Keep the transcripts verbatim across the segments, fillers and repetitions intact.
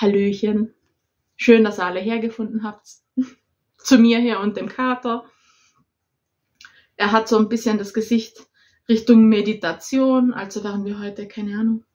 Hallöchen. Schön, dass ihr alle hergefunden habt. Zu mir hier und dem Kater. Er hat so ein bisschen das Gesicht Richtung Meditation, also wären wir heute, keine Ahnung.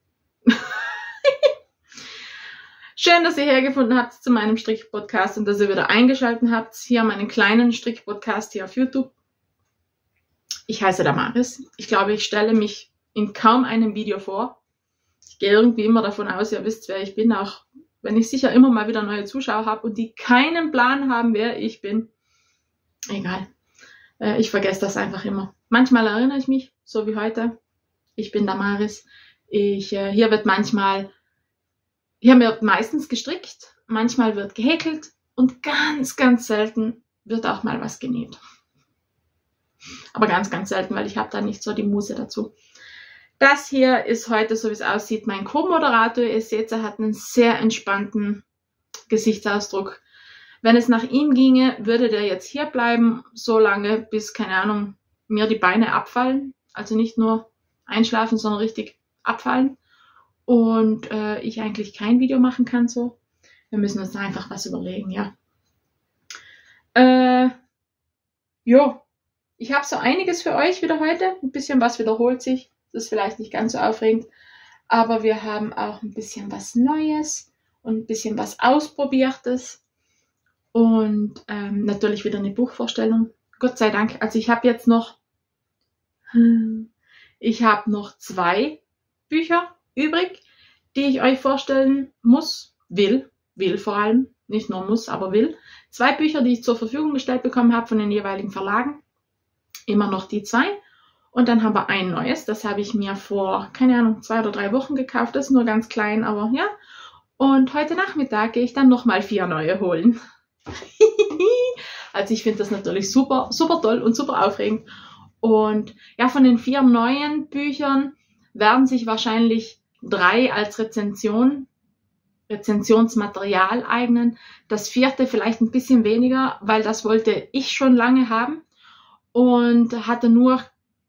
Schön, dass ihr hergefunden habt zu meinem Strick-Podcast und dass ihr wieder eingeschaltet habt. Hier meinen kleinen Strick-Podcast hier auf YouTube. Ich heiße Damaris. Ich glaube, ich stelle mich in kaum einem Video vor. Ich gehe irgendwie immer davon aus, ihr wisst, wer ich bin, auch wenn ich sicher immer mal wieder neue Zuschauer habe und die keinen Plan haben, wer ich bin. Egal. Ich vergesse das einfach immer. Manchmal erinnere ich mich, so wie heute. Ich bin Damaris. Ich, hier wird manchmal, hier wird meistens gestrickt, manchmal wird gehäkelt und ganz, ganz selten wird auch mal was genäht. Aber ganz, ganz selten, weil ich habe da nicht so die Muse dazu. Das hier ist heute, so wie es aussieht, mein Co-Moderator. Ihr seht, er hat einen sehr entspannten Gesichtsausdruck. Wenn es nach ihm ginge, würde der jetzt hier bleiben, so lange, bis, keine Ahnung, mir die Beine abfallen. Also nicht nur einschlafen, sondern richtig abfallen. Und äh, ich eigentlich kein Video machen kann so. Wir müssen uns da einfach was überlegen, ja. Äh, jo, ich habe so einiges für euch wieder heute. Ein bisschen was wiederholt sich. Das ist vielleicht nicht ganz so aufregend. Aber wir haben auch ein bisschen was Neues und ein bisschen was Ausprobiertes. Und ähm, natürlich wieder eine Buchvorstellung. Gott sei Dank. Also ich habe jetzt noch, ich habe noch zwei Bücher übrig, die ich euch vorstellen muss, will, will vor allem, nicht nur muss, aber will. Zwei Bücher, die ich zur Verfügung gestellt bekommen habe von den jeweiligen Verlagen. Immer noch die zwei. Und dann haben wir ein neues, das habe ich mir vor, keine Ahnung, zwei oder drei Wochen gekauft. Das ist nur ganz klein, aber ja. Und heute Nachmittag gehe ich dann nochmal vier neue holen. Also ich finde das natürlich super, super toll und super aufregend. Und ja, von den vier neuen Büchern werden sich wahrscheinlich drei als Rezension, Rezensionsmaterial eignen. Das vierte vielleicht ein bisschen weniger, weil das wollte ich schon lange haben und hatte nur,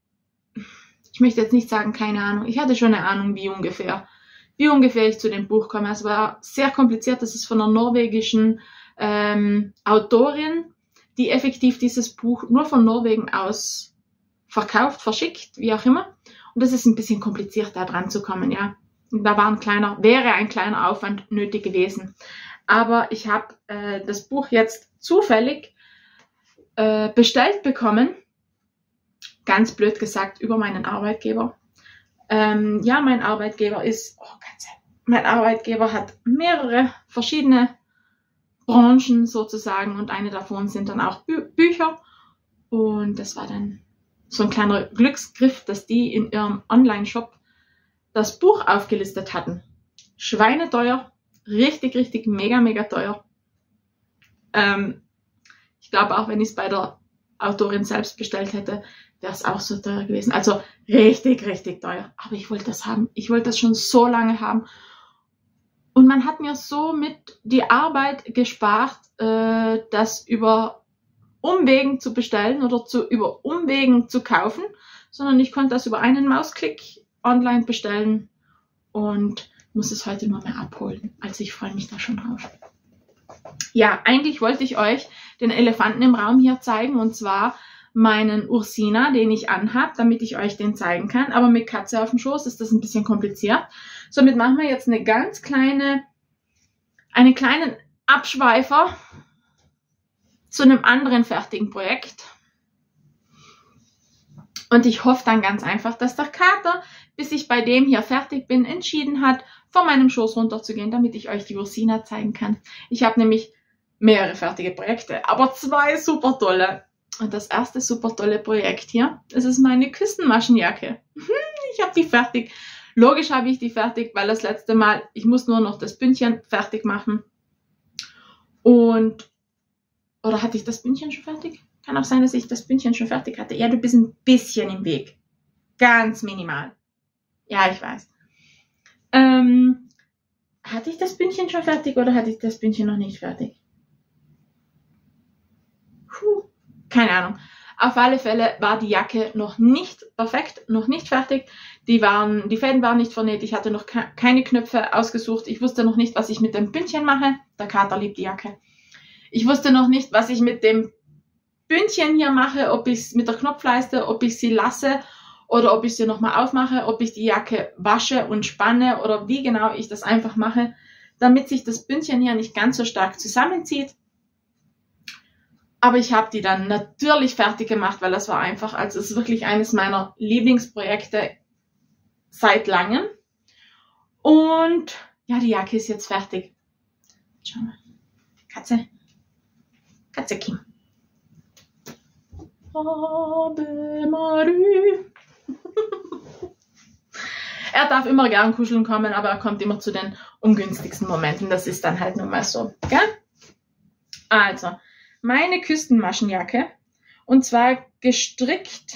ich möchte jetzt nicht sagen, keine Ahnung, ich hatte schon eine Ahnung, wie ungefähr, wie ungefähr ich zu dem Buch komme. Es war sehr kompliziert, das ist von einer norwegischen ähm, Autorin, die effektiv dieses Buch nur von Norwegen aus verkauft, verschickt, wie auch immer. Und das ist ein bisschen kompliziert, da dran zu kommen, ja. Und da war ein kleiner, wäre ein kleiner Aufwand nötig gewesen. Aber ich habe äh, das Buch jetzt zufällig äh, bestellt bekommen. Ganz blöd gesagt, über meinen Arbeitgeber. Ähm, ja, mein Arbeitgeber ist, oh ganz, mein Arbeitgeber hat mehrere verschiedene Branchen sozusagen und eine davon sind dann auch Bü Bücher. Und das war dann so ein kleiner Glücksgriff, dass die in ihrem Online-Shop das Buch aufgelistet hatten. Schweineteuer, richtig, richtig mega, mega teuer. Ähm, ich glaube, auch wenn ich es bei der Autorin selbst bestellt hätte, wäre es auch so teuer gewesen. Also richtig, richtig teuer. Aber ich wollte das haben. Ich wollte das schon so lange haben. Und man hat mir somit die Arbeit gespart, äh, das über Umwegen zu bestellen oder zu, über Umwegen zu kaufen, sondern ich konnte das über einen Mausklick online bestellen und muss es heute nur mehr abholen. Also ich freue mich da schon drauf. Ja, eigentlich wollte ich euch den Elefanten im Raum hier zeigen und zwar meinen Ursina, den ich anhabe, damit ich euch den zeigen kann. Aber mit Katze auf dem Schoß ist das ein bisschen kompliziert. Somit machen wir jetzt eine ganz kleine, einen kleinen Abschweifer zu einem anderen fertigen Projekt. Und ich hoffe dann ganz einfach, dass der Kater, bis ich bei dem hier fertig bin, entschieden hat, von meinem Schoß runterzugehen, damit ich euch die Ursina zeigen kann. Ich habe nämlich mehrere fertige Projekte, aber zwei super tolle. Und das erste super tolle Projekt hier, das ist meine Küstenmaschenjacke. Ich habe die fertig. Logisch habe ich die fertig, weil das letzte Mal, ich muss nur noch das Bündchen fertig machen. Und, oder hatte ich das Bündchen schon fertig? Kann auch sein, dass ich das Bündchen schon fertig hatte. Ja, du bist ein bisschen im Weg. Ganz minimal. Ja, ich weiß. Ähm, hatte ich das Bündchen schon fertig oder hatte ich das Bündchen noch nicht fertig? Puh, keine Ahnung. Auf alle Fälle war die Jacke noch nicht perfekt, noch nicht fertig. Die, waren, die Fäden waren nicht vernäht, ich hatte noch keine Knöpfe ausgesucht. Ich wusste noch nicht, was ich mit dem Bündchen mache. Der Kater liebt die Jacke. Ich wusste noch nicht, was ich mit dem Bündchen hier mache, ob ich es mit der Knopfleiste, ob ich sie lasse oder ob ich sie nochmal aufmache, ob ich die Jacke wasche und spanne oder wie genau ich das einfach mache, damit sich das Bündchen hier nicht ganz so stark zusammenzieht. Aber ich habe die dann natürlich fertig gemacht, weil das war einfach, also es ist wirklich eines meiner Lieblingsprojekte seit langem. Und ja, die Jacke ist jetzt fertig. Schau mal. Katze. Katze Kim. Ave Marie. Er darf immer gern kuscheln kommen, aber er kommt immer zu den ungünstigsten Momenten. Das ist dann halt nun mal so. Gell? Also, meine Küstenmaschenjacke. Und zwar gestrickt,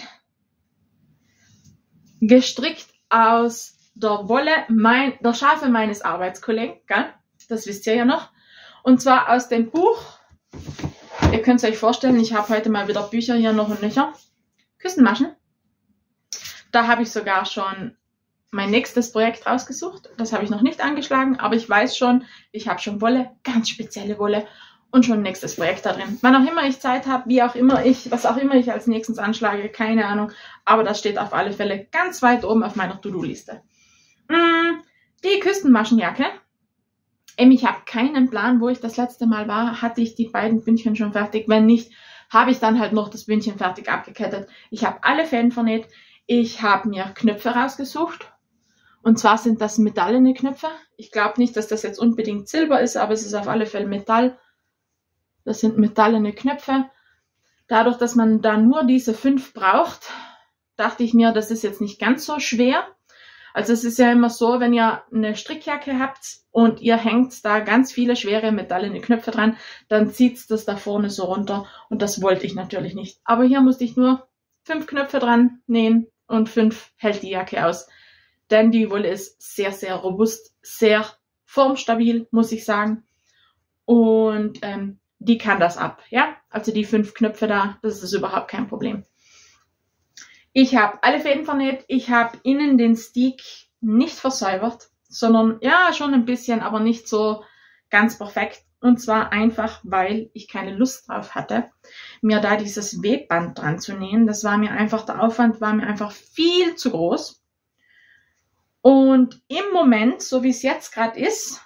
gestrickt aus der Wolle mein, der Schafe meines Arbeitskollegen. Gell? Das wisst ihr ja noch. Und zwar aus dem Buch. Ihr könnt es euch vorstellen, ich habe heute mal wieder Bücher hier noch und nöcher. Küstenmaschen. Da habe ich sogar schon mein nächstes Projekt rausgesucht. Das habe ich noch nicht angeschlagen, aber ich weiß schon, ich habe schon Wolle, ganz spezielle Wolle und schon ein nächstes Projekt da drin. Wann auch immer ich Zeit habe, wie auch immer ich, was auch immer ich als nächstes anschlage, keine Ahnung. Aber das steht auf alle Fälle ganz weit oben auf meiner To-Do-Liste. Die Küstenmaschenjacke. Ich habe keinen Plan, wo ich das letzte Mal war. Hatte ich die beiden Bündchen schon fertig? Wenn nicht, habe ich dann halt noch das Bündchen fertig abgekettet. Ich habe alle Fäden vernäht. Ich habe mir Knöpfe rausgesucht. Und zwar sind das metallene Knöpfe. Ich glaube nicht, dass das jetzt unbedingt Silber ist, aber es ist auf alle Fälle Metall. Das sind metallene Knöpfe. Dadurch, dass man da nur diese fünf braucht, dachte ich mir, das ist jetzt nicht ganz so schwer. Also es ist ja immer so, wenn ihr eine Strickjacke habt und ihr hängt da ganz viele schwere metallene Knöpfe dran, dann zieht das da vorne so runter und das wollte ich natürlich nicht. Aber hier musste ich nur fünf Knöpfe dran nähen und fünf hält die Jacke aus. Denn die Wolle ist sehr, sehr robust, sehr formstabil, muss ich sagen. Und ähm, die kann das ab, ja. Also die fünf Knöpfe da, das ist überhaupt kein Problem. Ich habe alle Fäden vernäht. Ich habe innen den Stick nicht versäubert, sondern ja, schon ein bisschen, aber nicht so ganz perfekt. Und zwar einfach, weil ich keine Lust drauf hatte, mir da dieses Webband dran zu nähen. Das war mir einfach, der Aufwand war mir einfach viel zu groß. Und im Moment, so wie es jetzt gerade ist,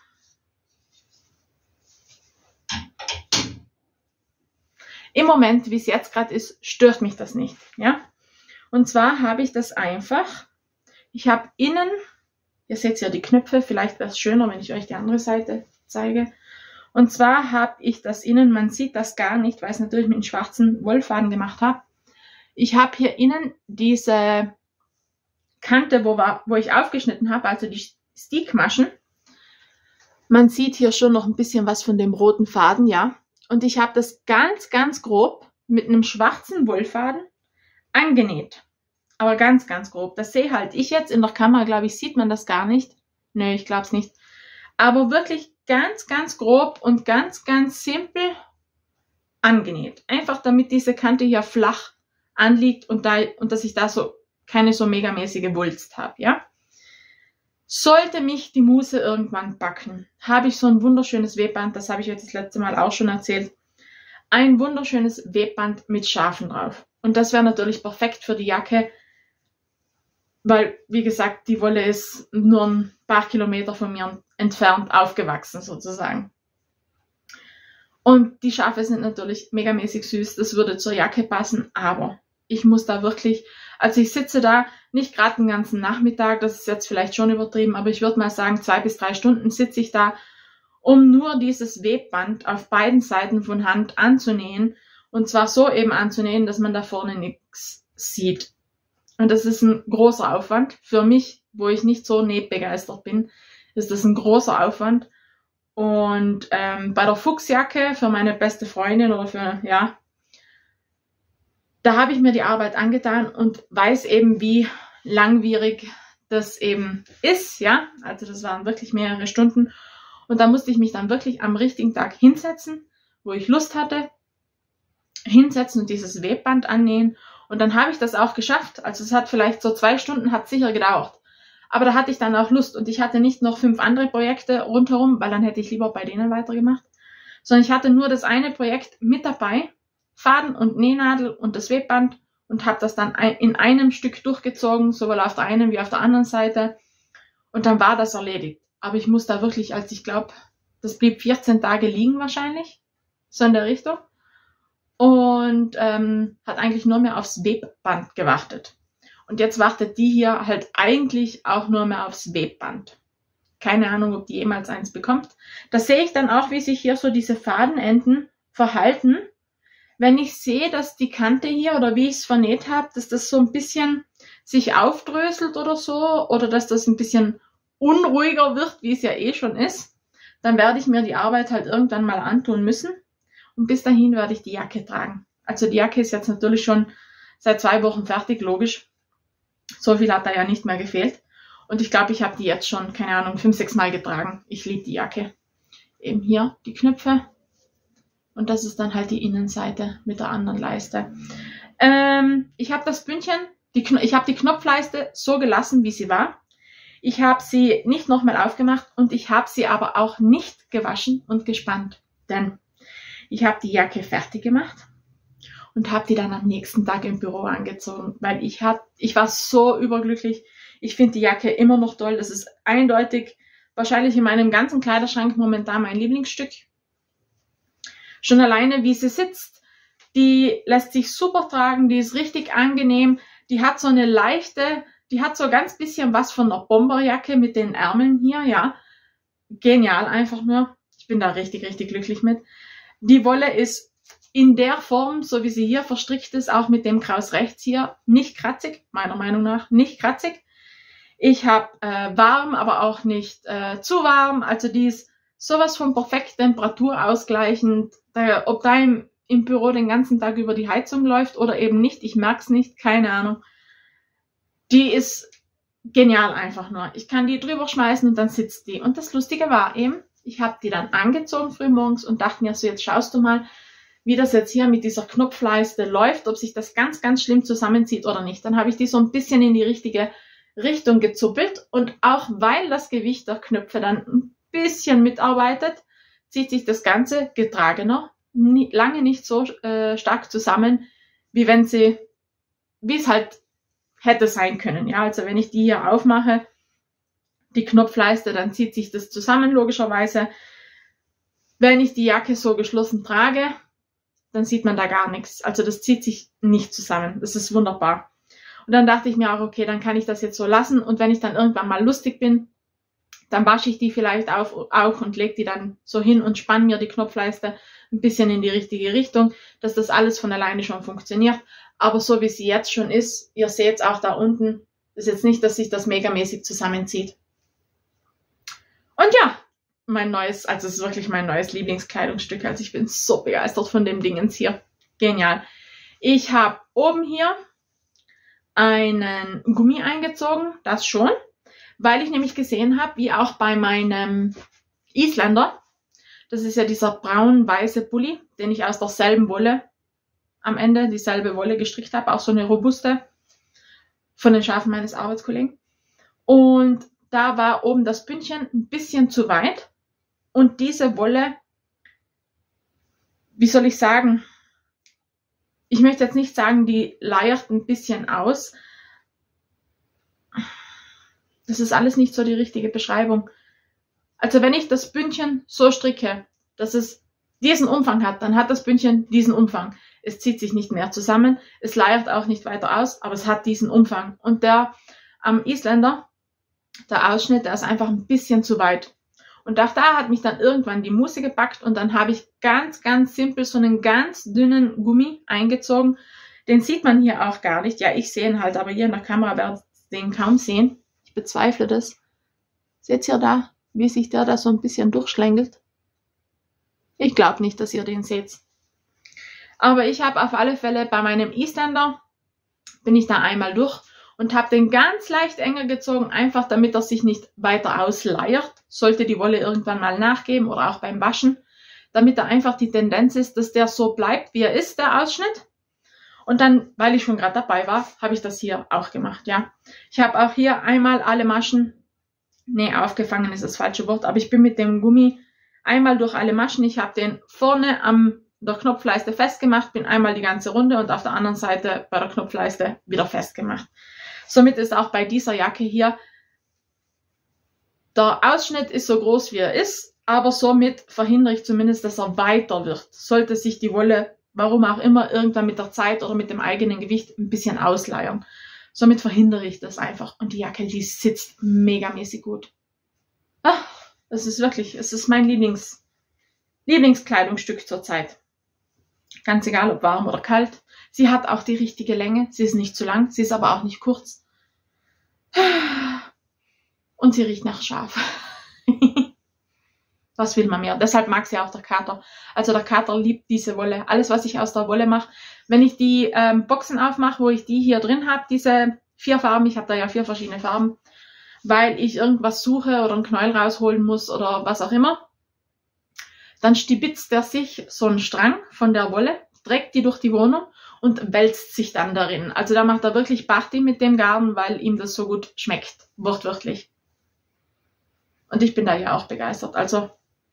im Moment, wie es jetzt gerade ist, stört mich das nicht, ja. Und zwar habe ich das einfach, ich habe innen, ihr seht ja die Knöpfe, vielleicht wäre es schöner, wenn ich euch die andere Seite zeige. Und zwar habe ich das innen, man sieht das gar nicht, weil ich es natürlich mit einem schwarzen Wollfaden gemacht habe. Ich habe hier innen diese Kante, wo, war, wo ich aufgeschnitten habe, also die Stickmaschen. Man sieht hier schon noch ein bisschen was von dem roten Faden, ja. Und ich habe das ganz, ganz grob mit einem schwarzen Wollfaden angenäht. Aber ganz, ganz grob. Das sehe halt ich jetzt in der Kamera, glaube ich, sieht man das gar nicht. Nö, ich glaube es nicht. Aber wirklich ganz, ganz grob und ganz, ganz simpel angenäht. Einfach damit diese Kante hier flach anliegt und, da, und dass ich da so keine so megamäßige Wulst habe, ja. Sollte mich die Muse irgendwann backen, habe ich so ein wunderschönes Webband, das habe ich euch das letzte Mal auch schon erzählt. Ein wunderschönes Webband mit Schafen drauf. Und das wäre natürlich perfekt für die Jacke, weil, wie gesagt, die Wolle ist nur ein paar Kilometer von mir entfernt aufgewachsen, sozusagen. Und die Schafe sind natürlich megamäßig süß, das würde zur Jacke passen, aber ich muss da wirklich, also ich sitze da nicht gerade den ganzen Nachmittag, das ist jetzt vielleicht schon übertrieben, aber ich würde mal sagen, zwei bis drei Stunden sitze ich da, um nur dieses Webband auf beiden Seiten von Hand anzunähen. Und zwar so eben anzunähen, dass man da vorne nichts sieht. Und das ist ein großer Aufwand. Für mich, wo ich nicht so nähbegeistert bin, ist das ein großer Aufwand. Und ähm, bei der Fuchsjacke für meine beste Freundin oder für, ja, da habe ich mir die Arbeit angetan und weiß eben, wie langwierig das eben ist, ja. Also das waren wirklich mehrere Stunden. Und da musste ich mich dann wirklich am richtigen Tag hinsetzen, wo ich Lust hatte. hinsetzen und dieses Webband annähen. Und dann habe ich das auch geschafft. Also es hat vielleicht so zwei Stunden, hat sicher gedauert. Aber da hatte ich dann auch Lust und ich hatte nicht noch fünf andere Projekte rundherum, weil dann hätte ich lieber bei denen weitergemacht, sondern ich hatte nur das eine Projekt mit dabei, Faden und Nähnadel und das Webband und habe das dann in einem Stück durchgezogen, sowohl auf der einen wie auf der anderen Seite und dann war das erledigt. Aber ich muss da wirklich, als ich glaube, das blieb vierzehn Tage liegen wahrscheinlich, so in der Richtung und ähm, hat eigentlich nur mehr aufs Webband gewartet. Und jetzt wartet die hier halt eigentlich auch nur mehr aufs Webband. Keine Ahnung, ob die jemals eins bekommt. Da sehe ich dann auch, wie sich hier so diese Fadenenden verhalten. Wenn ich sehe, dass die Kante hier oder wie ich es vernäht habe, dass das so ein bisschen sich aufdröselt oder so oder dass das ein bisschen unruhiger wird, wie es ja eh schon ist, dann werde ich mir die Arbeit halt irgendwann mal antun müssen. Und bis dahin werde ich die Jacke tragen. Also die Jacke ist jetzt natürlich schon seit zwei Wochen fertig, logisch. So viel hat da ja nicht mehr gefehlt. Und ich glaube, ich habe die jetzt schon, keine Ahnung, fünf, sechs Mal getragen. Ich liebe die Jacke. Eben hier die Knöpfe. Und das ist dann halt die Innenseite mit der anderen Leiste. Ähm, ich habe das Bündchen, die, ich habe die Knopfleiste so gelassen, wie sie war. Ich habe sie nicht nochmal aufgemacht und ich habe sie aber auch nicht gewaschen und gespannt. Denn ich habe die Jacke fertig gemacht. Und habe die dann am nächsten Tag im Büro angezogen, weil ich hat, ich war so überglücklich. Ich finde die Jacke immer noch toll. Das ist eindeutig wahrscheinlich in meinem ganzen Kleiderschrank momentan mein Lieblingsstück. Schon alleine, wie sie sitzt, die lässt sich super tragen, die ist richtig angenehm. Die hat so eine leichte, die hat so ganz bisschen was von einer Bomberjacke mit den Ärmeln hier, ja. Genial einfach nur. Ich bin da richtig, richtig glücklich mit. Die Wolle ist in der Form, so wie sie hier verstrickt ist, auch mit dem Kraus rechts hier, nicht kratzig, meiner Meinung nach, nicht kratzig. Ich habe äh, warm, aber auch nicht äh, zu warm, also die ist sowas von perfekt temperaturausgleichend. Da, ob da im, im Büro den ganzen Tag über die Heizung läuft oder eben nicht, ich merk's nicht, keine Ahnung. Die ist genial einfach nur. Ich kann die drüber schmeißen und dann sitzt die. Und das Lustige war eben, ich habe die dann angezogen frühmorgens und dachte mir so, jetzt schaust du mal, wie das jetzt hier mit dieser Knopfleiste läuft, ob sich das ganz, ganz schlimm zusammenzieht oder nicht. Dann habe ich die so ein bisschen in die richtige Richtung gezuppelt und auch weil das Gewicht der Knöpfe dann ein bisschen mitarbeitet, zieht sich das Ganze getragener, nie, lange nicht so äh, stark zusammen, wie wenn sie, wie es halt hätte sein können. Ja, also wenn ich die hier aufmache, die Knopfleiste, dann zieht sich das zusammen logischerweise. Wenn ich die Jacke so geschlossen trage, dann sieht man da gar nichts. Also das zieht sich nicht zusammen. Das ist wunderbar. Und dann dachte ich mir auch, okay, dann kann ich das jetzt so lassen. Und wenn ich dann irgendwann mal lustig bin, dann wasche ich die vielleicht auf, auch und lege die dann so hin und spanne mir die Knopfleiste ein bisschen in die richtige Richtung, dass das alles von alleine schon funktioniert. Aber so wie sie jetzt schon ist, ihr seht es auch da unten, ist jetzt nicht, dass sich das megamäßig zusammenzieht. Und ja, mein neues, also es ist wirklich mein neues Lieblingskleidungsstück. Also ich bin so begeistert von dem Dingens hier. Genial. Ich habe oben hier einen Gummi eingezogen, das schon, weil ich nämlich gesehen habe, wie auch bei meinem Isländer, das ist ja dieser braun-weiße Pulli, den ich aus derselben Wolle am Ende, dieselbe Wolle gestrickt habe, auch so eine robuste von den Schafen meines Arbeitskollegen. Und da war oben das Bündchen ein bisschen zu weit. Und diese Wolle, wie soll ich sagen, ich möchte jetzt nicht sagen, die leiert ein bisschen aus. Das ist alles nicht so die richtige Beschreibung. Also wenn ich das Bündchen so stricke, dass es diesen Umfang hat, dann hat das Bündchen diesen Umfang. Es zieht sich nicht mehr zusammen, es leiert auch nicht weiter aus, aber es hat diesen Umfang. Und der am Isländer, der Ausschnitt, der ist einfach ein bisschen zu weit. Und auch da hat mich dann irgendwann die Muse gepackt und dann habe ich ganz, ganz simpel so einen ganz dünnen Gummi eingezogen. Den sieht man hier auch gar nicht. Ja, ich sehe ihn halt, aber hier in der Kamera werdet ihr den kaum sehen. Ich bezweifle das. Seht ihr da, wie sich der da so ein bisschen durchschlängelt? Ich glaube nicht, dass ihr den seht. Aber ich habe auf alle Fälle bei meinem Isländer, bin ich da einmal durch und habe den ganz leicht enger gezogen, einfach damit er sich nicht weiter ausleiert. Sollte die Wolle irgendwann mal nachgeben oder auch beim Waschen, damit da einfach die Tendenz ist, dass der so bleibt, wie er ist, der Ausschnitt. Und dann, weil ich schon gerade dabei war, habe ich das hier auch gemacht, ja. Ich habe auch hier einmal alle Maschen, nee, aufgefangen ist das falsche Wort, aber ich bin mit dem Gummi einmal durch alle Maschen. Ich habe den vorne am der Knopfleiste festgemacht, bin einmal die ganze Runde und auf der anderen Seite bei der Knopfleiste wieder festgemacht. Somit ist auch bei dieser Jacke hier, der Ausschnitt ist so groß, wie er ist, aber somit verhindere ich zumindest, dass er weiter wird. Sollte sich die Wolle, warum auch immer, irgendwann mit der Zeit oder mit dem eigenen Gewicht ein bisschen ausleiern. Somit verhindere ich das einfach. Und die Jacke, die sitzt megamäßig gut. Ach, es ist wirklich, es ist mein Lieblings, Lieblingskleidungsstück zurzeit. Ganz egal, ob warm oder kalt. Sie hat auch die richtige Länge. Sie ist nicht zu lang, sie ist aber auch nicht kurz. Und sie riecht nach Schaf. Was will man mehr? Deshalb mag sie auch der Kater. Also der Kater liebt diese Wolle. Alles, was ich aus der Wolle mache. Wenn ich die ähm, Boxen aufmache, wo ich die hier drin habe, diese vier Farben, ich habe da ja vier verschiedene Farben, weil ich irgendwas suche oder einen Knäuel rausholen muss oder was auch immer, dann stibitzt er sich so einen Strang von der Wolle, trägt die durch die Wohnung und wälzt sich dann darin. Also da macht er wirklich Party mit dem Garn, weil ihm das so gut schmeckt, wortwörtlich. Und ich bin da ja auch begeistert. Also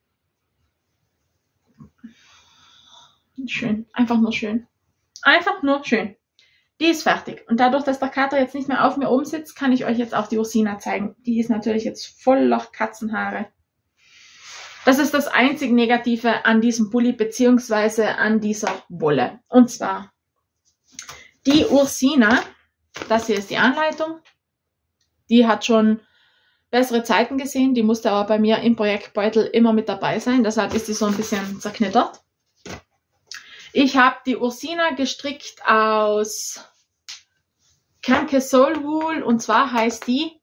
schön, einfach nur schön. Einfach nur schön. Die ist fertig. Und dadurch, dass der Kater jetzt nicht mehr auf mir oben sitzt, kann ich euch jetzt auch die Ursina zeigen. Die ist natürlich jetzt voller Katzenhaare. Das ist das einzig Negative an diesem Pulli beziehungsweise an dieser Wolle. Und zwar die Ursina, das hier ist die Anleitung, die hat schon bessere Zeiten gesehen, die musste aber bei mir im Projektbeutel immer mit dabei sein, deshalb ist die so ein bisschen zerknittert. Ich habe die Ursina gestrickt aus Kremke Soul Wool und zwar heißt die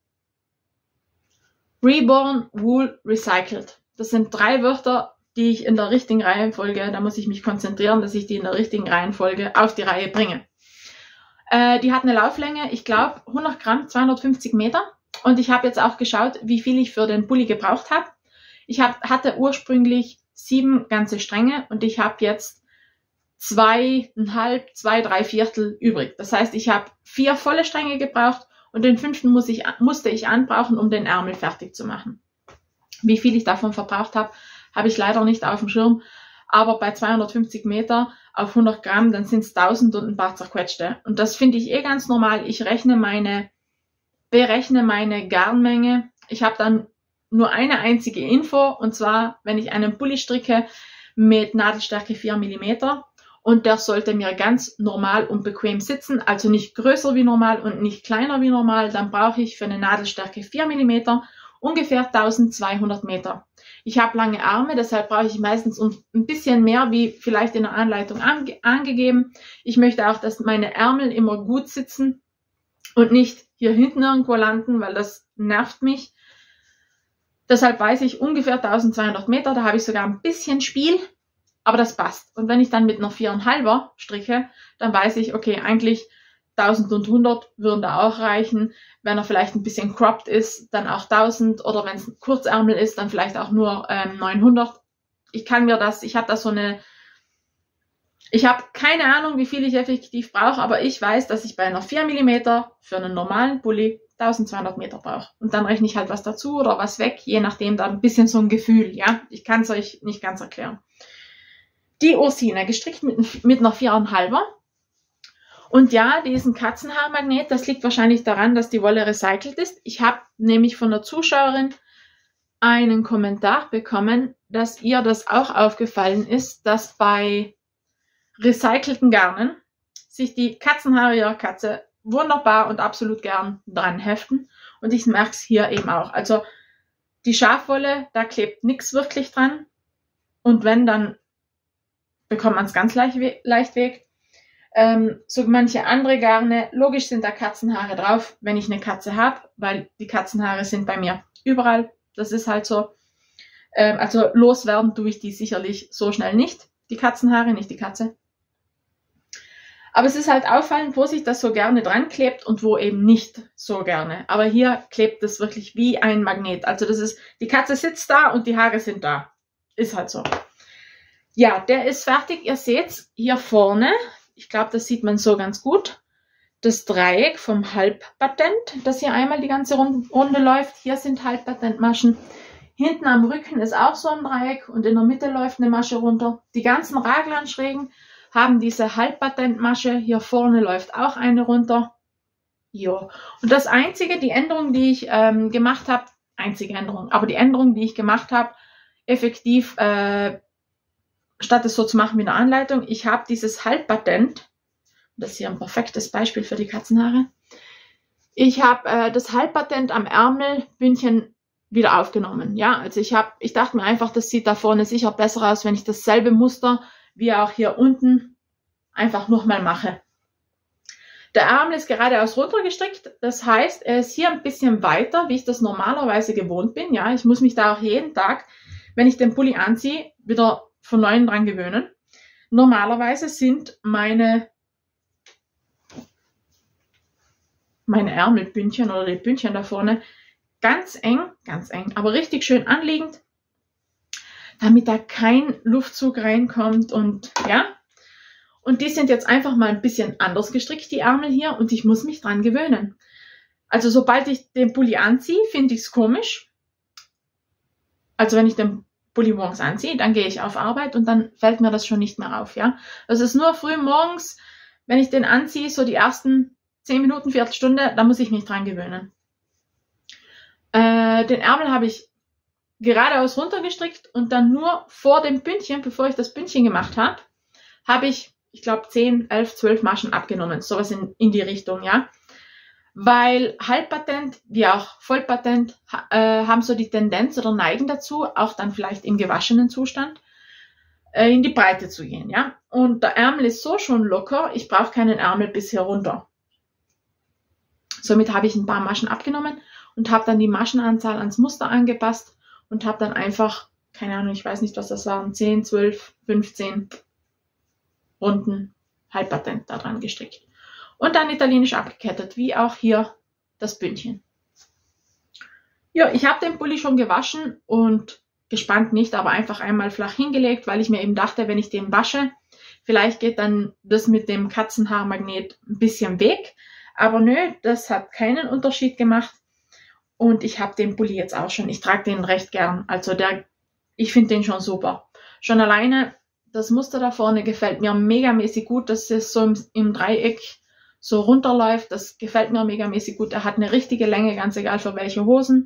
Reborn Wool Recycled. Das sind drei Wörter, die ich in der richtigen Reihenfolge, da muss ich mich konzentrieren, dass ich die in der richtigen Reihenfolge auf die Reihe bringe. Äh, die hat eine Lauflänge, ich glaube hundert Gramm, zweihundertfünfzig Meter. Und ich habe jetzt auch geschaut, wie viel ich für den Pulli gebraucht habe. Ich hab, hatte ursprünglich sieben ganze Stränge und ich habe jetzt zweieinhalb, zwei, drei Viertel übrig. Das heißt, ich habe vier volle Stränge gebraucht und den fünften muss ich, musste ich anbrauchen, um den Ärmel fertig zu machen. Wie viel ich davon verbraucht habe, habe ich leider nicht auf dem Schirm. Aber bei zweihundertfünfzig Meter auf hundert Gramm, dann sind es tausend und ein paar zerquetschte. Und das finde ich eh ganz normal. Ich rechne meine, berechne meine Garnmenge. Ich habe dann nur eine einzige Info. Und zwar, wenn ich einen Pulli stricke mit Nadelstärke vier Millimeter. Und der sollte mir ganz normal und bequem sitzen. Also nicht größer wie normal und nicht kleiner wie normal. Dann brauche ich für eine Nadelstärke vier Millimeter ungefähr eintausendzweihundert Meter. Ich habe lange Arme, deshalb brauche ich meistens ein bisschen mehr, wie vielleicht in der Anleitung ange angegeben. Ich möchte auch, dass meine Ärmel immer gut sitzen und nicht hier hinten irgendwo landen, weil das nervt mich. Deshalb weiß ich ungefähr eintausendzweihundert Meter, da habe ich sogar ein bisschen Spiel, aber das passt. Und wenn ich dann mit einer viereinhalber stricke, dann weiß ich, okay, eigentlich eintausendhundert würden da auch reichen. Wenn er vielleicht ein bisschen cropped ist, dann auch tausend. Oder wenn es ein Kurzärmel ist, dann vielleicht auch nur ähm, neunhundert. Ich kann mir das, ich habe da so eine, ich habe keine Ahnung, wie viel ich effektiv brauche, aber ich weiß, dass ich bei einer vier Millimeter für einen normalen Pulli eintausendzweihundert Meter brauche. Und dann rechne ich halt was dazu oder was weg, je nachdem, da ein bisschen so ein Gefühl, ja. Ich kann es euch nicht ganz erklären. Die Ursina, gestrickt mit, mit einer viereinhalber. Und ja, diesen Katzenhaarmagnet, das liegt wahrscheinlich daran, dass die Wolle recycelt ist. Ich habe nämlich von der Zuschauerin einen Kommentar bekommen, dass ihr das auch aufgefallen ist, dass bei recycelten Garnen sich die Katzenhaare ihrer Katze wunderbar und absolut gern dran heften. Und ich merke es hier eben auch. Also die Schafwolle, da klebt nichts wirklich dran. Und wenn, dann bekommt man es ganz leicht, leicht weg. Ähm, so manche andere Garne, logisch sind da Katzenhaare drauf, wenn ich eine Katze habe, weil die Katzenhaare sind bei mir überall. Das ist halt so. Ähm, also loswerden tue ich die sicherlich so schnell nicht. Die Katzenhaare, nicht die Katze. Aber es ist halt auffallend, wo sich das so gerne dran klebt und wo eben nicht so gerne. Aber hier klebt es wirklich wie ein Magnet. Also das ist, die Katze sitzt da und die Haare sind da. Ist halt so. Ja, der ist fertig. Ihr seht hier vorne, ich glaube, das sieht man so ganz gut, das Dreieck vom Halbpatent, das hier einmal die ganze Runde läuft. Hier sind Halbpatentmaschen. Hinten am Rücken ist auch so ein Dreieck und in der Mitte läuft eine Masche runter. Die ganzen Raglanschrägen haben diese Halbpatentmasche. Hier vorne läuft auch eine runter. Ja. Und das einzige, die Änderung, die ich ähm, gemacht habe, einzige Änderung, aber die Änderung, die ich gemacht habe, effektiv, äh, statt es so zu machen wie eine Anleitung, ich habe dieses Halbpatent, das ist hier ein perfektes Beispiel für die Katzenhaare, ich habe äh, das Halbpatent am Ärmelbündchen wieder aufgenommen. Ja, also ich habe, ich dachte mir einfach, das sieht da vorne sicher besser aus, wenn ich dasselbe Muster wie auch hier unten einfach nochmal mache. Der Ärmel ist geradeaus runtergestrickt, das heißt, er ist hier ein bisschen weiter, wie ich das normalerweise gewohnt bin. Ja, ich muss mich da auch jeden Tag, wenn ich den Pulli anziehe, wieder von neuem dran gewöhnen. Normalerweise sind meine, meine Ärmelbündchen oder die Bündchen da vorne ganz eng, ganz eng, aber richtig schön anliegend, damit da kein Luftzug reinkommt und ja. Und die sind jetzt einfach mal ein bisschen anders gestrickt, die Ärmel hier, und ich muss mich dran gewöhnen. Also sobald ich den Pulli anziehe, finde ich es komisch. Also wenn ich den Pulli morgens anziehe, dann gehe ich auf Arbeit und dann fällt mir das schon nicht mehr auf. Ja, das ist nur früh morgens, wenn ich den anziehe, so die ersten zehn Minuten, Viertelstunde, da muss ich mich dran gewöhnen. Äh, den Ärmel habe ich geradeaus runtergestrickt und dann nur vor dem Bündchen, bevor ich das Bündchen gemacht habe, habe ich, ich glaube, zehn, elf, zwölf Maschen abgenommen. Sowas in, in die Richtung, ja. Weil Halbpatent, wie auch Vollpatent, äh, haben so die Tendenz oder neigen dazu, auch dann vielleicht im gewaschenen Zustand, äh, in die Breite zu gehen, ja. Und der Ärmel ist so schon locker, ich brauche keinen Ärmel bis hier runter. Somit habe ich ein paar Maschen abgenommen und habe dann die Maschenanzahl ans Muster angepasst und habe dann einfach, keine Ahnung, ich weiß nicht, was das waren, zehn, zwölf, fünfzehn Runden Halbpatent da dran gestrickt. Und dann italienisch abgekettet, wie auch hier das Bündchen. Ja, ich habe den Pulli schon gewaschen und gespannt nicht, aber einfach einmal flach hingelegt, weil ich mir eben dachte, wenn ich den wasche, vielleicht geht dann das mit dem Katzenhaarmagnet ein bisschen weg. Aber nö, das hat keinen Unterschied gemacht. Und ich habe den Pulli jetzt auch schon. Ich trage den recht gern. Also der, ich finde den schon super. Schon alleine das Muster da vorne gefällt mir megamäßig gut, dass es so im, im Dreieck so runterläuft. Das gefällt mir megamäßig gut. Er hat eine richtige Länge, ganz egal für welche Hosen.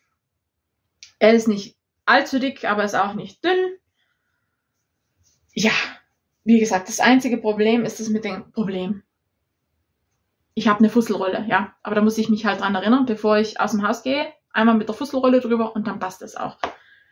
Er ist nicht allzu dick, aber ist auch nicht dünn. Ja, wie gesagt, das einzige Problem ist das mit dem Problem. Ich habe eine Fusselrolle, ja. Aber da muss ich mich halt dran erinnern, bevor ich aus dem Haus gehe. Einmal mit der Fusselrolle drüber und dann passt es auch.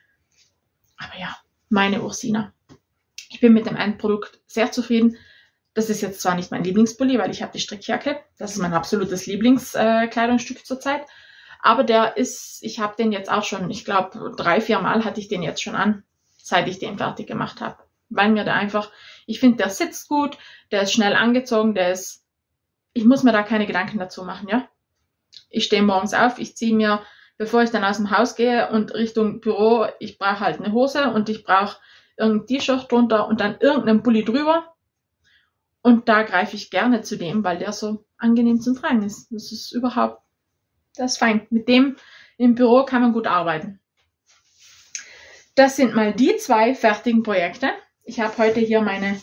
Aber ja, meine Ursina. Ich bin mit dem Endprodukt sehr zufrieden. Das ist jetzt zwar nicht mein Lieblingspulli, weil ich habe die Strickjacke. Das ist mein absolutes Lieblingskleidungsstück äh, zurzeit. Aber der ist, ich habe den jetzt auch schon, ich glaube, drei, vier Mal hatte ich den jetzt schon an, seit ich den fertig gemacht habe. Weil mir der einfach, ich finde, der sitzt gut, der ist schnell angezogen, der ist, ich muss mir da keine Gedanken dazu machen, ja. Ich stehe morgens auf, ich ziehe mir, bevor ich dann aus dem Haus gehe und Richtung Büro, ich brauche halt eine Hose und ich brauche irgendein T-Shirt drunter und dann irgendeinen Pulli drüber. Und da greife ich gerne zu dem, weil der so angenehm zum Tragen ist. Das ist überhaupt, das ist fein. Mit dem im Büro kann man gut arbeiten. Das sind mal die zwei fertigen Projekte. Ich habe heute hier meine,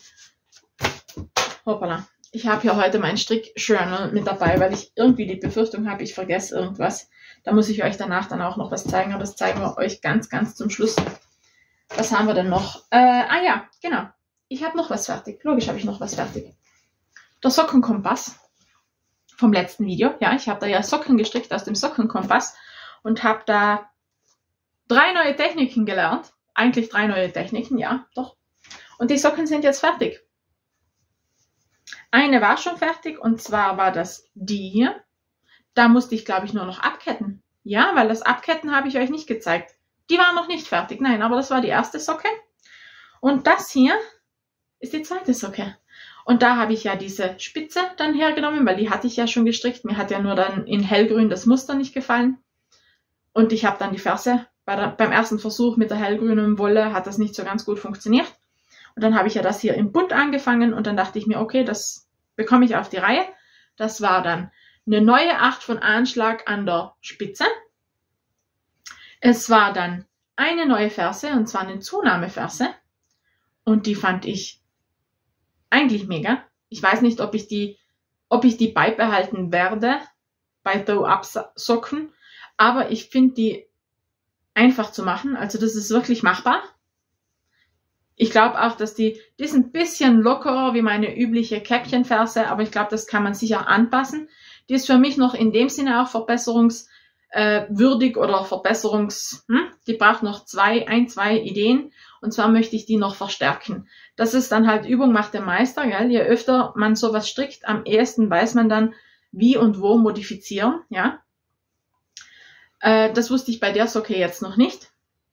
hoppala, ich habe hier heute mein Strick-Journal mit dabei, weil ich irgendwie die Befürchtung habe, ich vergesse irgendwas. Da muss ich euch danach dann auch noch was zeigen, aber das zeigen wir euch ganz, ganz zum Schluss. Was haben wir denn noch? Äh, ah ja, genau. Ich habe noch was fertig. Logisch habe ich noch was fertig. Der Sockenkompass vom letzten Video. Ja, ich habe da ja Socken gestrickt aus dem Sockenkompass und habe da drei neue Techniken gelernt. Eigentlich drei neue Techniken, ja, doch. Und die Socken sind jetzt fertig. Eine war schon fertig und zwar war das die hier. Da musste ich, glaube ich, nur noch abketten. Ja, weil das Abketten habe ich euch nicht gezeigt. Die war noch nicht fertig, nein, aber das war die erste Socke. Und das hier ist die zweite Socke. Und da habe ich ja diese Spitze dann hergenommen, weil die hatte ich ja schon gestrickt. Mir hat ja nur dann in hellgrün das Muster nicht gefallen. Und ich habe dann die Ferse, bei der, beim ersten Versuch mit der hellgrünen Wolle hat das nicht so ganz gut funktioniert. Und dann habe ich ja das hier im Bund angefangen und dann dachte ich mir, okay, das bekomme ich auf die Reihe. Das war dann eine neue acht von Anschlag an der Spitze. Es war dann eine neue Ferse und zwar eine Zunahmeferse und die fand ich eigentlich mega. Ich weiß nicht, ob ich die, ob ich die beibehalten werde bei Throw-Up-Socken, aber ich finde die einfach zu machen. Also das ist wirklich machbar. Ich glaube auch, dass die, die ist ein bisschen lockerer wie meine übliche Käppchenferse, aber ich glaube, das kann man sicher anpassen. Die ist für mich noch in dem Sinne auch verbesserungswürdig oder verbesserungs, hm? Die braucht noch zwei, ein, zwei Ideen und zwar möchte ich die noch verstärken. Das ist dann halt Übung macht den Meister, gell? Je öfter man sowas strickt, am ehesten weiß man dann, wie und wo modifizieren, ja. Äh, das wusste ich bei der Socke jetzt noch nicht.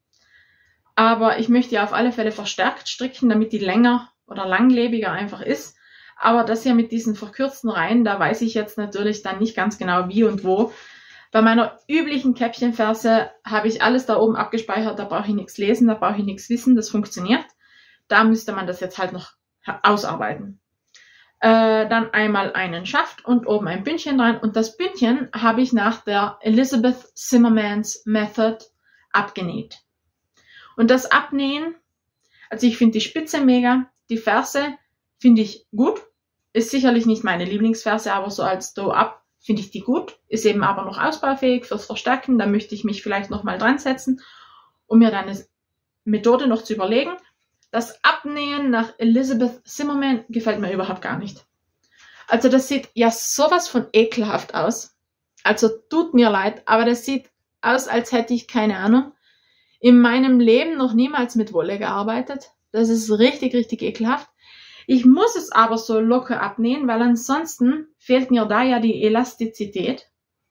Aber ich möchte ja auf alle Fälle verstärkt stricken, damit die länger oder langlebiger einfach ist. Aber das hier mit diesen verkürzten Reihen, da weiß ich jetzt natürlich dann nicht ganz genau wie und wo. Bei meiner üblichen Käppchenferse habe ich alles da oben abgespeichert, da brauche ich nichts lesen, da brauche ich nichts wissen, das funktioniert. Da müsste man das jetzt halt noch ausarbeiten. Äh, dann einmal einen Schaft und oben ein Bündchen rein. Und das Bündchen habe ich nach der Elizabeth Zimmerman's Method abgenäht. Und das Abnähen, also ich finde die Spitze mega, die Ferse finde ich gut, ist sicherlich nicht meine Lieblingsferse, aber so als Throw-Up finde ich die gut, ist eben aber noch ausbaufähig fürs Verstärken, da möchte ich mich vielleicht nochmal dran setzen, um mir dann eine Methode noch zu überlegen. Das Abnähen nach Elizabeth Zimmerman gefällt mir überhaupt gar nicht. Also das sieht ja sowas von ekelhaft aus, also tut mir leid, aber das sieht aus, als hätte ich, keine Ahnung, in meinem Leben noch niemals mit Wolle gearbeitet. Das ist richtig, richtig ekelhaft. Ich muss es aber so locker abnähen, weil ansonsten fehlt mir da ja die Elastizität.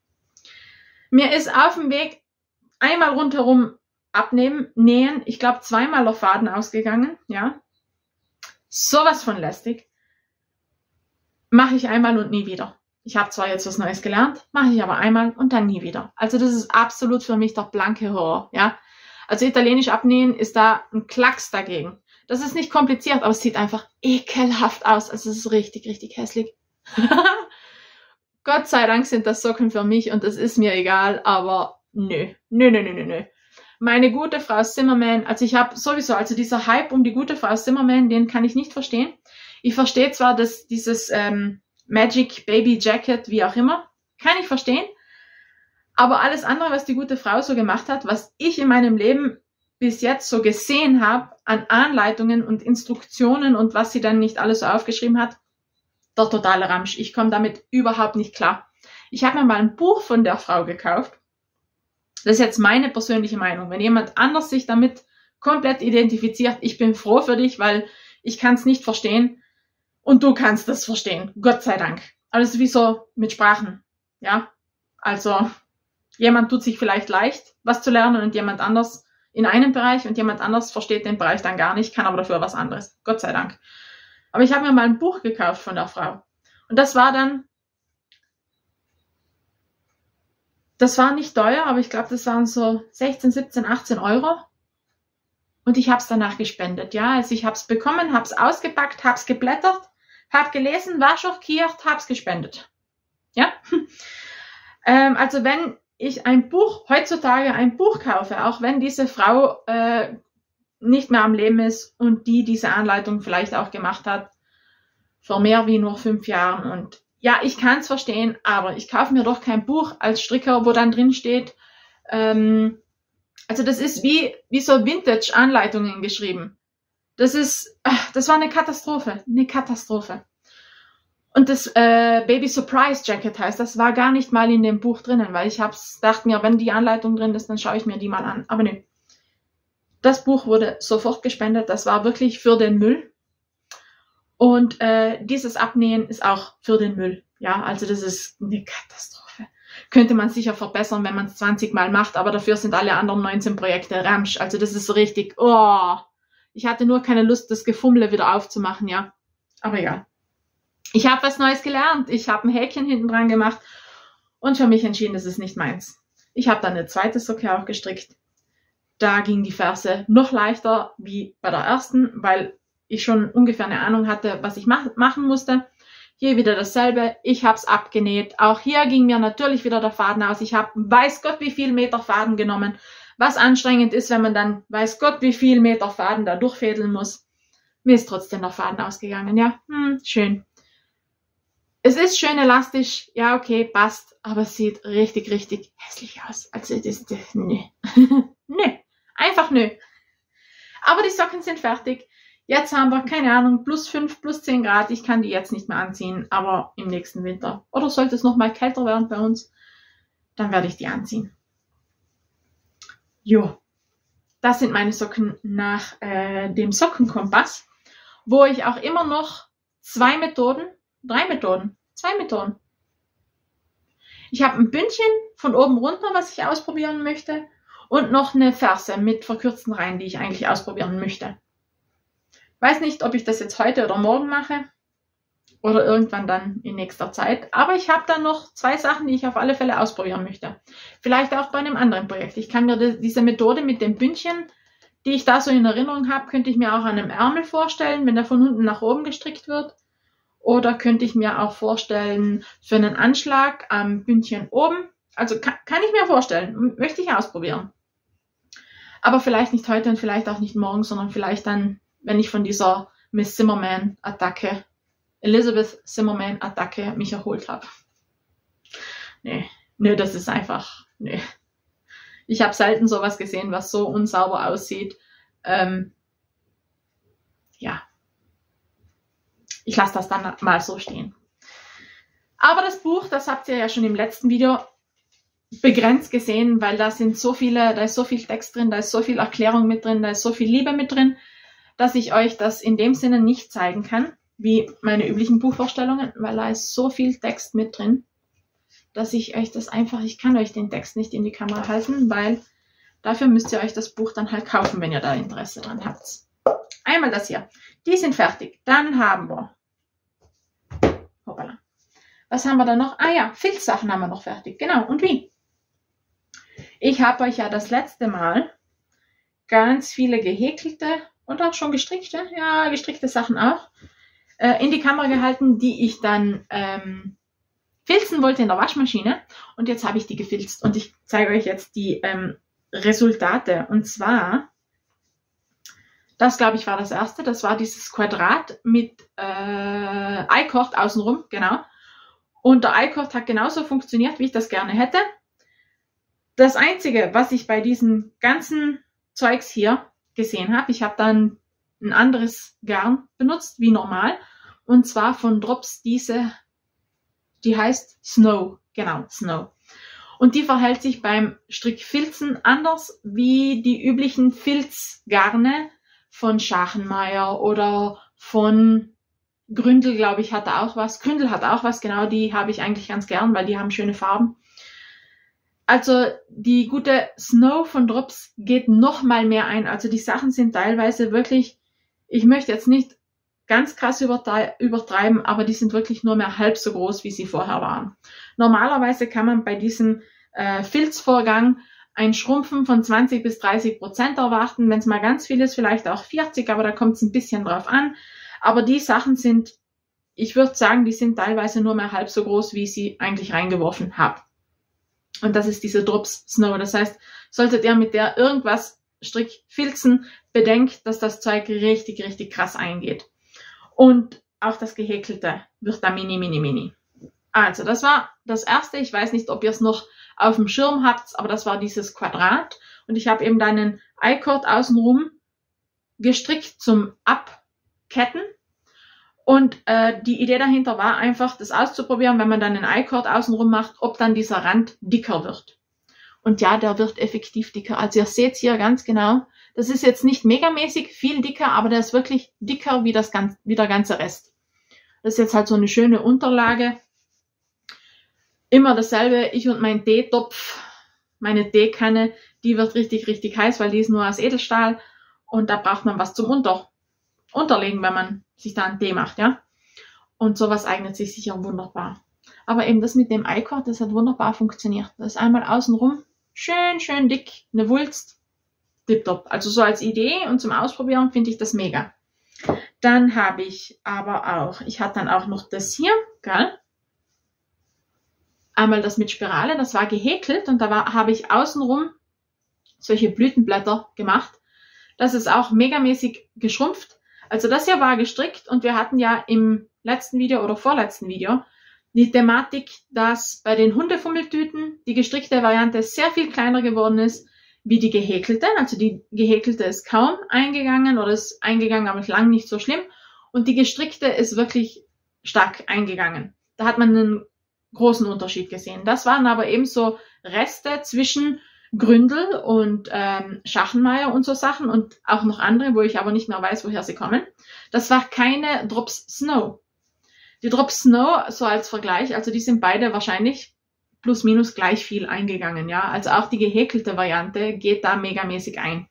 Mir ist auf dem Weg einmal rundherum abnehmen, nähen, ich glaube zweimal der Faden ausgegangen, ja. Sowas von lästig. Mache ich einmal und nie wieder. Ich habe zwar jetzt was Neues gelernt, mache ich aber einmal und dann nie wieder. Also das ist absolut für mich der blanke Horror, ja. Also italienisch abnähen ist da ein Klacks dagegen. Das ist nicht kompliziert, aber es sieht einfach ekelhaft aus. Also es ist richtig, richtig hässlich. Gott sei Dank sind das Socken für mich und das ist mir egal, aber nö, nö, nö, nö, nö, nö. Meine gute Frau Zimmerman, also ich habe sowieso, also dieser Hype um die gute Frau Zimmerman, den kann ich nicht verstehen. Ich verstehe zwar, dass dieses ähm, Magic Baby Jacket, wie auch immer, kann ich verstehen. Aber alles andere, was die gute Frau so gemacht hat, was ich in meinem Leben bis jetzt so gesehen habe, an Anleitungen und Instruktionen und was sie dann nicht alles so aufgeschrieben hat, der totale Ramsch. Ich komme damit überhaupt nicht klar. Ich habe mir mal ein Buch von der Frau gekauft. Das ist jetzt meine persönliche Meinung. Wenn jemand anders sich damit komplett identifiziert, ich bin froh für dich, weil ich kann es nicht verstehen und du kannst es verstehen. Gott sei Dank. Aber es ist wie so mit Sprachen. Ja, also jemand tut sich vielleicht leicht, was zu lernen und jemand anders in einem Bereich und jemand anders versteht den Bereich dann gar nicht, kann aber dafür was anderes. Gott sei Dank. Aber ich habe mir mal ein Buch gekauft von der Frau. Und das war dann, das war nicht teuer, aber ich glaube, das waren so sechzehn, siebzehn, achtzehn Euro. Und ich habe es danach gespendet. Ja, also ich habe es bekommen, habe es ausgepackt, habe es geblättert, habe gelesen, war schockiert, habe es gespendet. Ja, ähm, also wenn ich ein Buch, heutzutage ein Buch kaufe, auch wenn diese Frau äh, nicht mehr am Leben ist und die diese Anleitung vielleicht auch gemacht hat, vor mehr wie nur fünf Jahren. Und ja, ich kann es verstehen, aber ich kaufe mir doch kein Buch als Stricker, wo dann drin steht, ähm, also das ist wie, wie so Vintage-Anleitungen geschrieben. Das ist, ach, das war eine Katastrophe, eine Katastrophe. Und das äh, Baby Surprise Jacket heißt, das war gar nicht mal in dem Buch drinnen, weil ich hab's, dachte mir, wenn die Anleitung drin ist, dann schaue ich mir die mal an. Aber nö. Das Buch wurde sofort gespendet, das war wirklich für den Müll. Und äh, dieses Abnähen ist auch für den Müll. Ja, also das ist eine Katastrophe. Könnte man sicher verbessern, wenn man es zwanzig Mal macht, aber dafür sind alle anderen neunzehn Projekte Ramsch. Also das ist so richtig, oh, ich hatte nur keine Lust, das Gefummle wieder aufzumachen, ja. Aber ja. Ich habe was Neues gelernt. Ich habe ein Häkchen hinten dran gemacht und für mich entschieden, das ist nicht meins. Ich habe dann eine zweite Socke auch gestrickt. Da ging die Ferse noch leichter wie bei der ersten, weil ich schon ungefähr eine Ahnung hatte, was ich mach machen musste. Hier wieder dasselbe. Ich habe es abgenäht. Auch hier ging mir natürlich wieder der Faden aus. Ich habe weiß Gott wie viel Meter Faden genommen, was anstrengend ist, wenn man dann weiß Gott wie viel Meter Faden da durchfädeln muss. Mir ist trotzdem der Faden ausgegangen. Ja, hm, schön. Es ist schön elastisch. Ja, okay, passt. Aber es sieht richtig, richtig hässlich aus. Also das, das nö. Nö. Einfach nö. Aber die Socken sind fertig. Jetzt haben wir, keine Ahnung, plus fünf, plus zehn Grad. Ich kann die jetzt nicht mehr anziehen, aber im nächsten Winter. Oder sollte es noch mal kälter werden bei uns, dann werde ich die anziehen. Jo, das sind meine Socken nach äh, dem Sockenkompass, wo ich auch immer noch zwei Methoden, drei Methoden, zwei Methoden. Ich habe ein Bündchen von oben runter, was ich ausprobieren möchte, und noch eine Ferse mit verkürzten Reihen, die ich eigentlich ausprobieren möchte. Weiß nicht, ob ich das jetzt heute oder morgen mache oder irgendwann dann in nächster Zeit. Aber ich habe dann noch zwei Sachen, die ich auf alle Fälle ausprobieren möchte. Vielleicht auch bei einem anderen Projekt. Ich kann mir diese Methode mit dem Bündchen, die ich da so in Erinnerung habe, könnte ich mir auch an einem Ärmel vorstellen, wenn der von unten nach oben gestrickt wird. Oder könnte ich mir auch vorstellen für einen Anschlag am Bündchen oben. Also kann, kann ich mir vorstellen, möchte ich ausprobieren. Aber vielleicht nicht heute und vielleicht auch nicht morgen, sondern vielleicht dann, wenn ich von dieser Miss Zimmerman-Attacke, Elizabeth Zimmerman-Attacke mich erholt habe. Nee, nee, das ist einfach, nee. Ich habe selten sowas gesehen, was so unsauber aussieht. Ähm, ja. Ich lasse das dann mal so stehen. Aber das Buch, das habt ihr ja schon im letzten Video begrenzt gesehen, weil da sind so viele, da ist so viel Text drin, da ist so viel Erklärung mit drin, da ist so viel Liebe mit drin, dass ich euch das in dem Sinne nicht zeigen kann, wie meine üblichen Buchvorstellungen, weil da ist so viel Text mit drin, dass ich euch das einfach, ich kann euch den Text nicht in die Kamera halten, weil dafür müsst ihr euch das Buch dann halt kaufen, wenn ihr da Interesse dran habt. Einmal das hier. Die sind fertig. Dann haben wir, hoppala. Was haben wir da noch? Ah ja, Filzsachen haben wir noch fertig. Genau. Und wie? Ich habe euch ja das letzte Mal ganz viele gehäkelte und auch schon gestrickte, ja, gestrickte Sachen auch, äh, in die Kamera gehalten, die ich dann ähm, filzen wollte in der Waschmaschine. Und jetzt habe ich die gefilzt. Und ich zeige euch jetzt die ähm, Resultate. Und zwar, das glaube ich war das erste, das war dieses Quadrat mit äh, I-Cord außenrum, genau. Und der I-Cord hat genauso funktioniert, wie ich das gerne hätte. Das Einzige, was ich bei diesem ganzen Zeugs hier gesehen habe, ich habe dann ein anderes Garn benutzt, wie normal. Und zwar von Drops diese, die heißt Snow, genau, Snow. Und die verhält sich beim Strickfilzen anders wie die üblichen Filzgarne von Schachenmeier oder von Gründel, glaube ich, hat da auch was. Gründel hat auch was, genau, die habe ich eigentlich ganz gern, weil die haben schöne Farben. Also die gute Snow von Drops geht noch mal mehr ein. Also die Sachen sind teilweise wirklich, ich möchte jetzt nicht ganz krass übertreiben, aber die sind wirklich nur mehr halb so groß, wie sie vorher waren. Normalerweise kann man bei diesem äh, Filzvorgang ein Schrumpfen von zwanzig bis dreißig Prozent erwarten. Wenn es mal ganz viel ist, vielleicht auch vierzig, aber da kommt es ein bisschen drauf an. Aber die Sachen sind, ich würde sagen, die sind teilweise nur mehr halb so groß, wie ich sie eigentlich reingeworfen habe. Und das ist diese Drops Snow. Das heißt, solltet ihr mit der irgendwas strickfilzen, bedenkt, dass das Zeug richtig, richtig krass eingeht. Und auch das Gehäkelte wird da mini, mini, mini. Also, das war das erste. Ich weiß nicht, ob ihr es noch auf dem Schirm habt, aber das war dieses Quadrat. Und ich habe eben da einen I-Cord außenrum gestrickt zum Abketten. Und äh, die Idee dahinter war einfach, das auszuprobieren, wenn man dann einen I-Cord außenrum macht, ob dann dieser Rand dicker wird. Und ja, der wird effektiv dicker. Also ihr seht hier ganz genau, das ist jetzt nicht megamäßig viel dicker, aber der ist wirklich dicker wie, das ganz, wie der ganze Rest. Das ist jetzt halt so eine schöne Unterlage. Immer dasselbe, ich und mein Teetopf, meine Teekanne, die wird richtig, richtig heiß, weil die ist nur aus Edelstahl. Und da braucht man was zum Unter, Unterlegen, wenn man sich da einen Tee macht, ja. Und sowas eignet sich sicher wunderbar. Aber eben das mit dem I-Cord, das hat wunderbar funktioniert. Das ist einmal außenrum schön, schön dick, eine Wulst, tipptopp. Also so als Idee und zum Ausprobieren finde ich das mega. Dann habe ich aber auch, ich hatte dann auch noch das hier, gell? Einmal das mit Spirale, das war gehäkelt und da war, habe ich außenrum solche Blütenblätter gemacht. Das ist auch megamäßig geschrumpft. Also das hier war gestrickt und wir hatten ja im letzten Video oder vorletzten Video die Thematik, dass bei den Hundefummeltüten die gestrickte Variante sehr viel kleiner geworden ist wie die gehäkelte. Also die gehäkelte ist kaum eingegangen oder ist eingegangen, aber lang nicht so schlimm. Und die gestrickte ist wirklich stark eingegangen. Da hat man einen großen Unterschied gesehen. Das waren aber eben so Reste zwischen Gründel und ähm, Schachenmeier und so Sachen und auch noch andere, wo ich aber nicht mehr weiß, woher sie kommen. Das war keine Drops Snow. Die Drops Snow, so als Vergleich, also die sind beide wahrscheinlich plus minus gleich viel eingegangen, ja. Also auch die gehäkelte Variante geht da megamäßig ein.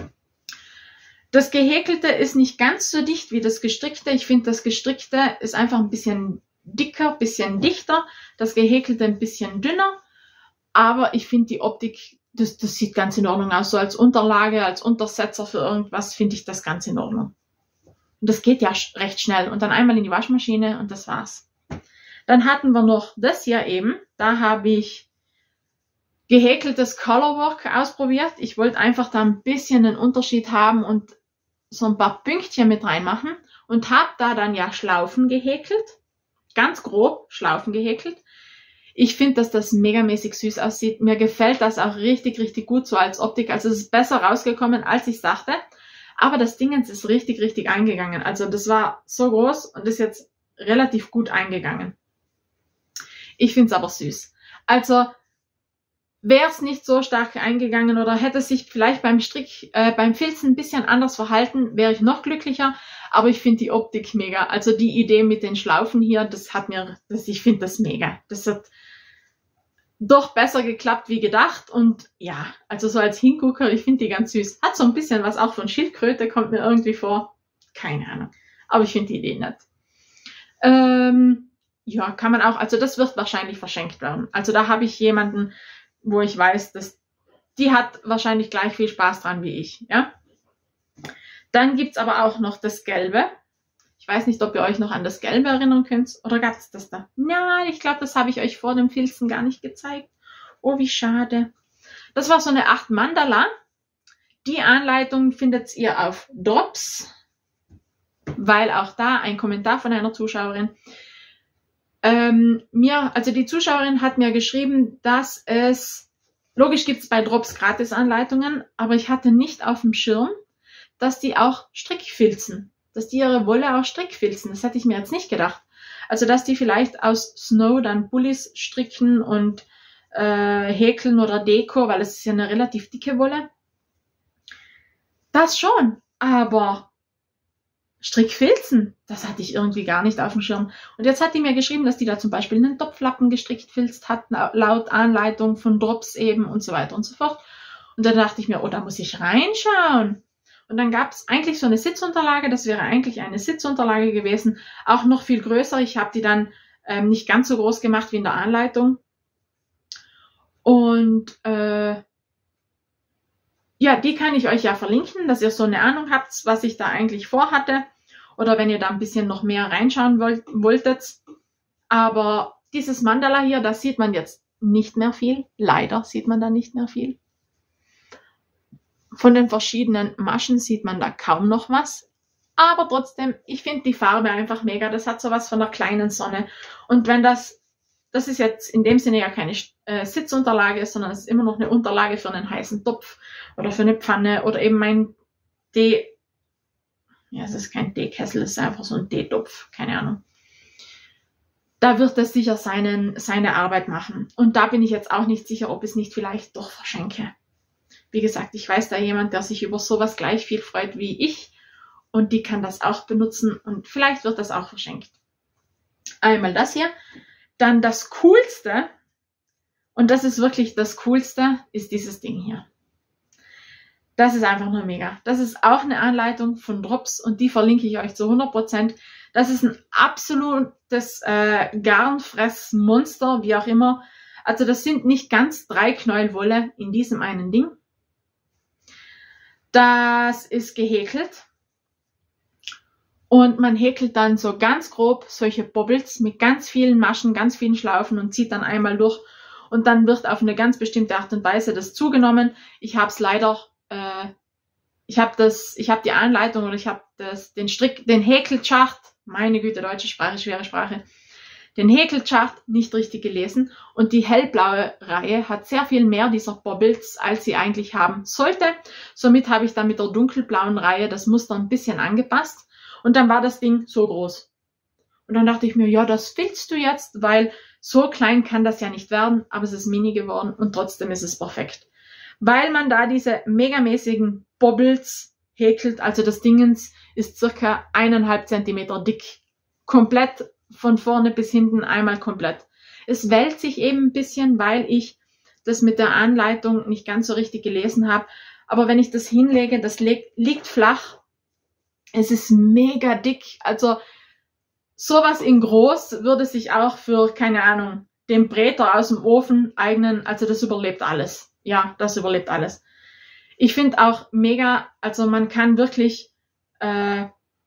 Das gehäkelte ist nicht ganz so dicht wie das gestrickte. Ich finde, das gestrickte ist einfach ein bisschen dicker, bisschen dichter. Das gehäkelte ein bisschen dünner. Aber ich finde die Optik, das, das sieht ganz in Ordnung aus. So als Unterlage, als Untersetzer für irgendwas finde ich das ganz in Ordnung. Und das geht ja recht schnell. Und dann einmal in die Waschmaschine und das war's. Dann hatten wir noch das hier eben. Da habe ich gehäkeltes Colorwork ausprobiert. Ich wollte einfach da ein bisschen einen Unterschied haben und so ein paar Pünktchen mit reinmachen. Und habe da dann ja Schlaufen gehäkelt. Ganz grob Schlaufen gehäkelt. Ich finde, dass das megamäßig süß aussieht. Mir gefällt das auch richtig, richtig gut so als Optik. Also es ist besser rausgekommen, als ich dachte. Aber das Ding ist richtig, richtig eingegangen. Also das war so groß und ist jetzt relativ gut eingegangen. Ich finde es aber süß. Also wäre es nicht so stark eingegangen oder hätte sich vielleicht beim Strick, äh, beim Filzen ein bisschen anders verhalten, wäre ich noch glücklicher. Aber ich finde die Optik mega. Also die Idee mit den Schlaufen hier, das hat mir, das, ich finde das mega. Das hat doch besser geklappt wie gedacht. Und ja, also so als Hingucker, ich finde die ganz süß. Hat so ein bisschen was auch von Schildkröte, kommt mir irgendwie vor. Keine Ahnung. Aber ich finde die Idee nett. Ähm, ja, kann man auch, also das wird wahrscheinlich verschenkt werden. Also da habe ich jemanden, wo ich weiß, dass die hat wahrscheinlich gleich viel Spaß dran wie ich. Ja. Dann gibt's aber auch noch das Gelbe. Ich weiß nicht, ob ihr euch noch an das Gelbe erinnern könnt. Oder gab es das da? Nein, ich glaube, das habe ich euch vor dem Filzen gar nicht gezeigt. Oh, wie schade. Das war so eine acht Mandala. Die Anleitung findet ihr auf Drops. Weil auch da ein Kommentar von einer Zuschauerin. Ähm, mir, also die Zuschauerin hat mir geschrieben, dass es, logisch gibt es bei Drops Gratis-Anleitungen, aber ich hatte nicht auf dem Schirm, dass die auch Strickfilzen, dass die ihre Wolle auch Strickfilzen. Das hätte ich mir jetzt nicht gedacht. Also, dass die vielleicht aus Snow dann Pullis stricken und äh, häkeln oder Deko, weil es ist ja eine relativ dicke Wolle. Das schon, aber Strickfilzen, das hatte ich irgendwie gar nicht auf dem Schirm. Und jetzt hat die mir geschrieben, dass die da zum Beispiel einen Topflappen gestrickt filzt hat, laut Anleitung von Drops eben und so weiter und so fort. Und dann dachte ich mir, oh, da muss ich reinschauen. Und dann gab es eigentlich so eine Sitzunterlage, das wäre eigentlich eine Sitzunterlage gewesen, auch noch viel größer. Ich habe die dann ähm, nicht ganz so groß gemacht wie in der Anleitung. Und äh, ja, die kann ich euch ja verlinken, dass ihr so eine Ahnung habt, was ich da eigentlich vorhatte. Oder wenn ihr da ein bisschen noch mehr reinschauen wollt, wolltet. Aber dieses Mandala hier, das sieht man jetzt nicht mehr viel. Leider sieht man da nicht mehr viel. Von den verschiedenen Maschen sieht man da kaum noch was. Aber trotzdem, ich finde die Farbe einfach mega. Das hat sowas von einer kleinen Sonne. Und wenn das, das ist jetzt in dem Sinne ja keine äh, Sitzunterlage, sondern es ist immer noch eine Unterlage für einen heißen Topf oder für eine Pfanne oder eben mein Tee. Ja, es ist kein Teekessel, es ist einfach so ein Teetopf, keine Ahnung. Da wird es sicher seinen, seine Arbeit machen. Und da bin ich jetzt auch nicht sicher, ob ich es nicht vielleicht doch verschenke. Wie gesagt, ich weiß da jemand, der sich über sowas gleich viel freut wie ich. Und die kann das auch benutzen und vielleicht wird das auch verschenkt. Einmal das hier. Dann das Coolste, und das ist wirklich das Coolste, ist dieses Ding hier. Das ist einfach nur mega. Das ist auch eine Anleitung von Drops und die verlinke ich euch zu hundert Prozent. Das ist ein absolutes äh, Garnfressmonster, wie auch immer. Also das sind nicht ganz drei Knäuel Wolle in diesem einen Ding. Das ist gehäkelt. Und man häkelt dann so ganz grob solche Bobbles mit ganz vielen Maschen, ganz vielen Schlaufen und zieht dann einmal durch. Und dann wird auf eine ganz bestimmte Art und Weise das zugenommen. Ich habe es leider, äh, ich habe das, ich habe die Anleitung oder ich habe das, den Strick, den Häkelschacht, meine Güte, deutsche Sprache, schwere Sprache, den Häkelschacht nicht richtig gelesen. Und die hellblaue Reihe hat sehr viel mehr dieser Bobbles, als sie eigentlich haben sollte. Somit habe ich dann mit der dunkelblauen Reihe das Muster ein bisschen angepasst. Und dann war das Ding so groß. Und dann dachte ich mir, ja, das filzt du jetzt, weil so klein kann das ja nicht werden, aber es ist mini geworden und trotzdem ist es perfekt. Weil man da diese megamäßigen Bobbles häkelt, also das Dingens ist circa eineinhalb Zentimeter dick. Komplett von vorne bis hinten einmal komplett. Es wälzt sich eben ein bisschen, weil ich das mit der Anleitung nicht ganz so richtig gelesen habe. Aber wenn ich das hinlege, das liegt flach. Es ist mega dick, also sowas in groß würde sich auch für, keine Ahnung, den Bräter aus dem Ofen eignen, also das überlebt alles. Ja, das überlebt alles. Ich finde auch mega, also man kann wirklich, äh,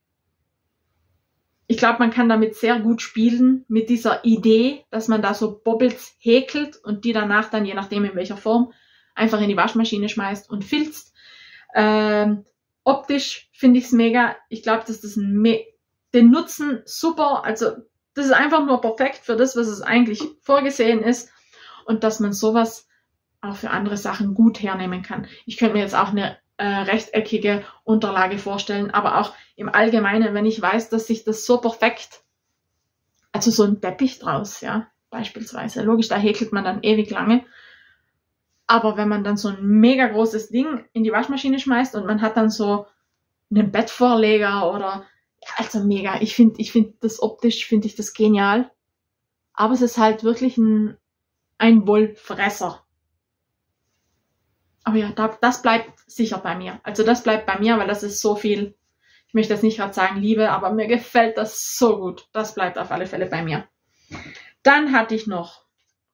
ich glaube, man kann damit sehr gut spielen, mit dieser Idee, dass man da so Bobbles häkelt und die danach dann, je nachdem in welcher Form, einfach in die Waschmaschine schmeißt und filzt. Ähm, Optisch finde ich es mega. Ich glaube, dass das ein Me den Nutzen super, also das ist einfach nur perfekt für das, was es eigentlich vorgesehen ist und dass man sowas auch für andere Sachen gut hernehmen kann. Ich könnte mir jetzt auch eine äh, rechteckige Unterlage vorstellen, aber auch im Allgemeinen, wenn ich weiß, dass sich das so perfekt, also so ein Teppich draus, ja, beispielsweise. Logisch, da häkelt man dann ewig lange. Aber wenn man dann so ein mega großes Ding in die Waschmaschine schmeißt und man hat dann so einen Bettvorleger oder, also mega. Ich finde, ich finde das optisch, finde ich das genial. Aber es ist halt wirklich ein, ein Wollfresser. Aber ja, da, das bleibt sicher bei mir. Also das bleibt bei mir, weil das ist so viel, ich möchte jetzt nicht gerade sagen Liebe, aber mir gefällt das so gut. Das bleibt auf alle Fälle bei mir. Dann hatte ich noch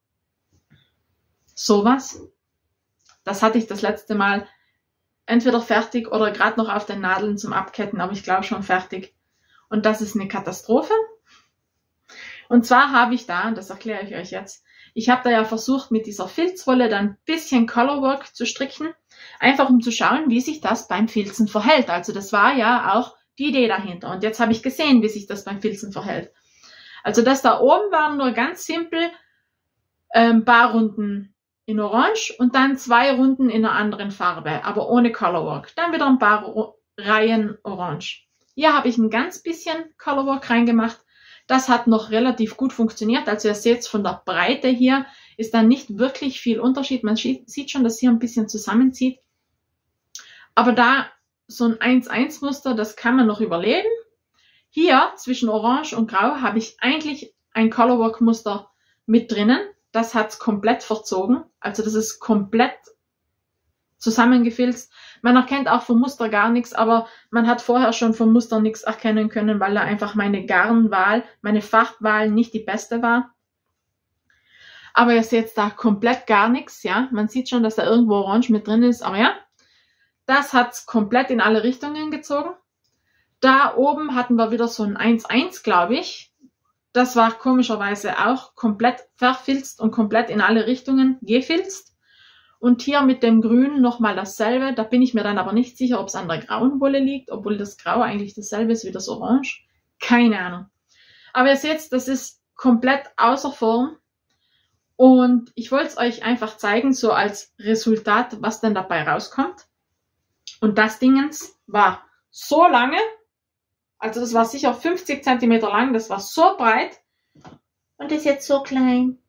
sowas. Das hatte ich das letzte Mal entweder fertig oder gerade noch auf den Nadeln zum Abketten, aber ich glaube schon fertig. Und das ist eine Katastrophe. Und zwar habe ich da, das erkläre ich euch jetzt, ich habe da ja versucht, mit dieser Filzwolle dann ein bisschen Colorwork zu stricken, einfach um zu schauen, wie sich das beim Filzen verhält. Also das war ja auch die Idee dahinter. Und jetzt habe ich gesehen, wie sich das beim Filzen verhält. Also das da oben waren nur ganz simpel ein ähm, paar Runden in Orange und dann zwei Runden in einer anderen Farbe, aber ohne Colorwork. Dann wieder ein paar Ro- Reihen Orange. Hier habe ich ein ganz bisschen Colorwork reingemacht. Das hat noch relativ gut funktioniert. Also ihr seht von der Breite hier ist dann nicht wirklich viel Unterschied. Man sieht schon, dass hier ein bisschen zusammenzieht. Aber da so ein eins eins Muster, das kann man noch überleben. Hier zwischen Orange und Grau habe ich eigentlich ein Colorwork Muster mit drinnen. Das hat es komplett verzogen. Also das ist komplett zusammengefilzt. Man erkennt auch vom Muster gar nichts, aber man hat vorher schon vom Muster nichts erkennen können, weil da einfach meine Garnwahl, meine Farbwahl nicht die beste war. Aber ihr seht da komplett gar nichts, ja. Man sieht schon, dass da irgendwo Orange mit drin ist, aber ja. Das hat es komplett in alle Richtungen gezogen. Da oben hatten wir wieder so ein eins eins, glaube ich. Das war komischerweise auch komplett verfilzt und komplett in alle Richtungen gefilzt. Und hier mit dem Grün nochmal dasselbe. Da bin ich mir dann aber nicht sicher, ob es an der grauen Wolle liegt, obwohl das Grau eigentlich dasselbe ist wie das Orange. Keine Ahnung. Aber ihr seht, das ist komplett außer Form. Und ich wollte es euch einfach zeigen, so als Resultat, was denn dabei rauskommt. Und das Dingens war so lange, also das war sicher fünfzig Zentimeter lang, das war so breit und ist jetzt so klein.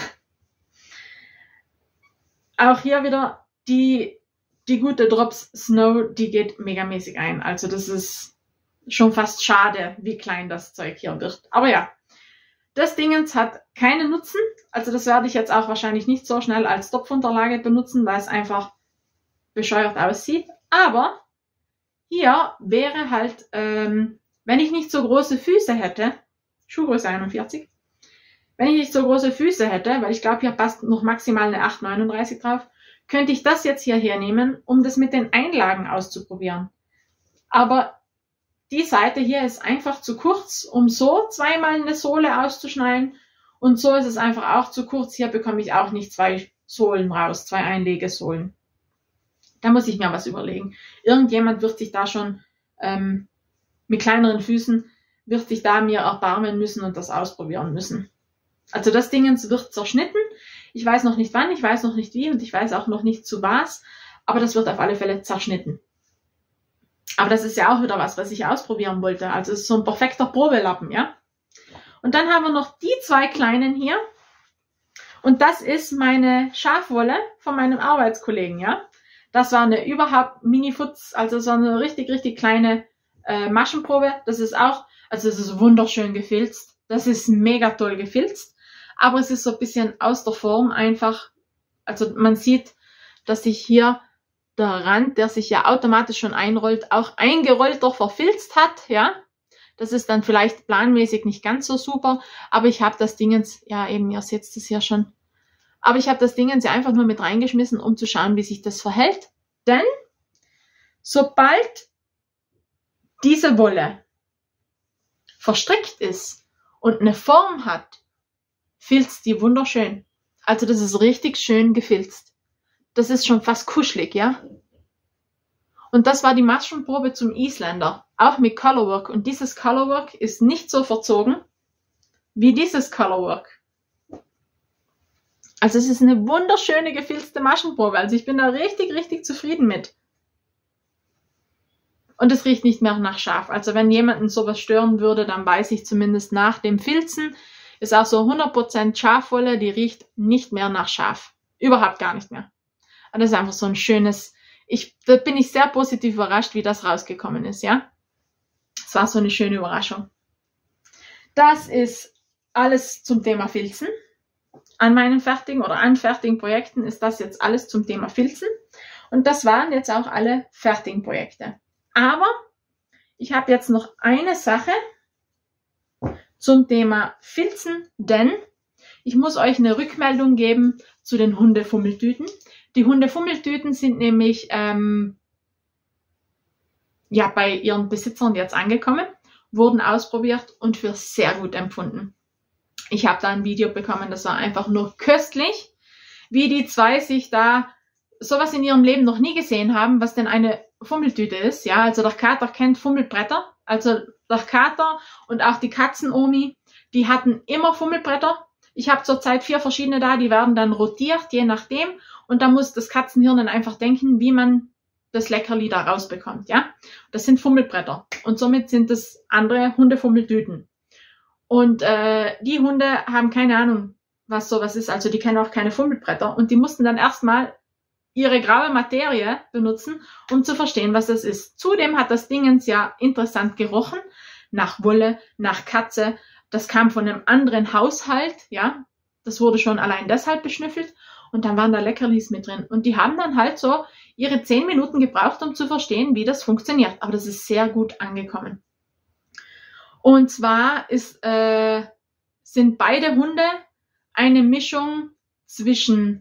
Auch hier wieder die, die gute Drops Snow, die geht megamäßig ein. Also das ist schon fast schade, wie klein das Zeug hier wird. Aber ja, das Dingens hat keinen Nutzen. Also das werde ich jetzt auch wahrscheinlich nicht so schnell als Topfunterlage benutzen, weil es einfach bescheuert aussieht. Aber hier wäre halt, ähm, wenn ich nicht so große Füße hätte, Schuhgröße einundvierzig, wenn ich nicht so große Füße hätte, weil ich glaube, hier passt noch maximal eine acht neununddreißig drauf, könnte ich das jetzt hier hernehmen, um das mit den Einlagen auszuprobieren. Aber die Seite hier ist einfach zu kurz, um so zweimal eine Sohle auszuschneiden. Und so ist es einfach auch zu kurz. Hier bekomme ich auch nicht zwei Sohlen raus, zwei Einlegesohlen. Da muss ich mir was überlegen. Irgendjemand wird sich da schon ähm, mit kleineren Füßen, wird sich da mir erbarmen müssen und das ausprobieren müssen. Also das Ding wird zerschnitten. Ich weiß noch nicht wann, ich weiß noch nicht wie und ich weiß auch noch nicht zu was. Aber das wird auf alle Fälle zerschnitten. Aber das ist ja auch wieder was, was ich ausprobieren wollte. Also es ist so ein perfekter Probelappen, ja. Und dann haben wir noch die zwei kleinen hier. Und das ist meine Schafwolle von meinem Arbeitskollegen, ja. Das war eine überhaupt Mini-Futz, also so eine richtig, richtig kleine äh, Maschenprobe. Das ist auch, also es ist wunderschön gefilzt. Das ist mega toll gefilzt. Aber es ist so ein bisschen aus der Form einfach. Also man sieht, dass sich hier der Rand, der sich ja automatisch schon einrollt, auch eingerollter verfilzt hat, ja. Das ist dann vielleicht planmäßig nicht ganz so super, aber ich habe das Dingens, ja eben, ihr seht es hier schon, aber ich habe das Dingens ja einfach nur mit reingeschmissen, um zu schauen, wie sich das verhält. Denn sobald diese Wolle verstrickt ist und eine Form hat, filzt die wunderschön. Also das ist richtig schön gefilzt. Das ist schon fast kuschelig, ja. Und das war die Maschenprobe zum Isländer, auch mit Colorwork. Und dieses Colorwork ist nicht so verzogen wie dieses Colorwork. Also es ist eine wunderschöne gefilzte Maschenprobe. Also ich bin da richtig, richtig zufrieden mit. Und es riecht nicht mehr nach Schaf. Also wenn jemanden sowas stören würde, dann weiß ich zumindest nach dem Filzen, ist auch so hundert Prozent Schafwolle, die riecht nicht mehr nach Schaf. Überhaupt gar nicht mehr. Und das ist einfach so ein schönes, ich, da bin ich sehr positiv überrascht, wie das rausgekommen ist, ja. Es war so eine schöne Überraschung. Das ist alles zum Thema Filzen. An meinen fertigen oder an fertigen Projekten ist das jetzt alles zum Thema Filzen. Und das waren jetzt auch alle fertigen Projekte. Aber ich habe jetzt noch eine Sache zum Thema Filzen, denn ich muss euch eine Rückmeldung geben zu den Hundefummeltüten. Die Hundefummeltüten sind nämlich ähm, ja, bei ihren Besitzern jetzt angekommen, wurden ausprobiert und für sehr gut empfunden. Ich habe da ein Video bekommen, das war einfach nur köstlich, wie die zwei sich da sowas in ihrem Leben noch nie gesehen haben, was denn eine Fummeltüte ist. Ja, also der Kater kennt Fummelbretter, also der Kater und auch die Katzenomi, die hatten immer Fummelbretter. Ich habe zurzeit vier verschiedene da, die werden dann rotiert, je nachdem. Und da muss das Katzenhirn dann einfach denken, wie man das Leckerli da rausbekommt, ja. Das sind Fummelbretter. Und somit sind das andere Hundefummeltüten. Und äh, die Hunde haben keine Ahnung, was sowas ist. Also die kennen auch keine Fummelbretter. Und die mussten dann erstmal ihre graue Materie benutzen, um zu verstehen, was das ist. Zudem hat das Dingens ja interessant gerochen. Nach Wolle, nach Katze. Das kam von einem anderen Haushalt, ja. Das wurde schon allein deshalb beschnüffelt. Und dann waren da Leckerlis mit drin. Und die haben dann halt so ihre zehn Minuten gebraucht, um zu verstehen, wie das funktioniert. Aber das ist sehr gut angekommen. Und zwar ist, äh, sind beide Hunde eine Mischung zwischen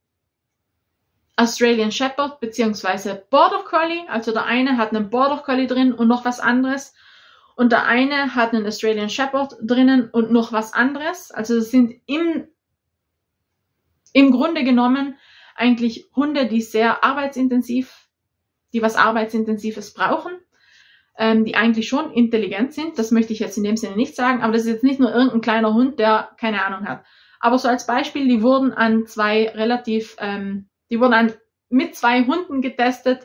Australian Shepherd bzw. Border Collie. Also der eine hat einen Border Collie drin und noch was anderes. Und der eine hat einen Australian Shepherd drinnen und noch was anderes. Also das sind im Im Grunde genommen eigentlich Hunde, die sehr arbeitsintensiv, die was arbeitsintensives brauchen, ähm, die eigentlich schon intelligent sind. Das möchte ich jetzt in dem Sinne nicht sagen, aber das ist jetzt nicht nur irgendein kleiner Hund, der keine Ahnung hat. Aber so als Beispiel, die wurden an zwei relativ, ähm, die wurden an, mit zwei Hunden getestet,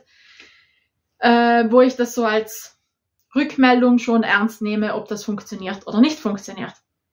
äh, wo ich das so als Rückmeldung schon ernst nehme, ob das funktioniert oder nicht funktioniert.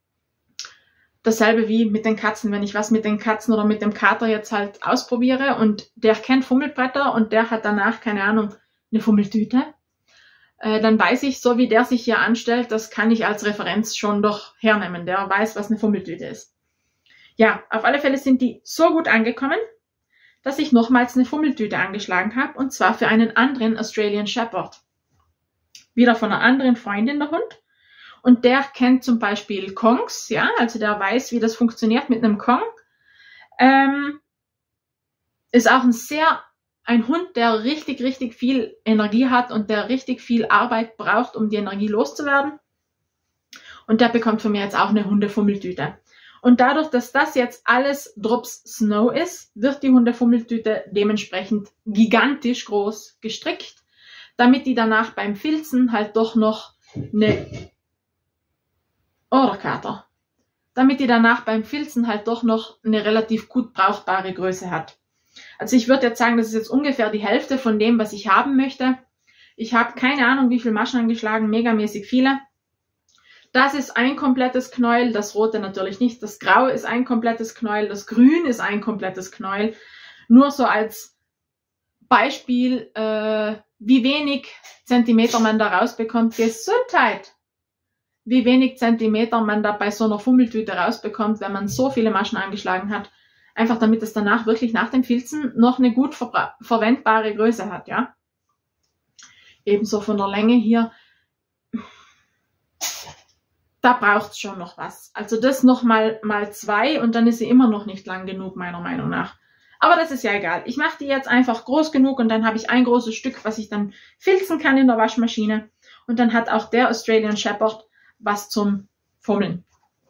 Dasselbe wie mit den Katzen, wenn ich was mit den Katzen oder mit dem Kater jetzt halt ausprobiere und der kennt Fummelbretter und der hat danach, keine Ahnung, eine Fummeltüte, äh, dann weiß ich, so wie der sich hier anstellt, das kann ich als Referenz schon doch hernehmen. Der weiß, was eine Fummeltüte ist. Ja, auf alle Fälle sind die so gut angekommen, dass ich nochmals eine Fummeltüte angeschlagen habe und zwar für einen anderen Australian Shepherd. Wieder von einer anderen Freundin der Hund. Und der kennt zum Beispiel Kongs, ja, also der weiß, wie das funktioniert mit einem Kong. Ähm, ist auch ein sehr ein Hund, der richtig, richtig viel Energie hat und der richtig viel Arbeit braucht, um die Energie loszuwerden. Und der bekommt von mir jetzt auch eine Hundefummeltüte. Und dadurch, dass das jetzt alles Drops Snow ist, wird die Hundefummeltüte dementsprechend gigantisch groß gestrickt, damit die danach beim Filzen halt doch noch eine oder Kater, damit die danach beim Filzen halt doch noch eine relativ gut brauchbare Größe hat. Also ich würde jetzt sagen, das ist jetzt ungefähr die Hälfte von dem, was ich haben möchte. Ich habe keine Ahnung, wie viele Maschen angeschlagen, megamäßig viele. Das ist ein komplettes Knäuel, das rote natürlich nicht. Das graue ist ein komplettes Knäuel, das grün ist ein komplettes Knäuel. Nur so als Beispiel, äh, wie wenig Zentimeter man da rausbekommt. Gesundheit! Wie wenig Zentimeter man da bei so einer Fummeltüte rausbekommt, wenn man so viele Maschen angeschlagen hat. Einfach damit es danach wirklich nach dem Filzen noch eine gut ver verwendbare Größe hat, ja. Ebenso von der Länge hier. Da braucht es schon noch was. Also das noch mal, mal zwei und dann ist sie immer noch nicht lang genug, meiner Meinung nach. Aber das ist ja egal. Ich mache die jetzt einfach groß genug und dann habe ich ein großes Stück, was ich dann filzen kann in der Waschmaschine. Und dann hat auch der Australian Shepherd was zum Fummeln.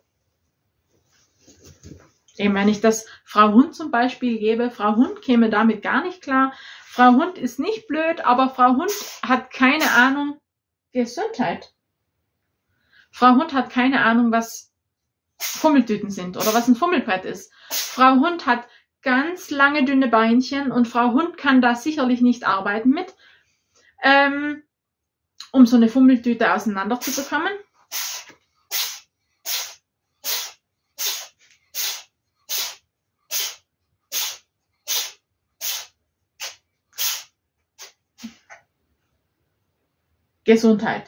Eben wenn ich das Frau Hund zum Beispiel gebe, Frau Hund käme damit gar nicht klar. Frau Hund ist nicht blöd, aber Frau Hund hat keine Ahnung. Gesundheit. Frau Hund hat keine Ahnung, was Fummeltüten sind oder was ein Fummelbrett ist. Frau Hund hat ganz lange, dünne Beinchen und Frau Hund kann da sicherlich nicht arbeiten mit, ähm, um so eine Fummeltüte auseinander zu bekommen. Gesundheit.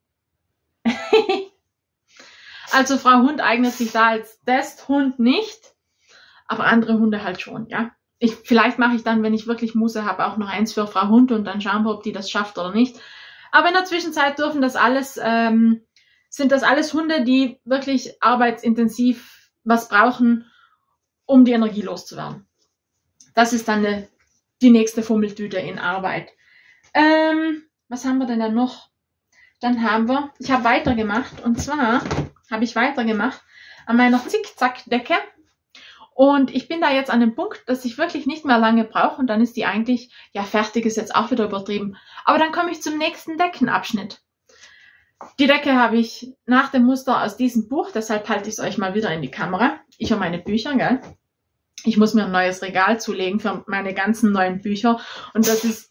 Also Frau Hund eignet sich da als Testhund nicht, aber andere Hunde halt schon, ja. Ich, vielleicht mache ich dann, wenn ich wirklich Muße habe, auch noch eins für Frau Hund und dann schauen wir, ob die das schafft oder nicht. Aber in der Zwischenzeit dürfen das alles, ähm, sind das alles Hunde, die wirklich arbeitsintensiv was brauchen, um die Energie loszuwerden. Das ist dann eine, die nächste Fummeltüte in Arbeit. Ähm, was haben wir denn da noch? Dann haben wir, ich habe weitergemacht und zwar habe ich weitergemacht an meiner Zickzack-Decke und ich bin da jetzt an dem Punkt, dass ich wirklich nicht mehr lange brauche und dann ist die eigentlich, ja fertig ist jetzt auch wieder übertrieben, aber dann komme ich zum nächsten Deckenabschnitt. Die Decke habe ich nach dem Muster aus diesem Buch, deshalb halte ich es euch mal wieder in die Kamera. Ich und meine Bücher, gell? Ich muss mir ein neues Regal zulegen für meine ganzen neuen Bücher und das ist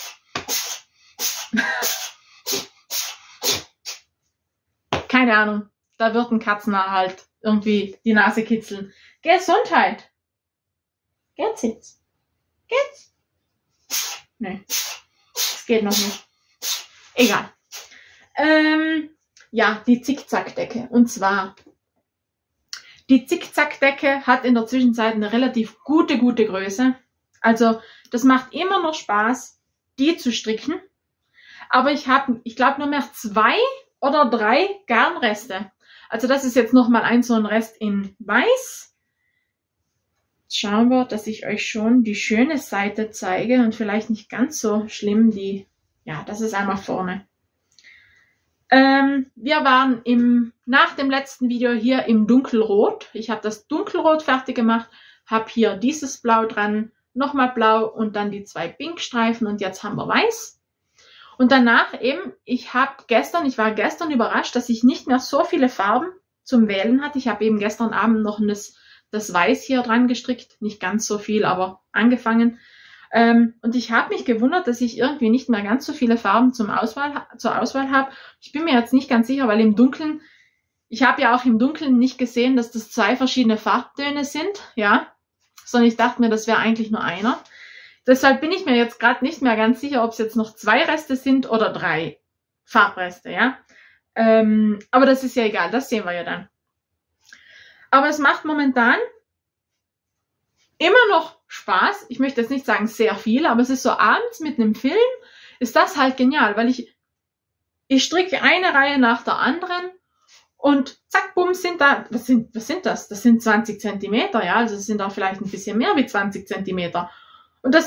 keine Ahnung. Da wird ein Katzenhaar halt irgendwie die Nase kitzeln. Gesundheit. Geht's jetzt? Geht's? Nee. Es geht noch nicht. Egal. Ähm, ja, die Zickzackdecke. Und zwar, die Zickzackdecke hat in der Zwischenzeit eine relativ gute, gute Größe. Also, das macht immer noch Spaß, die zu stricken. Aber ich habe, ich glaube, nur mehr zwei oder drei Garnreste. Also das ist jetzt nochmal ein so ein Rest in Weiß. Jetzt schauen wir, dass ich euch schon die schöne Seite zeige und vielleicht nicht ganz so schlimm die, ja, das ist einmal vorne. Ähm, wir waren im, nach dem letzten Video hier im Dunkelrot. Ich habe das Dunkelrot fertig gemacht, habe hier dieses Blau dran, nochmal Blau und dann die zwei Pinkstreifen und jetzt haben wir Weiß. Und danach eben, ich habe gestern, ich war gestern überrascht, dass ich nicht mehr so viele Farben zum Wählen hatte. Ich habe eben gestern Abend noch das, das Weiß hier dran gestrickt. Nicht ganz so viel, aber angefangen. Ähm, und ich habe mich gewundert, dass ich irgendwie nicht mehr ganz so viele Farben zum Auswahl, zur Auswahl habe. Ich bin mir jetzt nicht ganz sicher, weil im Dunkeln, ich habe ja auch im Dunkeln nicht gesehen, dass das zwei verschiedene Farbtöne sind, ja. Sondern ich dachte mir, das wäre eigentlich nur einer. Deshalb bin ich mir jetzt gerade nicht mehr ganz sicher, ob es jetzt noch zwei Reste sind oder drei Farbreste, ja. Ähm, aber das ist ja egal, das sehen wir ja dann. Aber es macht momentan immer noch Spaß. Ich möchte jetzt nicht sagen sehr viel, aber es ist so abends mit einem Film, ist das halt genial, weil ich, ich stricke eine Reihe nach der anderen und zack, bumm, sind da, was sind, was sind das? Das sind zwanzig Zentimeter, ja, also es sind auch vielleicht ein bisschen mehr wie zwanzig Zentimeter. Und das ist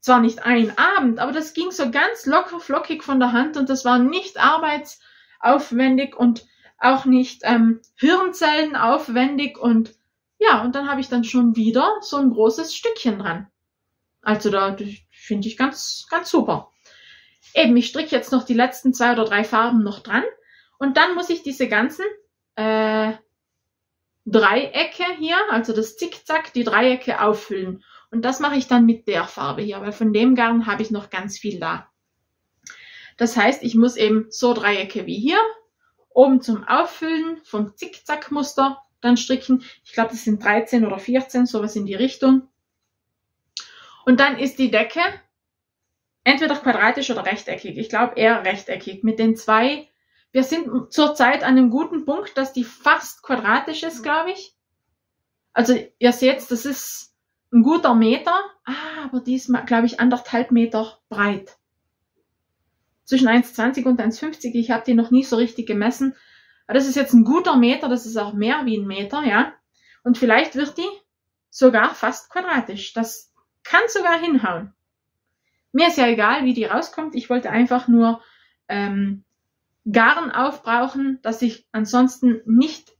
zwar nicht ein Abend, aber das ging so ganz locker flockig von der Hand und das war nicht arbeitsaufwendig und auch nicht ähm, hirnzellenaufwendig und ja, und dann habe ich dann schon wieder so ein großes Stückchen dran. Also da finde ich ganz, ganz super. Eben, ich stricke jetzt noch die letzten zwei oder drei Farben noch dran und dann muss ich diese ganzen äh, Dreiecke hier, also das Zickzack, die Dreiecke auffüllen. Und das mache ich dann mit der Farbe hier, weil von dem Garn habe ich noch ganz viel da. Das heißt, ich muss eben so Dreiecke wie hier, oben zum Auffüllen vom Zickzackmuster dann stricken. Ich glaube, das sind dreizehn oder vierzehn, sowas in die Richtung. Und dann ist die Decke entweder quadratisch oder rechteckig. Ich glaube eher rechteckig mit den zwei. Wir sind zurzeit an einem guten Punkt, dass die fast quadratisch ist, glaube ich. Also ihr seht, das ist ein guter Meter, ah, aber die ist, glaube ich, anderthalb Meter breit. Zwischen eins zwanzig und eins fünfzig, ich habe die noch nie so richtig gemessen. Aber das ist jetzt ein guter Meter, das ist auch mehr wie ein Meter, ja. Und vielleicht wird die sogar fast quadratisch. Das kann sogar hinhauen. Mir ist ja egal, wie die rauskommt. Ich wollte einfach nur ähm, Garn aufbrauchen, dass ich ansonsten nicht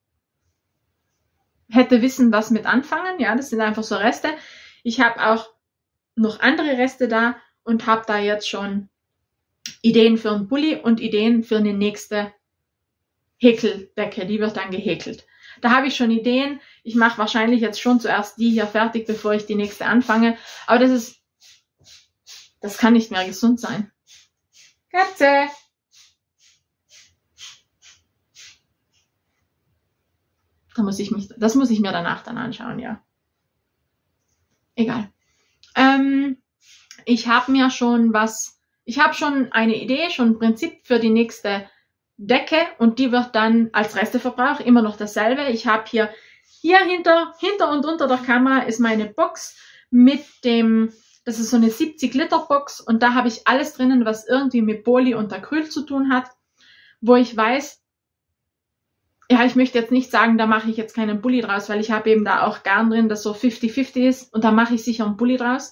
hätte wissen, was mit anfangen. Ja, das sind einfach so Reste. Ich habe auch noch andere Reste da und habe da jetzt schon Ideen für einen Pulli und Ideen für eine nächste Häkeldecke. Die wird dann gehäkelt. Da habe ich schon Ideen. Ich mache wahrscheinlich jetzt schon zuerst die hier fertig, bevor ich die nächste anfange. Aber das ist, das kann nicht mehr gesund sein. Katze! Da muss ich mich, das muss ich mir danach dann anschauen, ja. Egal. Ähm, ich habe mir schon was, ich habe schon eine Idee, schon ein Prinzip für die nächste Decke und die wird dann als Resteverbrauch immer noch dasselbe. Ich habe hier, hier hinter, hinter und unter der Kamera ist meine Box mit dem, das ist so eine siebzig Liter Box und da habe ich alles drinnen, was irgendwie mit Poly und Acryl zu tun hat, wo ich weiß, ja, ich möchte jetzt nicht sagen, da mache ich jetzt keinen Pulli draus, weil ich habe eben da auch Garn drin, das so fünfzig fünfzig ist und da mache ich sicher einen Pulli draus.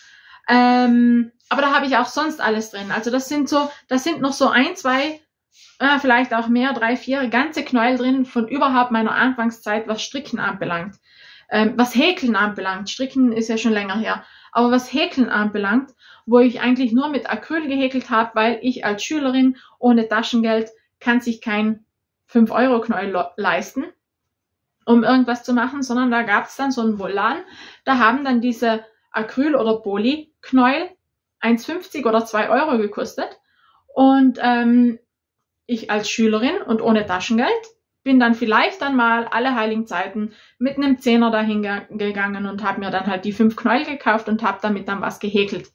Ähm, aber da habe ich auch sonst alles drin. Also das sind so, das sind noch so ein, zwei, äh, vielleicht auch mehr, drei, vier ganze Knäuel drin von überhaupt meiner Anfangszeit, was Stricken anbelangt. Ähm, was Häkeln anbelangt, Stricken ist ja schon länger her, aber was Häkeln anbelangt, wo ich eigentlich nur mit Acryl gehäkelt habe, weil ich als Schülerin ohne Taschengeld kann sich kein fünf Euro Knäuel leisten, um irgendwas zu machen, sondern da gab es dann so einen Volan, da haben dann diese Acryl- oder Poly-Knäuel eins fünfzig oder zwei Euro gekostet und ähm, ich als Schülerin und ohne Taschengeld bin dann vielleicht dann mal alle heiligen Zeiten mit einem Zehner dahin ge gegangen und habe mir dann halt die fünf Knäuel gekauft und habe damit dann was gehäkelt.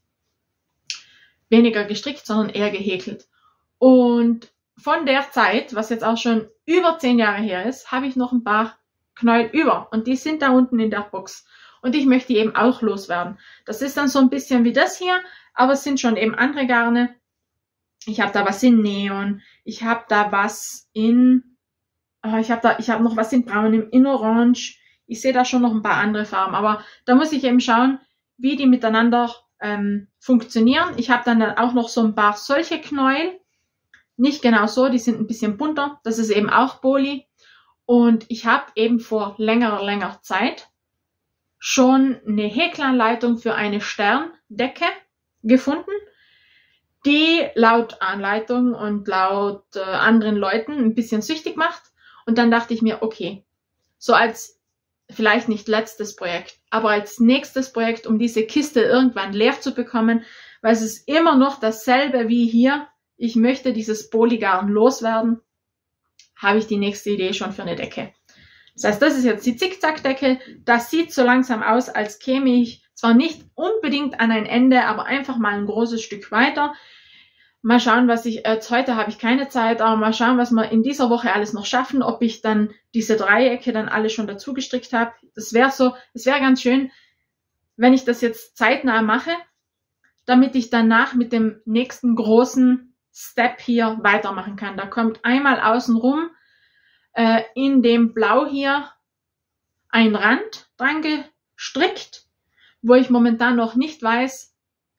Weniger gestrickt, sondern eher gehäkelt. Und von der Zeit, was jetzt auch schon über zehn Jahre her ist, habe ich noch ein paar Knäuel über und die sind da unten in der Box. Und ich möchte die eben auch loswerden. Das ist dann so ein bisschen wie das hier, aber es sind schon eben andere Garne. Ich habe da was in Neon, ich habe da was in, oh, ich habe da, ich habe noch was in Braun, in Orange. Ich sehe da schon noch ein paar andere Farben, aber da muss ich eben schauen, wie die miteinander ähm, funktionieren. Ich habe dann, dann auch noch so ein paar solche Knäuel. Nicht genau so, die sind ein bisschen bunter. Das ist eben auch Poly. Und ich habe eben vor längerer, längerer Zeit schon eine Häkelanleitung für eine Sterndecke gefunden, die laut Anleitung und laut äh, anderen Leuten ein bisschen süchtig macht. Und dann dachte ich mir, okay, so als vielleicht nicht letztes Projekt, aber als nächstes Projekt, um diese Kiste irgendwann leer zu bekommen, weil es ist immer noch dasselbe wie hier. Ich möchte dieses Polygarn loswerden, habe ich die nächste Idee schon für eine Decke. Das heißt, das ist jetzt die Zickzackdecke. Das sieht so langsam aus, als käme ich zwar nicht unbedingt an ein Ende, aber einfach mal ein großes Stück weiter. Mal schauen, was ich, jetzt heute habe ich keine Zeit, aber mal schauen, was wir in dieser Woche alles noch schaffen, ob ich dann diese Dreiecke dann alle schon dazu gestrickt habe. Das wäre so, es wäre ganz schön, wenn ich das jetzt zeitnah mache, damit ich danach mit dem nächsten großen Step hier weitermachen kann. Da kommt einmal außenrum äh, in dem Blau hier ein Rand dran gestrickt, wo ich momentan noch nicht weiß,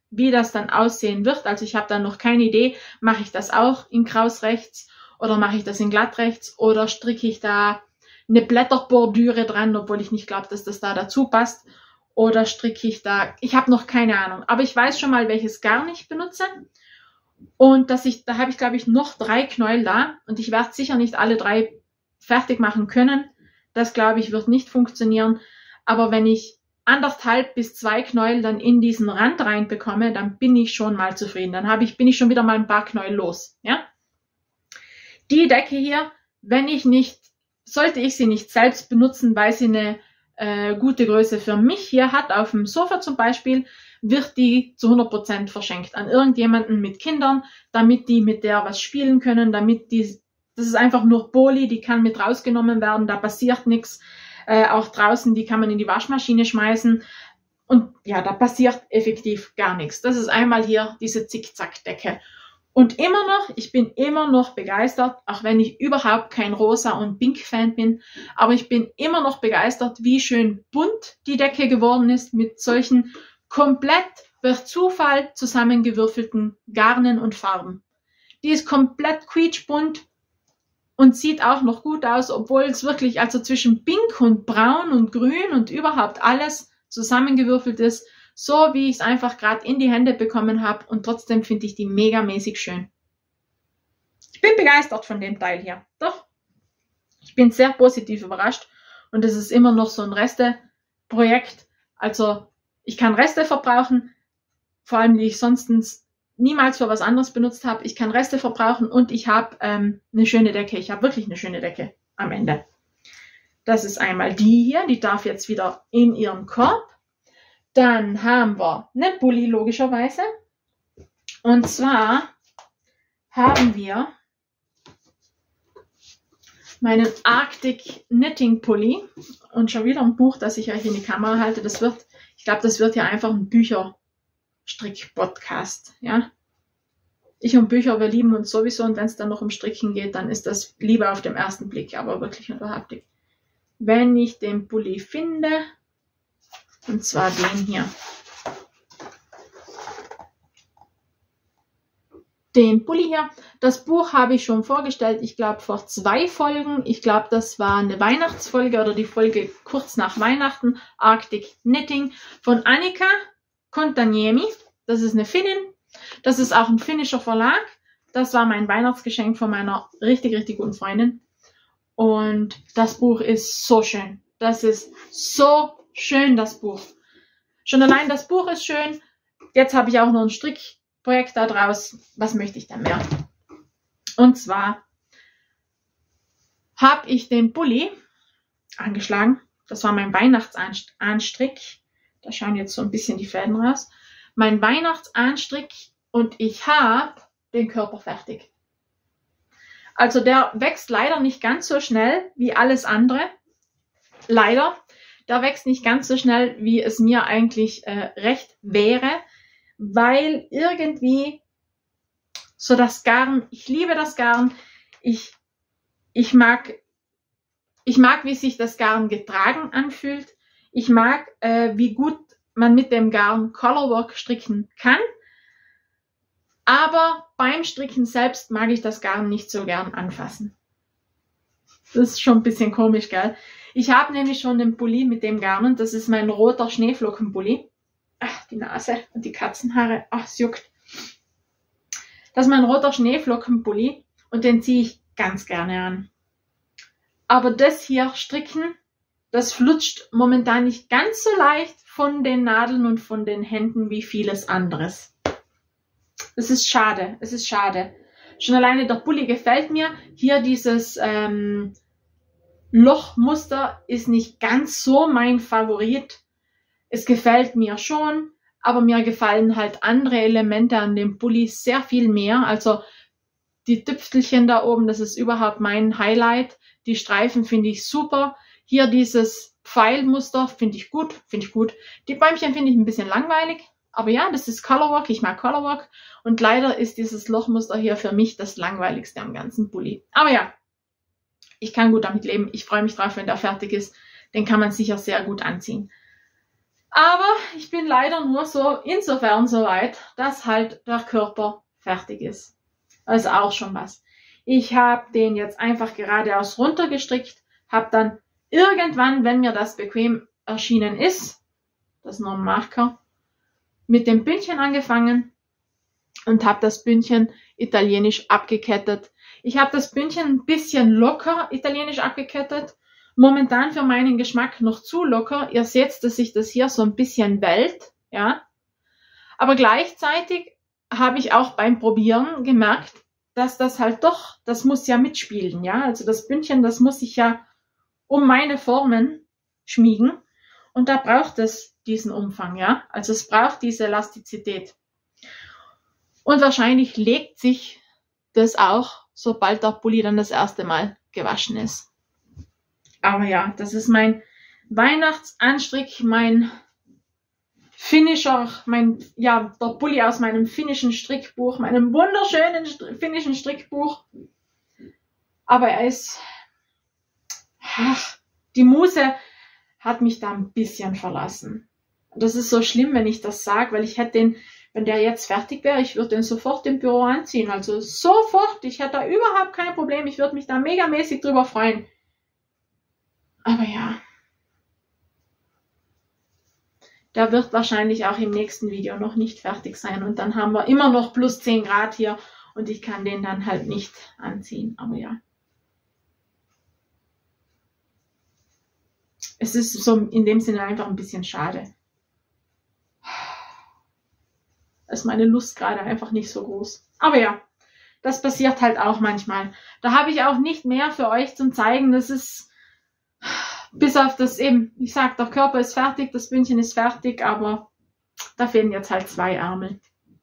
wie das dann aussehen wird. Also ich habe dann noch keine Idee, mache ich das auch in Kraus rechts oder mache ich das in glatt rechts oder stricke ich da eine Blätterbordüre dran, obwohl ich nicht glaube, dass das da dazu passt. Oder stricke ich da, ich habe noch keine Ahnung, aber ich weiß schon mal, welches Garn ich benutze. Und dass ich, da habe ich glaube ich noch drei Knäuel da und ich werde sicher nicht alle drei fertig machen können. Das glaube ich wird nicht funktionieren. Aber wenn ich anderthalb bis zwei Knäuel dann in diesen Rand reinbekomme, dann bin ich schon mal zufrieden. Dann habe ich, bin ich schon wieder mal ein paar Knäuel los. Ja? Die Decke hier, wenn ich nicht, sollte ich sie nicht selbst benutzen, weil sie eine äh, gute Größe für mich hier hat, auf dem Sofa zum Beispiel, wird die zu hundert Prozent verschenkt an irgendjemanden mit Kindern, damit die mit der was spielen können, damit die, das ist einfach nur Poli, die kann mit rausgenommen werden, da passiert nichts. Äh, auch draußen, die kann man in die Waschmaschine schmeißen und ja, da passiert effektiv gar nichts. Das ist einmal hier diese Zickzack-Decke. Und immer noch, ich bin immer noch begeistert, auch wenn ich überhaupt kein Rosa- und Pink-Fan bin, aber ich bin immer noch begeistert, wie schön bunt die Decke geworden ist mit solchen komplett per Zufall zusammengewürfelten Garnen und Farben. Die ist komplett quietschbunt und sieht auch noch gut aus, obwohl es wirklich also zwischen Pink und Braun und Grün und überhaupt alles zusammengewürfelt ist, so wie ich es einfach gerade in die Hände bekommen habe und trotzdem finde ich die megamäßig schön. Ich bin begeistert von dem Teil hier, doch. Ich bin sehr positiv überrascht und es ist immer noch so ein Reste-Projekt, also ich kann Reste verbrauchen, vor allem die ich sonst niemals für was anderes benutzt habe. Ich kann Reste verbrauchen und ich habe ähm, eine schöne Decke. Ich habe wirklich eine schöne Decke am Ende. Das ist einmal die hier, die darf jetzt wieder in ihren Korb. Dann haben wir eine Pulli logischerweise. Und zwar haben wir meinen Arctic Knitting Pulli und schon wieder ein Buch, das ich euch in die Kamera halte. Das wird, ich glaube, das wird ja einfach ein Bücherstrick-Podcast, ja. Ich und Bücher, wir lieben uns sowieso und wenn es dann noch um Stricken geht, dann ist das Liebe auf den ersten Blick, aber wirklich unter Haptik. Wenn ich den Pulli finde, und zwar den hier. Den Pulli hier. Das Buch habe ich schon vorgestellt, ich glaube vor zwei Folgen. Ich glaube, das war eine Weihnachtsfolge oder die Folge kurz nach Weihnachten. Arctic Knitting von Annika Kontaniemi. Das ist eine Finnin. Das ist auch ein finnischer Verlag. Das war mein Weihnachtsgeschenk von meiner richtig, richtig guten Freundin. Und das Buch ist so schön. Das ist so schön, das Buch. Schon allein das Buch ist schön. Jetzt habe ich auch noch ein Strickprojekt da draus. Was möchte ich denn mehr? Und zwar habe ich den Pulli angeschlagen. Das war mein Weihnachtsanstrick. Da schauen jetzt so ein bisschen die Fäden raus. Mein Weihnachtsanstrick und ich habe den Körper fertig. Also der wächst leider nicht ganz so schnell wie alles andere. Leider. Der wächst nicht ganz so schnell, wie es mir eigentlich äh, recht wäre, weil irgendwie so das Garn, ich liebe das Garn, ich, ich mag, ich mag, wie sich das Garn getragen anfühlt, ich mag, äh, wie gut man mit dem Garn Colorwork stricken kann, aber beim Stricken selbst mag ich das Garn nicht so gern anfassen. Das ist schon ein bisschen komisch, gell? Ich habe nämlich schon den Pulli mit dem Garn und das ist mein roter Schneeflockenpulli. Ach, die Nase und die Katzenhaare. Ach, es juckt. Das ist mein roter Schneeflockenpulli und den ziehe ich ganz gerne an. Aber das hier stricken, das flutscht momentan nicht ganz so leicht von den Nadeln und von den Händen wie vieles anderes. Es ist schade, es ist schade. Schon alleine der Pulli gefällt mir. Hier dieses ähm, Lochmuster ist nicht ganz so mein Favorit. Es gefällt mir schon, aber mir gefallen halt andere Elemente an dem Pulli sehr viel mehr. Also die Tüpfelchen da oben, das ist überhaupt mein Highlight. Die Streifen finde ich super. Hier dieses Pfeilmuster finde ich gut, finde ich gut. Die Bäumchen finde ich ein bisschen langweilig. Aber ja, das ist Colorwork, ich mag Colorwork. Und leider ist dieses Lochmuster hier für mich das langweiligste am ganzen Pulli. Aber ja, ich kann gut damit leben. Ich freue mich drauf, wenn der fertig ist. Den kann man sicher sehr gut anziehen. Aber ich bin leider nur so insofern soweit, dass halt der Körper fertig ist. Das ist auch schon was. Ich habe den jetzt einfach geradeaus runtergestrickt, habe dann irgendwann, wenn mir das bequem erschienen ist, das ist noch ein Marker, mit dem Bündchen angefangen und habe das Bündchen italienisch abgekettet. Ich habe das Bündchen ein bisschen locker italienisch abgekettet. Momentan für meinen Geschmack noch zu locker. Ihr seht, dass sich das hier so ein bisschen wellt, ja. Aber gleichzeitig habe ich auch beim Probieren gemerkt, dass das halt doch, das muss ja mitspielen, ja. Also das Bündchen, das muss sich ja um meine Formen schmiegen. Und da braucht es diesen Umfang, ja. Also es braucht diese Elastizität. Und wahrscheinlich legt sich das auch, sobald der Pulli dann das erste Mal gewaschen ist. Aber ja, das ist mein Weihnachtsanstrick, mein finnischer, mein, ja, der Pulli aus meinem finnischen Strickbuch, meinem wunderschönen St- finnischen Strickbuch. Aber er ist, ach, die Muse hat mich da ein bisschen verlassen. Und das ist so schlimm, wenn ich das sage, weil ich hätte den, wenn der jetzt fertig wäre, ich würde den sofort im Büro anziehen. Also sofort, ich hätte da überhaupt kein Problem, ich würde mich da megamäßig drüber freuen. Aber ja, der wird wahrscheinlich auch im nächsten Video noch nicht fertig sein. Und dann haben wir immer noch plus zehn Grad hier und ich kann den dann halt nicht anziehen. Aber ja. Es ist so in dem Sinne einfach ein bisschen schade. Da ist meine Lust gerade einfach nicht so groß. Aber ja, das passiert halt auch manchmal. Da habe ich auch nicht mehr für euch zum Zeigen. Das ist... Bis auf das eben, ich sag, der Körper ist fertig, das Bündchen ist fertig, aber da fehlen jetzt halt zwei Ärmel.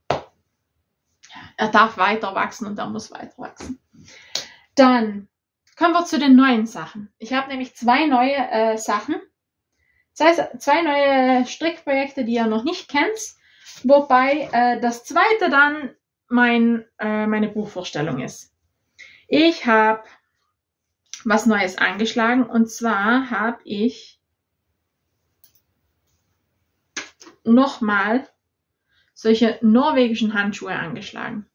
Er darf weiter wachsen und er muss weiter wachsen. Dann kommen wir zu den neuen Sachen. Ich habe nämlich zwei neue äh, Sachen, zwei, zwei neue Strickprojekte, die ihr noch nicht kennt, wobei äh, das zweite dann mein, äh, meine Buchvorstellung ist. Ich habe was Neues angeschlagen und zwar habe ich nochmal solche norwegischen Handschuhe angeschlagen.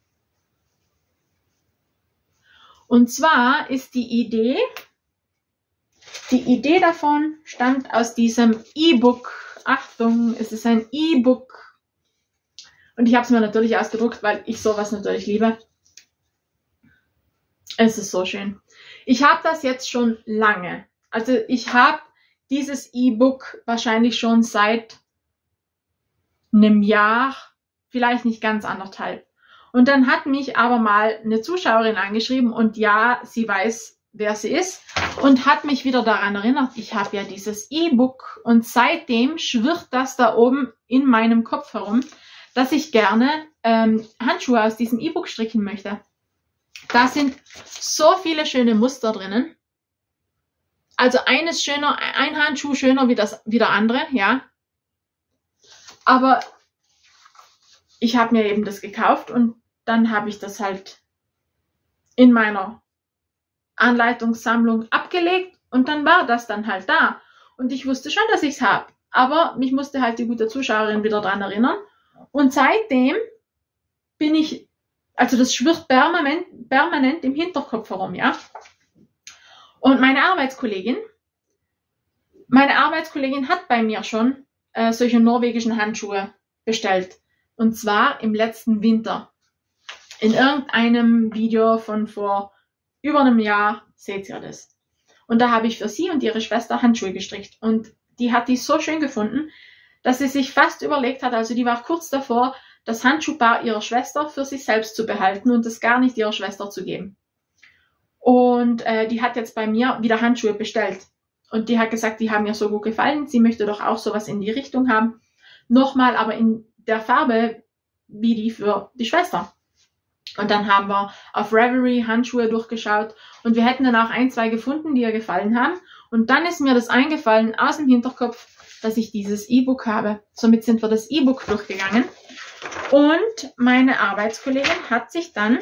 Und zwar ist die Idee, die Idee davon stammt aus diesem E-Book. Achtung, es ist ein E-Book. Und ich habe es mir natürlich ausgedruckt, weil ich sowas natürlich liebe. Es ist so schön. Ich habe das jetzt schon lange. Also ich habe dieses E-Book wahrscheinlich schon seit einem Jahr, vielleicht nicht ganz anderthalb. Und dann hat mich aber mal eine Zuschauerin angeschrieben und ja, sie weiß, wer sie ist und hat mich wieder daran erinnert, ich habe ja dieses E-Book und seitdem schwirrt das da oben in meinem Kopf herum, dass ich gerne ähm, Handschuhe aus diesem E-Book stricken möchte. Da sind so viele schöne Muster drinnen. Also eines schöner, ein Handschuh schöner wie das, wie der andere, ja. Aber ich habe mir eben das gekauft und dann habe ich das halt in meiner Anleitungssammlung abgelegt und dann war das dann halt da. Und ich wusste schon, dass ich es habe. Aber mich musste halt die gute Zuschauerin wieder dran erinnern. Und seitdem bin ich, also das schwirrt permanent, permanent im Hinterkopf herum, ja. Und meine Arbeitskollegin, meine Arbeitskollegin hat bei mir schon äh, solche norwegischen Handschuhe bestellt. Und zwar im letzten Winter. In irgendeinem Video von vor über einem Jahr seht ihr das. Und da habe ich für sie und ihre Schwester Handschuhe gestrickt. Und die hat die so schön gefunden, dass sie sich fast überlegt hat, also die war kurz davor, das Handschuhpaar ihrer Schwester für sich selbst zu behalten und das gar nicht ihrer Schwester zu geben. Und äh, die hat jetzt bei mir wieder Handschuhe bestellt. Und die hat gesagt, die haben ihr so gut gefallen, sie möchte doch auch sowas in die Richtung haben. Nochmal aber in der Farbe wie die für die Schwester. Und dann haben wir auf Ravelry Handschuhe durchgeschaut und wir hätten dann auch ein, zwei gefunden, die ihr gefallen haben. Und dann ist mir das eingefallen aus dem Hinterkopf, dass ich dieses E-Book habe. Somit sind wir das E-Book durchgegangen. Und meine Arbeitskollegin hat sich dann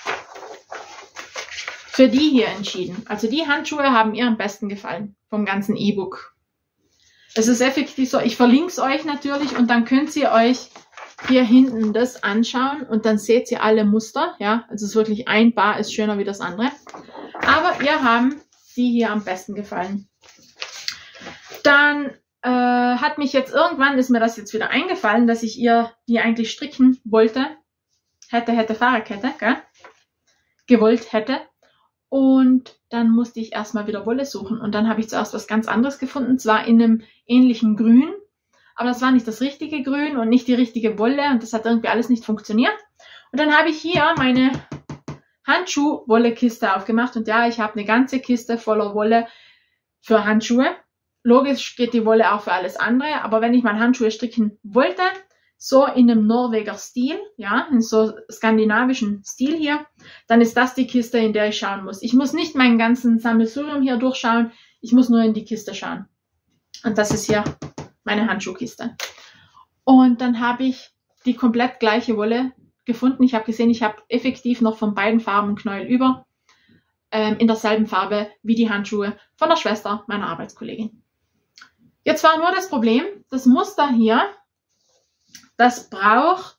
für die hier entschieden. Also die Handschuhe haben ihr am besten gefallen vom ganzen E-Book. Es ist effektiv so, ich verlinke es euch natürlich und dann könnt ihr euch hier hinten das anschauen und dann seht ihr alle Muster. Ja, also es ist wirklich ein Paar ist schöner wie das andere. Aber ihr haben die hier am besten gefallen. Dann äh, hat mich jetzt irgendwann, ist mir das jetzt wieder eingefallen, dass ich ihr die eigentlich stricken wollte. Hätte, hätte, Fahrradkette, gell? Gewollt hätte. Und dann musste ich erstmal wieder Wolle suchen. Und dann habe ich zuerst was ganz anderes gefunden, zwar in einem ähnlichen Grün. Aber das war nicht das richtige Grün und nicht die richtige Wolle. Und das hat irgendwie alles nicht funktioniert. Und dann habe ich hier meine Handschuh-Wolle-Kiste aufgemacht. Und ja, ich habe eine ganze Kiste voller Wolle für Handschuhe. Logisch geht die Wolle auch für alles andere. Aber wenn ich mal Handschuhe stricken wollte, so in einem Norweger Stil, ja, in so skandinavischen Stil hier, dann ist das die Kiste, in der ich schauen muss. Ich muss nicht meinen ganzen Sammelsurium hier durchschauen, ich muss nur in die Kiste schauen. Und das ist hier meine Handschuhkiste. Und dann habe ich die komplett gleiche Wolle gefunden. Ich habe gesehen, ich habe effektiv noch von beiden Farben Knäuel über, ähm, in derselben Farbe wie die Handschuhe von der Schwester meiner Arbeitskollegin. Jetzt war nur das Problem, das Muster hier, das braucht,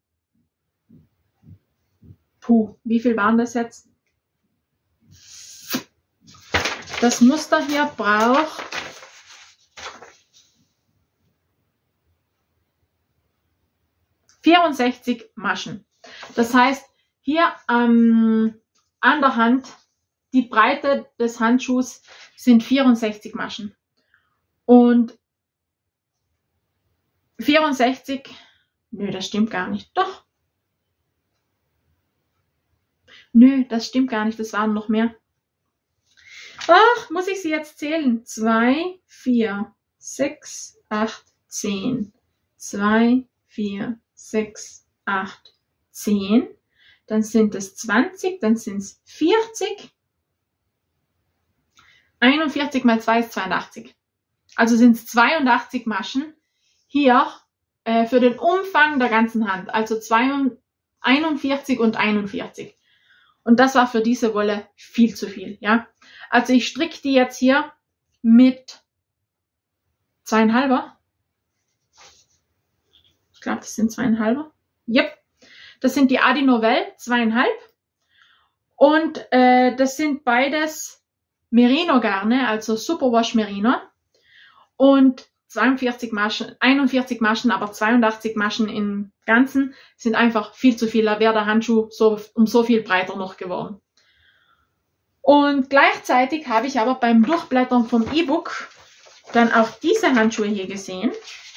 puh, wie viel waren das jetzt? Das Muster hier braucht vierundsechzig Maschen. Das heißt, hier ähm, an der Hand, die Breite des Handschuhs sind vierundsechzig Maschen. Und vierundsechzig, nö, das stimmt gar nicht. Doch. Nö, das stimmt gar nicht, das waren noch mehr. Ach, muss ich sie jetzt zählen? zwei, vier, sechs, acht, zehn. zwei, vier, sechs, acht, zehn. Dann sind es zwanzig, dann sind es vierzig. einundvierzig mal zwei ist zweiundachtzig. Also sind es zweiundachtzig Maschen hier äh, für den Umfang der ganzen Hand. Also einundvierzig und einundvierzig. Und das war für diese Wolle viel zu viel. Ja? Also ich stricke die jetzt hier mit zweieinhalber. Ich glaube, das sind zweieinhalber. Yep. Das sind die Adi Novelle, zweieinhalb. Und äh, das sind beides Merino-Garne, also Superwash Merino. Und zweiundvierzig Maschen, einundvierzig Maschen, aber zweiundachtzig Maschen im Ganzen sind einfach viel zu viel. Da wäre der Handschuh so, um so viel breiter noch geworden. Und gleichzeitig habe ich aber beim Durchblättern vom E-Book dann auch diese Handschuhe hier gesehen.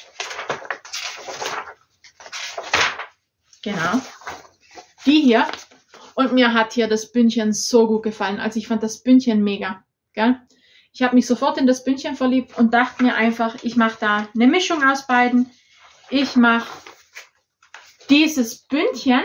Genau. Die hier. Und mir hat hier das Bündchen so gut gefallen. Also ich fand das Bündchen mega. Gell? Ich habe mich sofort in das Bündchen verliebt und dachte mir einfach, ich mache da eine Mischung aus beiden. Ich mache dieses Bündchen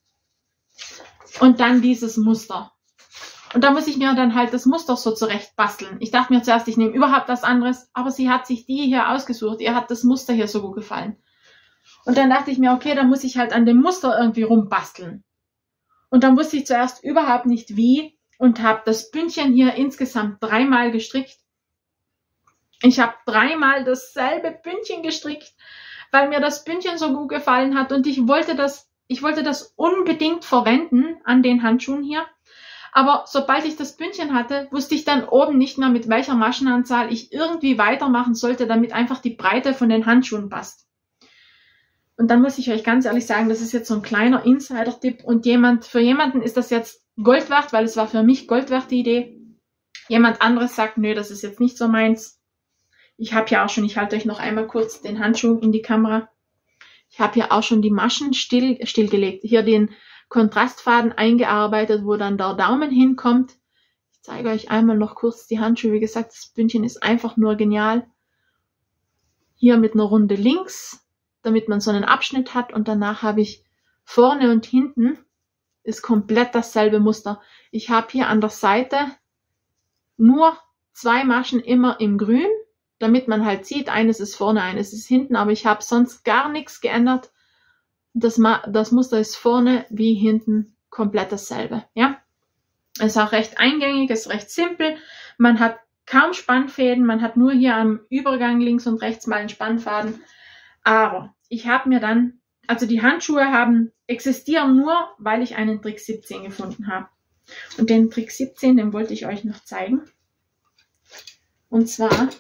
und dann dieses Muster. Und da muss ich mir dann halt das Muster so zurecht basteln. Ich dachte mir zuerst, ich nehme überhaupt was anderes, aber sie hat sich die hier ausgesucht. Ihr hat das Muster hier so gut gefallen. Und dann dachte ich mir, okay, dann muss ich halt an dem Muster irgendwie rumbasteln. Und dann wusste ich zuerst überhaupt nicht wie und habe das Bündchen hier insgesamt dreimal gestrickt. Ich habe dreimal dasselbe Bündchen gestrickt, weil mir das Bündchen so gut gefallen hat und ich wollte das, ich wollte das unbedingt verwenden an den Handschuhen hier. Aber sobald ich das Bündchen hatte, wusste ich dann oben nicht mehr, mit welcher Maschenanzahl ich irgendwie weitermachen sollte, damit einfach die Breite von den Handschuhen passt. Und dann muss ich euch ganz ehrlich sagen, das ist jetzt so ein kleiner Insider-Tipp und jemand, für jemanden ist das jetzt Gold wert, weil es war für mich Gold wert, die Idee. Jemand anderes sagt, nö, das ist jetzt nicht so meins. Ich habe ja auch schon, ich halte euch noch einmal kurz den Handschuh in die Kamera. Ich habe hier auch schon die Maschen still, stillgelegt. Hier den Kontrastfaden eingearbeitet, wo dann der Daumen hinkommt. Ich zeige euch einmal noch kurz die Handschuhe. Wie gesagt, das Bündchen ist einfach nur genial. Hier mit einer Runde links, damit man so einen Abschnitt hat. Und danach habe ich vorne und hinten ist komplett dasselbe Muster. Ich habe hier an der Seite nur zwei Maschen immer im Grün, damit man halt sieht, eines ist vorne, eines ist hinten. Aber ich habe sonst gar nichts geändert. Das, das Muster ist vorne wie hinten komplett dasselbe. Ja, ist auch recht eingängig, ist recht simpel. Man hat kaum Spannfäden, man hat nur hier am Übergang links und rechts mal einen Spannfaden. Aber ich habe mir dann, also die Handschuhe haben, existieren nur, weil ich einen Trick siebzehn gefunden habe. Und den Trick siebzehn, den wollte ich euch noch zeigen. Und zwar,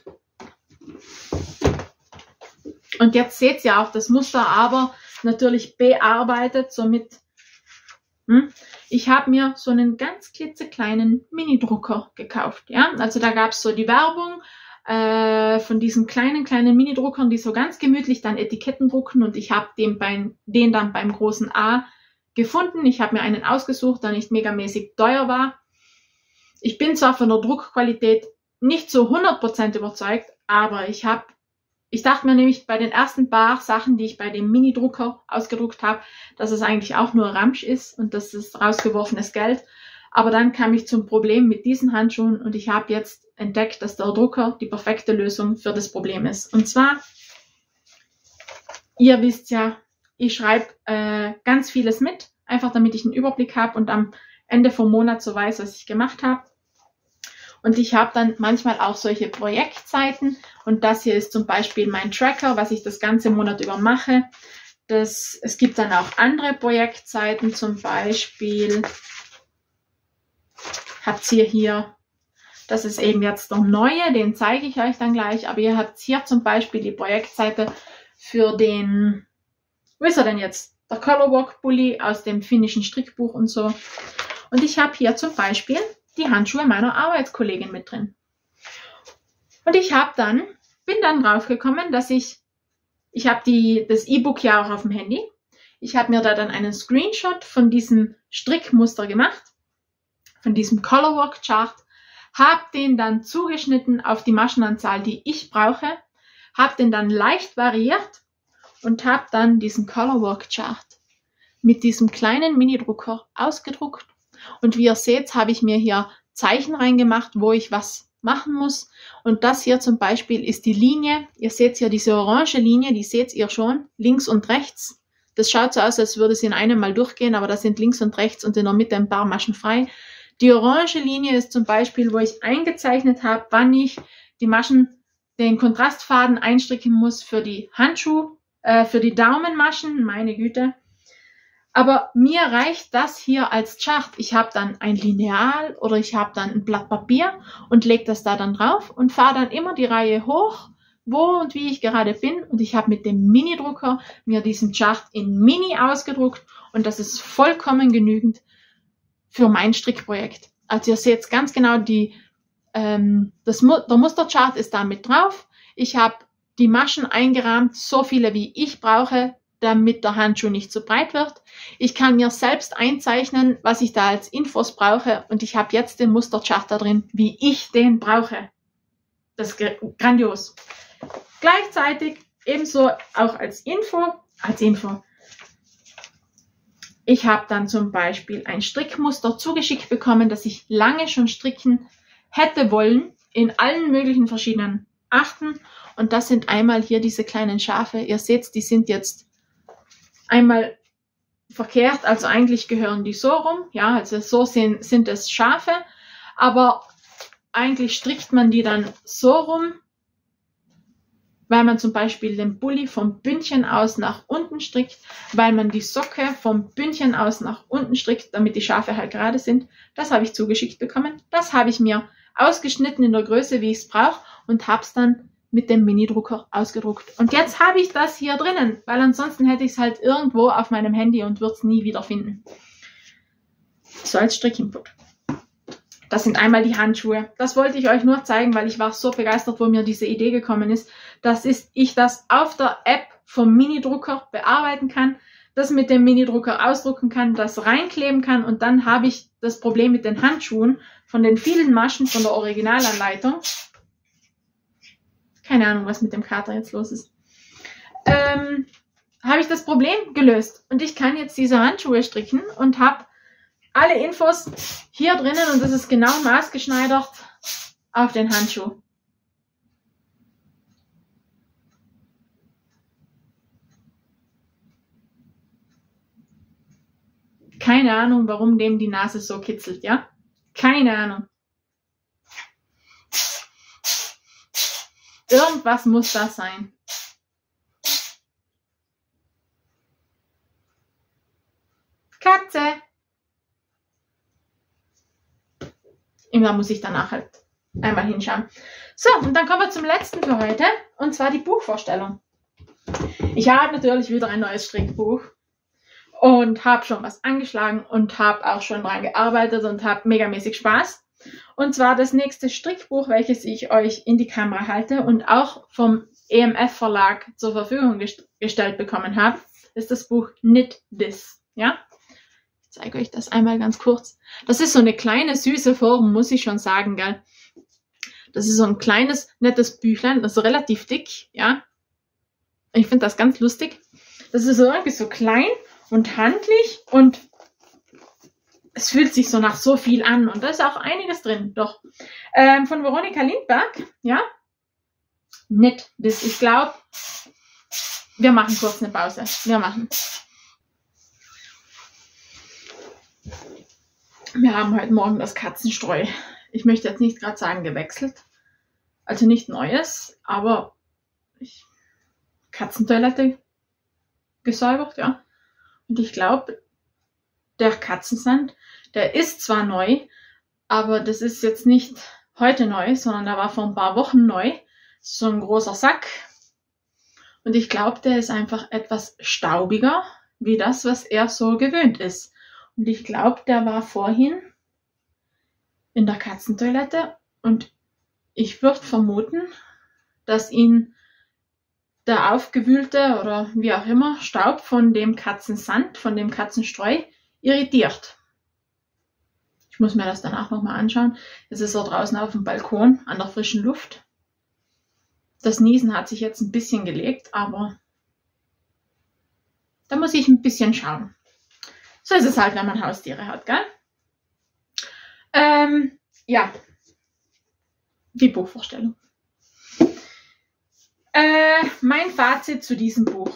und jetzt seht ihr auch das Muster, aber natürlich bearbeitet, somit, hm, ich habe mir so einen ganz klitzekleinen Mini-Drucker gekauft. Ja? Also da gab es so die Werbung äh, von diesen kleinen, kleinen Mini-Druckern, die so ganz gemütlich dann Etiketten drucken, und ich habe den, beim, den dann beim großen A gefunden. Ich habe mir einen ausgesucht, der nicht megamäßig teuer war. Ich bin zwar von der Druckqualität nicht so hundert Prozent überzeugt, aber ich habe, ich dachte mir nämlich bei den ersten paar Sachen, die ich bei dem Mini-Drucker ausgedruckt habe, dass es eigentlich auch nur Ramsch ist und das ist rausgeworfenes Geld. Aber dann kam ich zum Problem mit diesen Handschuhen und ich habe jetzt entdeckt, dass der Drucker die perfekte Lösung für das Problem ist. Und zwar, ihr wisst ja, ich schreibe äh, ganz vieles mit, einfach damit ich einen Überblick habe und am Ende vom Monat so weiß, was ich gemacht habe. Und ich habe dann manchmal auch solche Projektseiten, und das hier ist zum Beispiel mein Tracker, was ich das ganze Monat über mache. Das, es gibt dann auch andere Projektseiten, zum Beispiel habt ihr hier, das ist eben jetzt der neue, den zeige ich euch dann gleich, aber ihr habt hier zum Beispiel die Projektseite für den, wo ist er denn jetzt? Der Colorwork Bully aus dem finnischen Strickbuch und so. Und ich habe hier zum Beispiel die Handschuhe meiner Arbeitskollegin mit drin. Und ich habe dann, bin dann drauf gekommen, dass ich, ich habe die, das E-Book ja auch auf dem Handy. Ich habe mir da dann einen Screenshot von diesem Strickmuster gemacht, von diesem Colorwork Chart, habe den dann zugeschnitten auf die Maschenanzahl, die ich brauche, habe den dann leicht variiert und habe dann diesen Colorwork Chart mit diesem kleinen Mini-Drucker ausgedruckt. Und wie ihr seht, habe ich mir hier Zeichen reingemacht, wo ich was machen muss. Und das hier zum Beispiel ist die Linie. Ihr seht hier diese orange Linie, die seht ihr schon, links und rechts. Das schaut so aus, als würde es in einem Mal durchgehen, aber das sind links und rechts und in der Mitte ein paar Maschen frei. Die orange Linie ist zum Beispiel, wo ich eingezeichnet habe, wann ich die Maschen, den Kontrastfaden einstricken muss für die Handschuhe, äh, für die Daumenmaschen, meine Güte. Aber mir reicht das hier als Chart. Ich habe dann ein Lineal oder ich habe dann ein Blatt Papier und lege das da dann drauf und fahre dann immer die Reihe hoch, wo und wie ich gerade bin. Und ich habe mit dem Mini-Drucker mir diesen Chart in Mini ausgedruckt und das ist vollkommen genügend für mein Strickprojekt. Also ihr seht ganz genau, die, ähm, das, der Musterchart ist da mit drauf. Ich habe die Maschen eingerahmt, so viele wie ich brauche, damit der Handschuh nicht zu breit wird. Ich kann mir selbst einzeichnen, was ich da als Infos brauche und ich habe jetzt den Musterchart da drin, wie ich den brauche. Das ist grandios. Gleichzeitig ebenso auch als Info, als Info. Ich habe dann zum Beispiel ein Strickmuster zugeschickt bekommen, das ich lange schon stricken hätte wollen, in allen möglichen verschiedenen Arten. Und das sind einmal hier diese kleinen Schafe. Ihr seht, die sind jetzt einmal verkehrt, also eigentlich gehören die so rum, ja, also so sind, sind es Schafe, aber eigentlich strickt man die dann so rum, weil man zum Beispiel den Bulli vom Bündchen aus nach unten strickt, weil man die Socke vom Bündchen aus nach unten strickt, damit die Schafe halt gerade sind. Das habe ich zugeschickt bekommen, das habe ich mir ausgeschnitten in der Größe, wie ich es brauche und habe es dann mit dem Mini-Drucker ausgedruckt. Und jetzt habe ich das hier drinnen, weil ansonsten hätte ich es halt irgendwo auf meinem Handy und würde es nie wieder finden. So als Strickinput. Das sind einmal die Handschuhe. Das wollte ich euch nur zeigen, weil ich war so begeistert, wo mir diese Idee gekommen ist. Das ist, ich das auf der App vom Mini-Drucker bearbeiten kann, das mit dem Mini-Drucker ausdrucken kann, das reinkleben kann und dann habe ich das Problem mit den Handschuhen von den vielen Maschen von der Originalanleitung. Keine Ahnung, was mit dem Kater jetzt los ist. Ähm, habe ich das Problem gelöst. Und ich kann jetzt diese Handschuhe stricken und habe alle Infos hier drinnen und das ist genau maßgeschneidert auf den Handschuh. Keine Ahnung, warum dem die Nase so kitzelt, ja? Keine Ahnung. Irgendwas muss das sein. Katze. Und da muss ich danach halt einmal hinschauen. So, und dann kommen wir zum letzten für heute. Und zwar die Buchvorstellung. Ich habe natürlich wieder ein neues Strickbuch. Und habe schon was angeschlagen und habe auch schon dran gearbeitet und habe megamäßig Spaß. Und zwar das nächste Strickbuch, welches ich euch in die Kamera halte und auch vom E M F Verlag zur Verfügung gest gestellt bekommen habe, ist das Buch Knit This. Ja? Ich zeige euch das einmal ganz kurz. Das ist so eine kleine, süße Form, muss ich schon sagen, gell? Das ist so ein kleines, nettes Büchlein, das ist relativ dick, ja? Ich finde das ganz lustig. Das ist so irgendwie so klein und handlich und es fühlt sich so nach so viel an und da ist auch einiges drin, doch. Ähm, von Veronika Lindberg, ja, Knit This. Ich glaube, wir machen kurz eine Pause. Wir machen. Wir haben heute Morgen das Katzenstreu. Ich möchte jetzt nicht gerade sagen gewechselt, also nicht Neues, aber ich, Katzentoilette gesäubert, ja. Und ich glaube, der Katzensand, der ist zwar neu, aber das ist jetzt nicht heute neu, sondern der war vor ein paar Wochen neu. So ein großer Sack. Und ich glaube, der ist einfach etwas staubiger, wie das, was er so gewöhnt ist. Und ich glaube, der war vorhin in der Katzentoilette und ich würde vermuten, dass ihn der aufgewühlte oder wie auch immer Staub von dem Katzensand, von dem Katzenstreu irritiert. Ich muss mir das danach nochmal anschauen. Es ist so draußen auf dem Balkon an der frischen Luft. Das Niesen hat sich jetzt ein bisschen gelegt, aber da muss ich ein bisschen schauen. So ist es halt, wenn man Haustiere hat, gell? Ähm, ja, die Buchvorstellung. Äh, mein Fazit zu diesem Buch.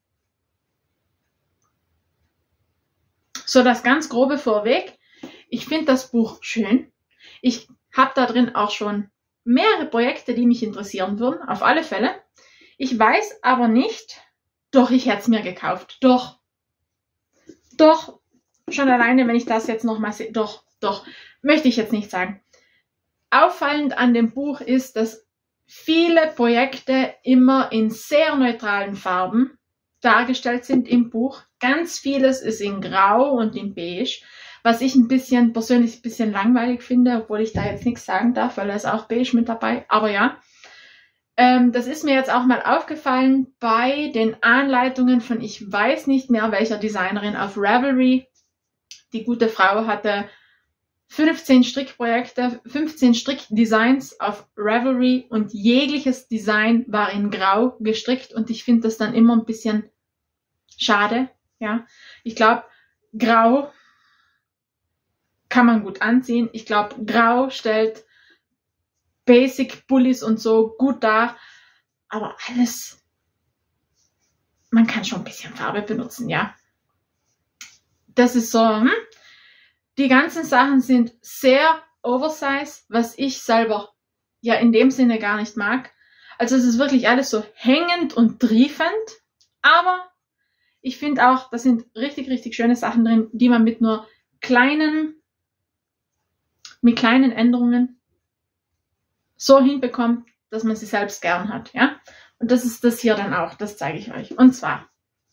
So, das ganz grobe vorweg. Ich finde das Buch schön. Ich habe da drin auch schon mehrere Projekte, die mich interessieren würden, auf alle Fälle. Ich weiß aber nicht, doch, ich hätte es mir gekauft. Doch, doch, schon alleine, wenn ich das jetzt nochmal sehe, doch, doch, möchte ich jetzt nicht sagen. Auffallend an dem Buch ist, dass viele Projekte immer in sehr neutralen Farben dargestellt sind im Buch. Ganz vieles ist in Grau und in Beige, was ich ein bisschen persönlich ein bisschen langweilig finde, obwohl ich da jetzt nichts sagen darf, weil da ist auch Beige mit dabei. Aber ja, ähm, das ist mir jetzt auch mal aufgefallen bei den Anleitungen von, ich weiß nicht mehr welcher Designerin auf Ravelry. Die gute Frau hatte fünfzehn Strickprojekte, fünfzehn Strickdesigns auf Ravelry und jegliches Design war in Grau gestrickt und ich finde das dann immer ein bisschen schade. Ja, ich glaube, Grau kann man gut anziehen. Ich glaube, Grau stellt Basic Bullies und so gut dar, aber alles, man kann schon ein bisschen Farbe benutzen, ja. Das ist so, hm? Die ganzen Sachen sind sehr oversized, was ich selber ja in dem Sinne gar nicht mag. Also es ist wirklich alles so hängend und triefend, aber ich finde auch, da sind richtig, richtig schöne Sachen drin, die man mit nur kleinen, mit kleinen Änderungen so hinbekommt, dass man sie selbst gern hat, ja. Und das ist das hier dann auch, das zeige ich euch. Und zwar,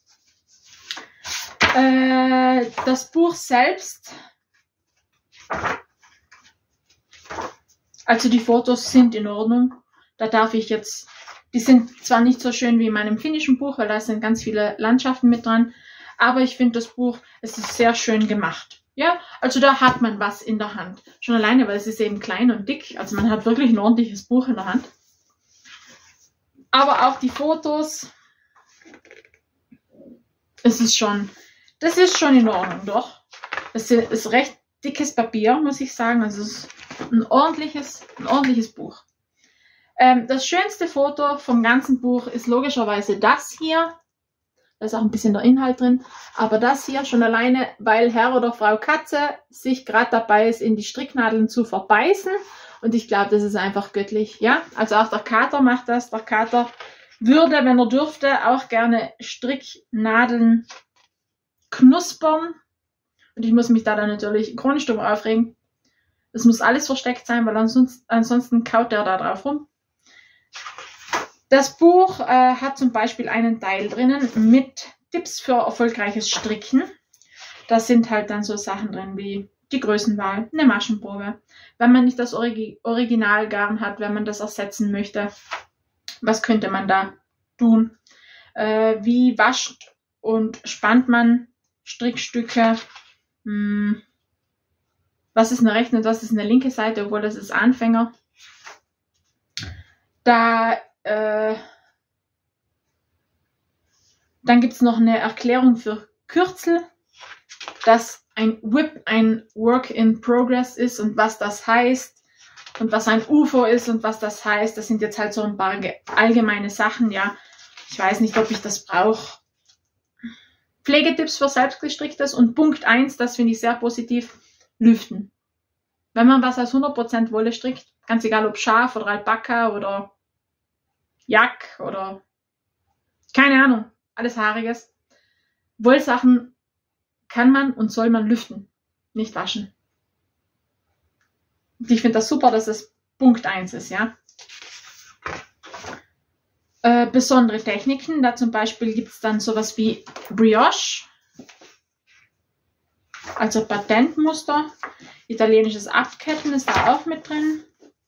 äh, das Buch selbst, also die Fotos sind in Ordnung. Da darf ich jetzt, die sind zwar nicht so schön wie in meinem finnischen Buch, weil da sind ganz viele Landschaften mit dran, aber ich finde das Buch, es ist sehr schön gemacht. Ja, also da hat man was in der Hand. Schon alleine, weil es ist eben klein und dick, also man hat wirklich ein ordentliches Buch in der Hand. Aber auch die Fotos, es ist schon, das ist schon in Ordnung, doch. Es ist recht dickes Papier, muss ich sagen. Also es ist ein ordentliches, ein ordentliches Buch. Ähm, das schönste Foto vom ganzen Buch ist logischerweise das hier. Da ist auch ein bisschen der Inhalt drin. Aber das hier schon alleine, weil Herr oder Frau Katze sich gerade dabei ist, in die Stricknadeln zu verbeißen Und ich glaube, das ist einfach göttlich. Ja, also auch der Kater macht das. Der Kater würde, wenn er dürfte, auch gerne Stricknadeln knuspern. Und ich muss mich da dann natürlich chronisch drüber aufregen. Es muss alles versteckt sein, weil ansonsten, ansonsten kaut der da drauf rum. Das Buch äh, hat zum Beispiel einen Teil drinnen mit Tipps für erfolgreiches Stricken. Da sind halt dann so Sachen drin wie die Größenwahl, eine Maschenprobe. Wenn man nicht das Origi- Originalgarn hat, wenn man das ersetzen möchte, was könnte man da tun? Äh, wie wascht und spannt man Strickstücke? Hm. Was ist eine rechte und was ist eine linke Seite, obwohl das ist Anfänger. Da, äh, dann gibt es noch eine Erklärung für Kürzel, dass ein Whip ein Work in Progress ist und was das heißt und was ein U F O ist und was das heißt. Das sind jetzt halt so ein paar allgemeine Sachen, ja. Ich weiß nicht, ob ich das brauche. Pflegetipps für Selbstgestricktes und Punkt eins, das finde ich sehr positiv, lüften. Wenn man was aus hundert Prozent Wolle strickt, ganz egal ob Schaf oder Alpaka oder Jack oder keine Ahnung, alles Haariges. Wollsachen kann man und soll man lüften, nicht waschen. Und ich finde das super, dass es Punkt eins ist, ja. Äh, besondere Techniken, da zum Beispiel gibt es dann sowas wie Brioche, also Patentmuster. Italienisches Abketten ist da auch mit drin.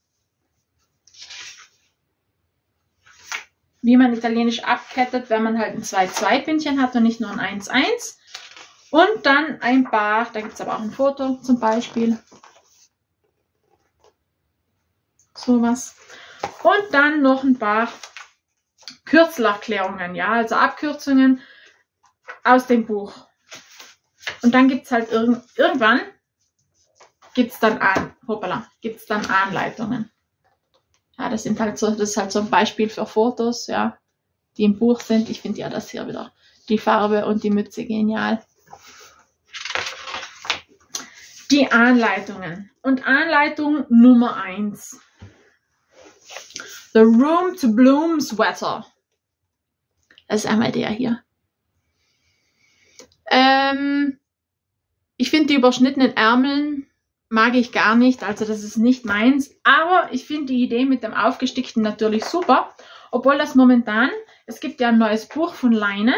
Wie man italienisch abkettet, wenn man halt ein zwei zwei Bündchen hat und nicht nur ein eins eins. Und dann ein paar, da gibt es aber auch ein Foto zum Beispiel. Sowas. Und dann noch ein paar Kürzelerklärungen, ja, also Abkürzungen aus dem Buch. Und dann gibt es halt irg irgendwann, gibt es dann, an, hoppala, gibt's dann Anleitungen. Ja, das sind halt so, das ist halt so ein Beispiel für Fotos, ja, die im Buch sind. Ich finde ja das hier wieder, die Farbe und die Mütze genial. Die Anleitungen. Und Anleitung Nummer eins. The Room to Bloom Sweater. Das ist einmal der hier. Ähm, ich finde die überschnittenen Ärmeln mag ich gar nicht, also das ist nicht meins. Aber ich finde die Idee mit dem Aufgestickten natürlich super. Obwohl das momentan, es gibt ja ein neues Buch von Leine.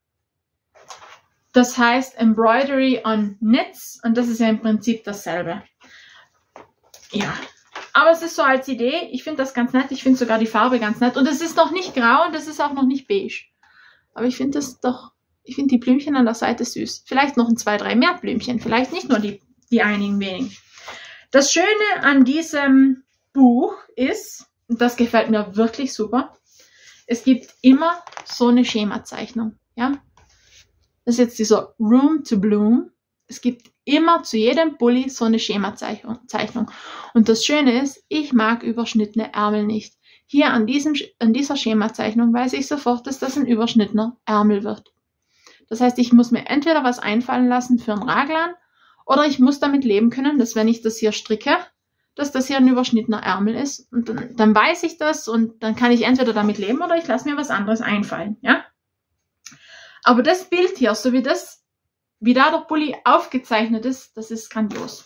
Das heißt Embroidery on Knits und das ist ja im Prinzip dasselbe. Ja, aber es ist so als Idee. Ich finde das ganz nett. Ich finde sogar die Farbe ganz nett. Und es ist noch nicht grau und es ist auch noch nicht beige. Aber ich finde das doch, ich finde die Blümchen an der Seite süß. Vielleicht noch ein, zwei, drei mehr Blümchen. Vielleicht nicht nur die, die einigen wenigen. Das Schöne an diesem Buch ist, und das gefällt mir wirklich super, es gibt immer so eine Schemazeichnung. Ja? Das ist jetzt dieser Room to Bloom. Es gibt immer zu jedem Pulli so eine Schemazeichnung. Und das Schöne ist, ich mag überschnittene Ärmel nicht. Hier an, diesem, an dieser Schemazeichnung weiß ich sofort, dass das ein überschnittener Ärmel wird. Das heißt, ich muss mir entweder was einfallen lassen für einen Raglan oder ich muss damit leben können, dass wenn ich das hier stricke, dass das hier ein überschnittener Ärmel ist. Und dann, dann weiß ich das und dann kann ich entweder damit leben oder ich lasse mir was anderes einfallen. Ja? Aber das Bild hier, so wie das, wie da der Pulli aufgezeichnet ist, das ist grandios.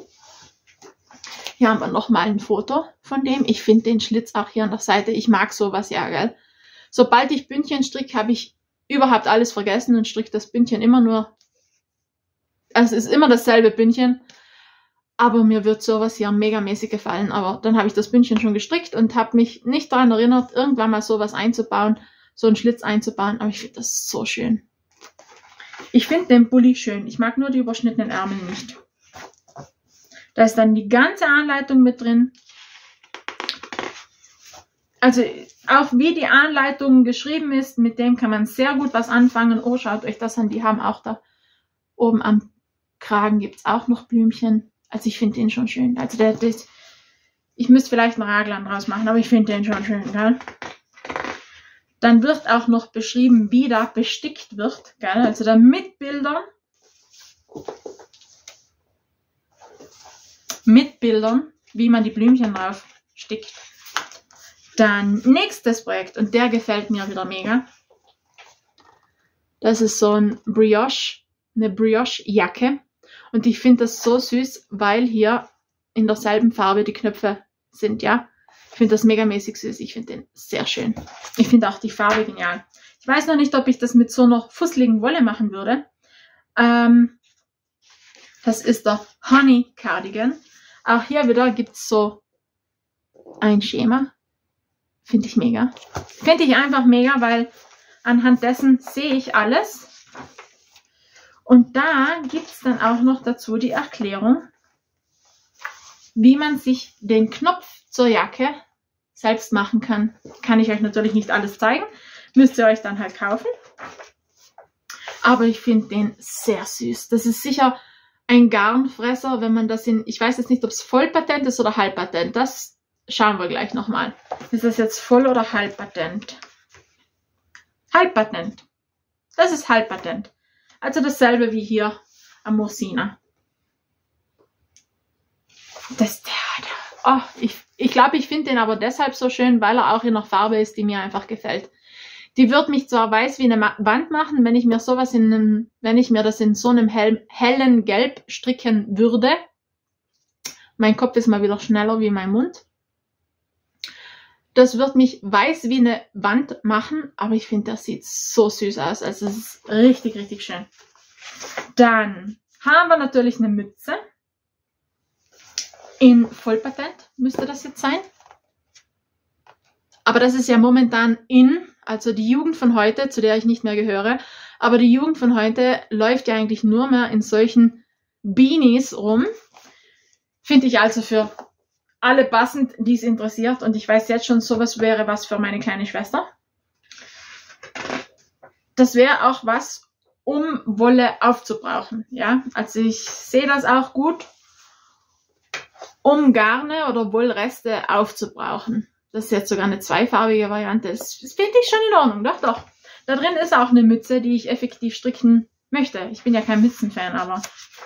Hier haben wir nochmal ein Foto von dem. Ich finde den Schlitz auch hier an der Seite. Ich mag sowas ja, gell. Sobald ich Bündchen stricke, habe ich überhaupt alles vergessen und stricke das Bündchen immer nur. Also es ist immer dasselbe Bündchen. Aber mir wird sowas hier megamäßig gefallen. Aber dann habe ich das Bündchen schon gestrickt und habe mich nicht daran erinnert, irgendwann mal sowas einzubauen, so einen Schlitz einzubauen. Aber ich finde das so schön. Ich finde den Pulli schön. Ich mag nur die überschnittenen Ärmel nicht. Da ist dann die ganze Anleitung mit drin. Also auch wie die Anleitung geschrieben ist, mit dem kann man sehr gut was anfangen. Oh, schaut euch das an. Die haben auch da oben am Kragen gibt es auch noch Blümchen. Also ich finde den schon schön. Also der, der ich müsste vielleicht einen Raglan draus machen, aber ich finde den schon schön, gell? Dann wird auch noch beschrieben, wie da bestickt wird, gell? Also da mit Bildern. Mit Bildern. wie man die Blümchen drauf stickt. Dann nächstes Projekt und der gefällt mir wieder mega. Das ist so ein Brioche, eine Brioche-Jacke und ich finde das so süß, weil hier in derselben Farbe die Knöpfe sind, ja. Ich finde das megamäßig süß, ich finde den sehr schön. Ich finde auch die Farbe genial. Ich weiß noch nicht, ob ich das mit so einer fusseligen Wolle machen würde. Ähm, das ist der Honey Cardigan. Auch hier wieder gibt es so ein Schema. Finde ich mega. Finde ich einfach mega, weil anhand dessen sehe ich alles. Und da gibt es dann auch noch dazu die Erklärung, wie man sich den Knopf zur Jacke selbst machen kann. Kann ich euch natürlich nicht alles zeigen. Müsst ihr euch dann halt kaufen. Aber ich finde den sehr süß. Das ist sicher ein Garnfresser, wenn man das in, ich weiß jetzt nicht, ob es Vollpatent ist oder Halbpatent. Das schauen wir gleich nochmal. Ist das jetzt Voll- oder Halbpatent? Halbpatent. Das ist Halbpatent. Also dasselbe wie hier am Mursina. Das, der, der, oh, ich ich glaube, ich finde den aber deshalb so schön, weil er auch in einer Farbe ist, die mir einfach gefällt. Die wird mich zwar weiß wie eine Wand machen, wenn ich mir sowas in einem, wenn ich mir das in so einem hell, hellen Gelb stricken würde. Mein Kopf ist mal wieder schneller wie mein Mund. Das wird mich weiß wie eine Wand machen, aber ich finde, das sieht so süß aus. Also es ist richtig, richtig schön. Dann haben wir natürlich eine Mütze. In Vollpatent müsste das jetzt sein. Aber das ist ja momentan in, also die Jugend von heute, zu der ich nicht mehr gehöre, aber die Jugend von heute läuft ja eigentlich nur mehr in solchen Beanies rum. Finde ich also für alle passend, die es interessiert. Und ich weiß jetzt schon, sowas wäre was für meine kleine Schwester. Das wäre auch was, um Wolle aufzubrauchen. Ja, also ich sehe das auch gut, um Garne oder Wollreste aufzubrauchen. Das ist jetzt sogar eine zweifarbige Variante. Das, das finde ich schon in Ordnung, doch, doch. Da drin ist auch eine Mütze, die ich effektiv stricken möchte. Ich bin ja kein Mützenfan, aber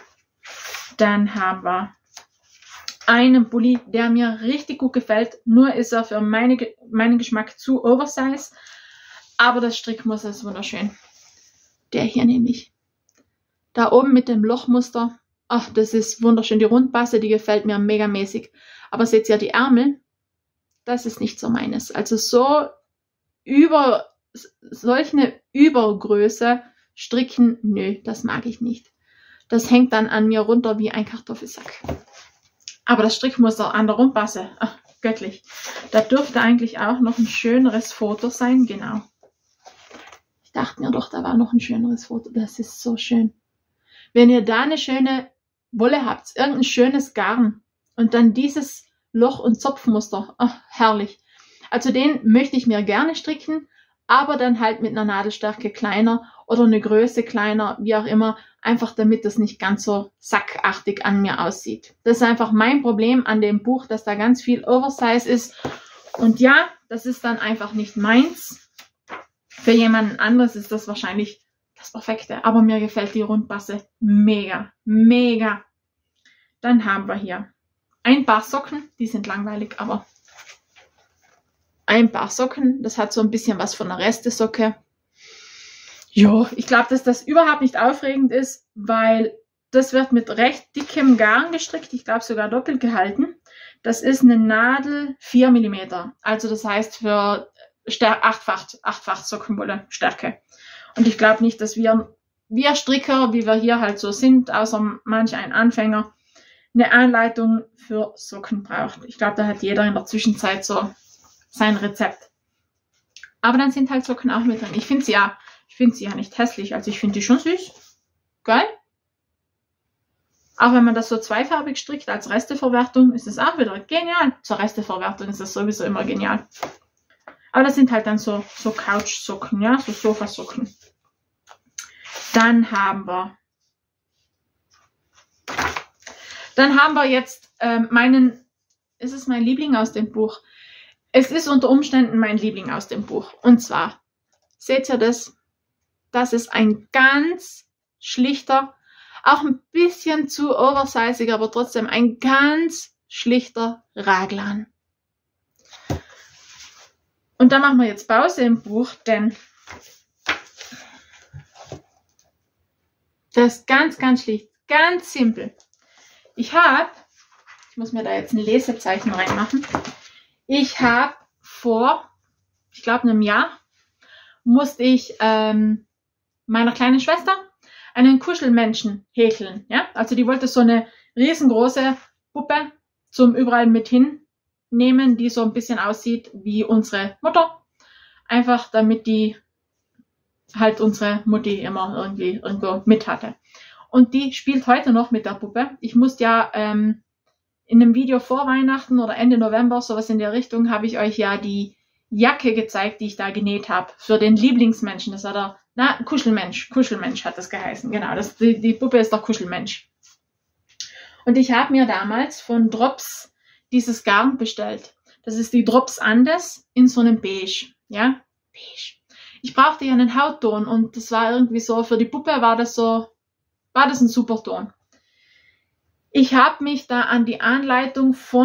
dann haben wir einen Pulli, der mir richtig gut gefällt. Nur ist er für meine, meinen Geschmack zu oversize. Aber das Strickmuster ist wunderschön. Der hier nämlich. Da oben mit dem Lochmuster. Ach, das ist wunderschön. Die Rundbasse, die gefällt mir megamäßig. Aber seht ihr die Ärmel? Das ist nicht so meines. Also so über, solch eine Übergröße stricken, nö, das mag ich nicht. Das hängt dann an mir runter wie ein Kartoffelsack. Aber das Strickmuster an der Rundbasse, ach, göttlich. Da dürfte eigentlich auch noch ein schöneres Foto sein, genau. Ich dachte mir doch, da war noch ein schöneres Foto. Das ist so schön. Wenn ihr da eine schöne Wolle habt, irgendein schönes Garn und dann dieses Loch- und Zopfmuster, ach, herrlich. Also den möchte ich mir gerne stricken, aber dann halt mit einer Nadelstärke kleiner oder eine Größe kleiner, wie auch immer, einfach damit das nicht ganz so sackartig an mir aussieht. Das ist einfach mein Problem an dem Buch, dass da ganz viel Oversize ist. Und ja, das ist dann einfach nicht meins. Für jemanden anderes ist das wahrscheinlich das Perfekte. Aber mir gefällt die Rundbasse mega, mega. Dann haben wir hier ein paar Socken. Die sind langweilig, aber ein paar Socken. Das hat so ein bisschen was von einer Restesocke. Jo, ich glaube, dass das überhaupt nicht aufregend ist, weil das wird mit recht dickem Garn gestrickt. Ich glaube sogar doppelt gehalten. Das ist eine Nadel vier Millimeter. Also das heißt für achtfach, achtfach Sockenwolle Stärke. Und ich glaube nicht, dass wir, wir Stricker, wie wir hier halt so sind, außer manch ein Anfänger, eine Anleitung für Socken braucht. Ich glaube, da hat jeder in der Zwischenzeit so sein Rezept. Aber dann sind halt Socken auch mit drin. Ich finde sie ja, ich finde sie ja nicht hässlich. Also ich finde die schon süß. Geil. Auch wenn man das so zweifarbig strickt als Resteverwertung, ist es auch wieder genial. Zur Resteverwertung ist das sowieso immer genial. Aber das sind halt dann so, so Couchsocken, ja, so Sofasocken. Dann haben wir, dann haben wir jetzt ähm, meinen, ist es mein Liebling aus dem Buch? Es ist unter Umständen mein Liebling aus dem Buch. Und zwar, seht ihr das? Das ist ein ganz schlichter, auch ein bisschen zu oversizig, aber trotzdem ein ganz schlichter Raglan. Und da machen wir jetzt Pause im Buch, denn das ist ganz, ganz schlicht, ganz simpel. Ich habe, ich muss mir da jetzt ein Lesezeichen reinmachen, ich habe vor, ich glaube einem Jahr, musste ich ähm, meiner kleinen Schwester einen Kuschelmenschen häkeln. Ja? Also die wollte so eine riesengroße Puppe zum überall mit hinnehmen, die so ein bisschen aussieht wie unsere Mutter. Einfach damit die halt unsere Mutti immer irgendwie irgendwo mit hatte. Und die spielt heute noch mit der Puppe. Ich musste ja ähm, in einem Video vor Weihnachten oder Ende November, sowas in der Richtung, habe ich euch ja die Jacke gezeigt, die ich da genäht habe. Für den Lieblingsmenschen. Das war der, na, Kuschelmensch. Kuschelmensch hat das geheißen. Genau, das, die, die Puppe ist der Kuschelmensch. Und ich habe mir damals von Drops dieses Garn bestellt. Das ist die Drops Andes in so einem Beige. Ja, Beige. Ich brauchte ja einen Hautton und das war irgendwie so, für die Puppe war das so, war das ein super Ton. Ich habe mich da an die Anleitung von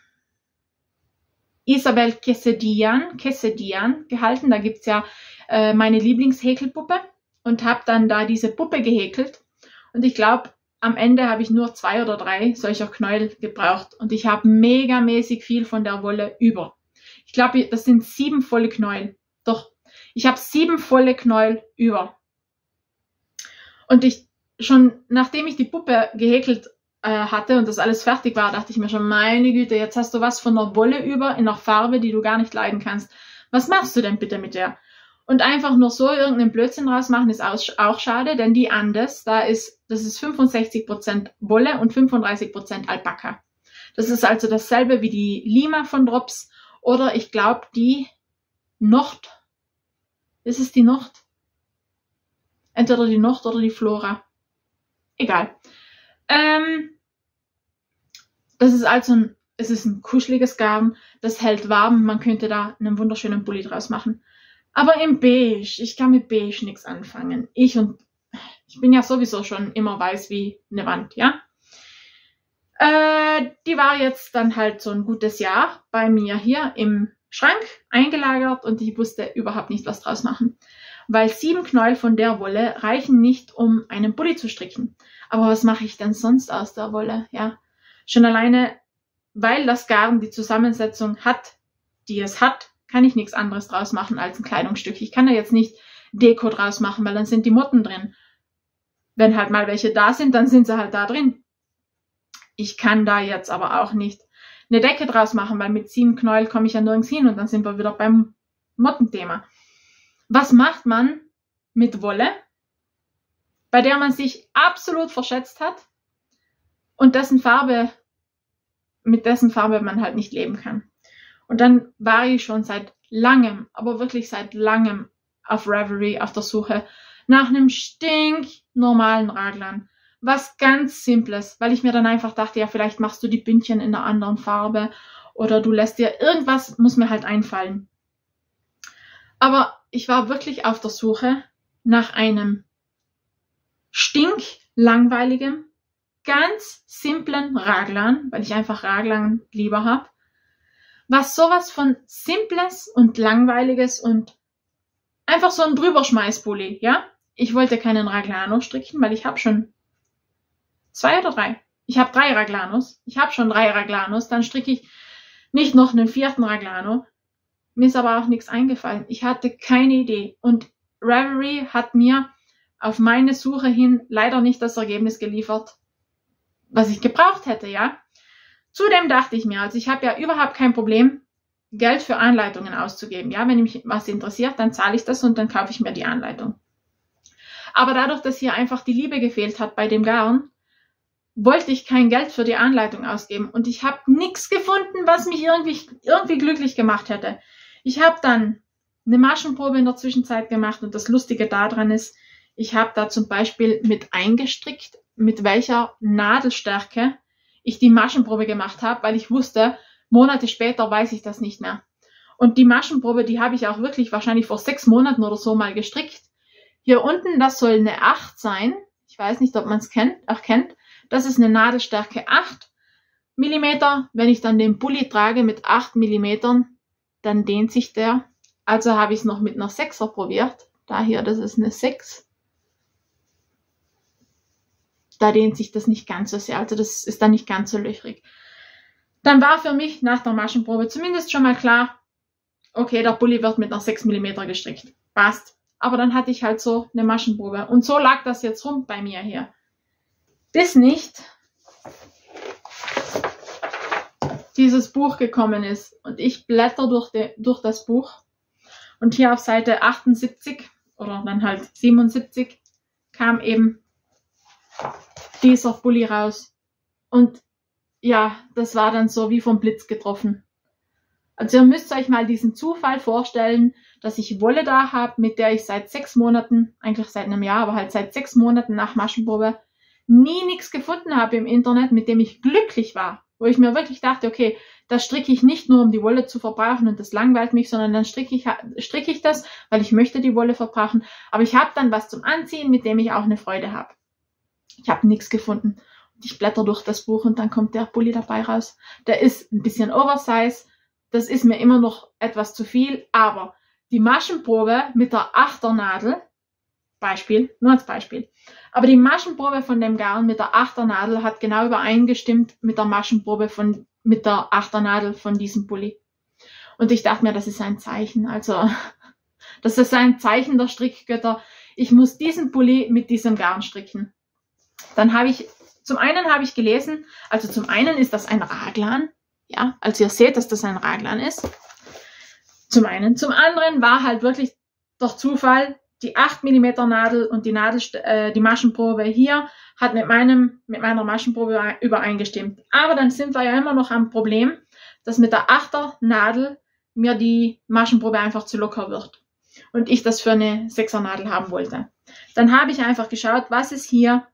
Isabel Quesedian, Quesedian gehalten. Da gibt's ja äh, meine Lieblingshäkelpuppe und habe dann da diese Puppe gehäkelt. Und ich glaube, am Ende habe ich nur zwei oder drei solcher Knäuel gebraucht. Und ich habe megamäßig viel von der Wolle über. Ich glaube, das sind sieben volle Knäuel. Doch, ich habe sieben volle Knäuel über. Und ich schon, nachdem ich die Puppe gehäkelt äh, hatte und das alles fertig war, dachte ich mir schon, meine Güte, jetzt hast du was von der Wolle über in einer Farbe, die du gar nicht leiden kannst. Was machst du denn bitte mit der? Und einfach nur so irgendeinen Blödsinn draus machen ist auch schade, denn die Andes, da ist, das ist fünfundsechzig Prozent Wolle und fünfunddreißig Prozent Alpaka. Das ist also dasselbe wie die Lima von Drops oder ich glaube die Nord. Ist es die Nord? Entweder die Nord oder die Flora. Egal. Ähm, das ist also ein, es ist ein kuscheliges Garn, das hält warm, man könnte da einen wunderschönen Pulli draus machen. Aber im Beige, ich kann mit Beige nichts anfangen. Ich und, ich bin ja sowieso schon immer weiß wie eine Wand, ja. Äh, die war jetzt dann halt so ein gutes Jahr bei mir hier im Schrank eingelagert und ich wusste überhaupt nicht, was draus machen. Weil sieben Knäuel von der Wolle reichen nicht, um einen Pulli zu stricken. Aber was mache ich denn sonst aus der Wolle? Ja, schon alleine, weil das Garn die Zusammensetzung hat, die es hat, kann ich nichts anderes draus machen als ein Kleidungsstück. Ich kann da jetzt nicht Deko draus machen, weil dann sind die Motten drin. Wenn halt mal welche da sind, dann sind sie halt da drin. Ich kann da jetzt aber auch nicht eine Decke draus machen, weil mit sieben Knäuel komme ich ja nirgends hin und dann sind wir wieder beim Mottenthema. Was macht man mit Wolle, bei der man sich absolut verschätzt hat und dessen Farbe, mit dessen Farbe man halt nicht leben kann? Und dann war ich schon seit langem, aber wirklich seit langem auf Ravelry auf der Suche nach einem stinknormalen Raglan. Was ganz Simples, weil ich mir dann einfach dachte, ja, vielleicht machst du die Bündchen in einer anderen Farbe oder du lässt dir irgendwas, muss mir halt einfallen. Aber ich war wirklich auf der Suche nach einem stinklangweiligen, ganz simplen Raglan, weil ich einfach Raglan lieber habe, was sowas von Simples und Langweiliges und einfach so ein Drüberschmeißpulli, ja? Ich wollte keinen Raglano stricken, weil ich habe schon zwei oder drei. Ich habe drei Raglanos. Ich habe schon drei Raglanos. Dann stricke ich nicht noch einen vierten Raglano. Mir ist aber auch nichts eingefallen. Ich hatte keine Idee. Und Ravelry hat mir auf meine Suche hin leider nicht das Ergebnis geliefert, was ich gebraucht hätte, ja? Zudem dachte ich mir, also ich habe ja überhaupt kein Problem, Geld für Anleitungen auszugeben. Ja, wenn mich was interessiert, dann zahle ich das und dann kaufe ich mir die Anleitung. Aber dadurch, dass hier einfach die Liebe gefehlt hat bei dem Garn, wollte ich kein Geld für die Anleitung ausgeben. Und ich habe nichts gefunden, was mich irgendwie, irgendwie glücklich gemacht hätte. Ich habe dann eine Maschenprobe in der Zwischenzeit gemacht und das Lustige daran ist, ich habe da zum Beispiel mit eingestrickt, mit welcher Nadelstärke ich die Maschenprobe gemacht habe, weil ich wusste, Monate später weiß ich das nicht mehr. Und die Maschenprobe, die habe ich auch wirklich wahrscheinlich vor sechs Monaten oder so mal gestrickt. Hier unten, das soll eine acht sein. Ich weiß nicht, ob man es kennt, auch kennt. Das ist eine Nadelstärke acht. Millimeter. Wenn ich dann den Pulli trage mit acht Millimetern, dann dehnt sich der. Also habe ich es noch mit einer sechser probiert. Da hier, das ist eine sechs. Da dehnt sich das nicht ganz so sehr. Also das ist dann nicht ganz so löchrig. Dann war für mich nach der Maschenprobe zumindest schon mal klar, okay, der Pulli wird mit einer sechs Millimeter gestrickt. Passt. Aber dann hatte ich halt so eine Maschenprobe. Und so lag das jetzt rum bei mir hier. Bis nicht dieses Buch gekommen ist. Und ich blätter durch, die, durch das Buch. Und hier auf Seite achtundsiebzig oder dann halt siebenundsiebzig kam eben dieser Pulli raus. Und ja, das war dann so wie vom Blitz getroffen. Also ihr müsst euch mal diesen Zufall vorstellen, dass ich Wolle da habe, mit der ich seit sechs Monaten, eigentlich seit einem Jahr, aber halt seit sechs Monaten nach Maschenprobe, nie nichts gefunden habe im Internet, mit dem ich glücklich war. Wo ich mir wirklich dachte, okay, das stricke ich nicht nur, um die Wolle zu verbrauchen und das langweilt mich, sondern dann stricke ich, stricke ich das, weil ich möchte die Wolle verbrauchen. Aber ich habe dann was zum Anziehen, mit dem ich auch eine Freude habe. Ich habe nichts gefunden. Ich blätter durch das Buch und dann kommt der Pulli dabei raus. Der ist ein bisschen Oversize. Das ist mir immer noch etwas zu viel. Aber die Maschenprobe mit der Achternadel, Beispiel, nur als Beispiel. Aber die Maschenprobe von dem Garn mit der Achternadel hat genau übereingestimmt mit der Maschenprobe von, mit der Achternadel von diesem Pulli. Und ich dachte mir, das ist ein Zeichen. Also, das ist ein Zeichen der Strickgötter. Ich muss diesen Pulli mit diesem Garn stricken. Dann habe ich Zum einen habe ich gelesen, also zum einen ist das ein Raglan, ja, also ihr seht, dass das ein Raglan ist. Zum einen. Zum anderen war halt wirklich durch Zufall die acht Millimeter Nadel und die, Nadel, äh, die Maschenprobe hier hat mit, meinem, mit meiner Maschenprobe übereingestimmt. Aber dann sind wir ja immer noch am Problem, dass mit der achter Nadel mir die Maschenprobe einfach zu locker wird. Und ich das für eine sechser Nadel haben wollte. Dann habe ich einfach geschaut, was ist hier.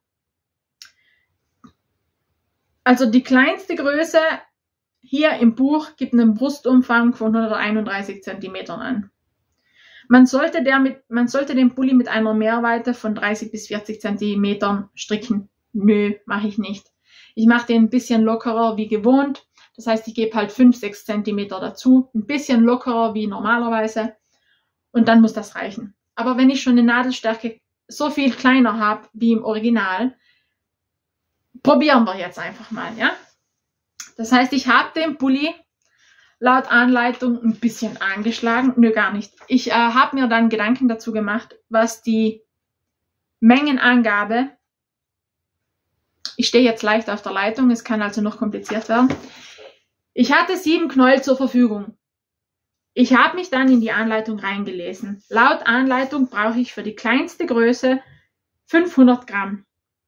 Also die kleinste Größe hier im Buch gibt einen Brustumfang von hunderteinunddreißig Zentimetern an. Man sollte, der mit, man sollte den Pulli mit einer Mehrweite von dreißig bis vierzig Zentimetern stricken. Nö, mache ich nicht. Ich mache den ein bisschen lockerer wie gewohnt. Das heißt, ich gebe halt fünf, sechs Zentimeter dazu. Ein bisschen lockerer wie normalerweise. Und dann muss das reichen. Aber wenn ich schon eine Nadelstärke so viel kleiner habe wie im Original, probieren wir jetzt einfach mal, ja. Das heißt, ich habe den Pulli laut Anleitung ein bisschen angeschlagen. Nö, gar nicht. Ich äh, habe mir dann Gedanken dazu gemacht, was die Mengenangabe, ich stehe jetzt leicht auf der Leitung, es kann also noch kompliziert werden. Ich hatte sieben Knäuel zur Verfügung. Ich habe mich dann in die Anleitung reingelesen. Laut Anleitung brauche ich für die kleinste Größe fünfhundert Gramm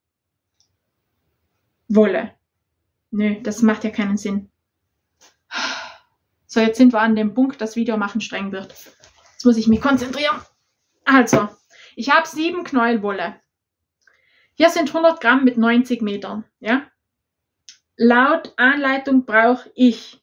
Wolle. Nö, das macht ja keinen Sinn. So, jetzt sind wir an dem Punkt, dass Video machen streng wird. Jetzt muss ich mich konzentrieren. Also, ich habe sieben Knäuel Wolle. Hier sind hundert Gramm mit neunzig Metern. Ja? Laut Anleitung brauche ich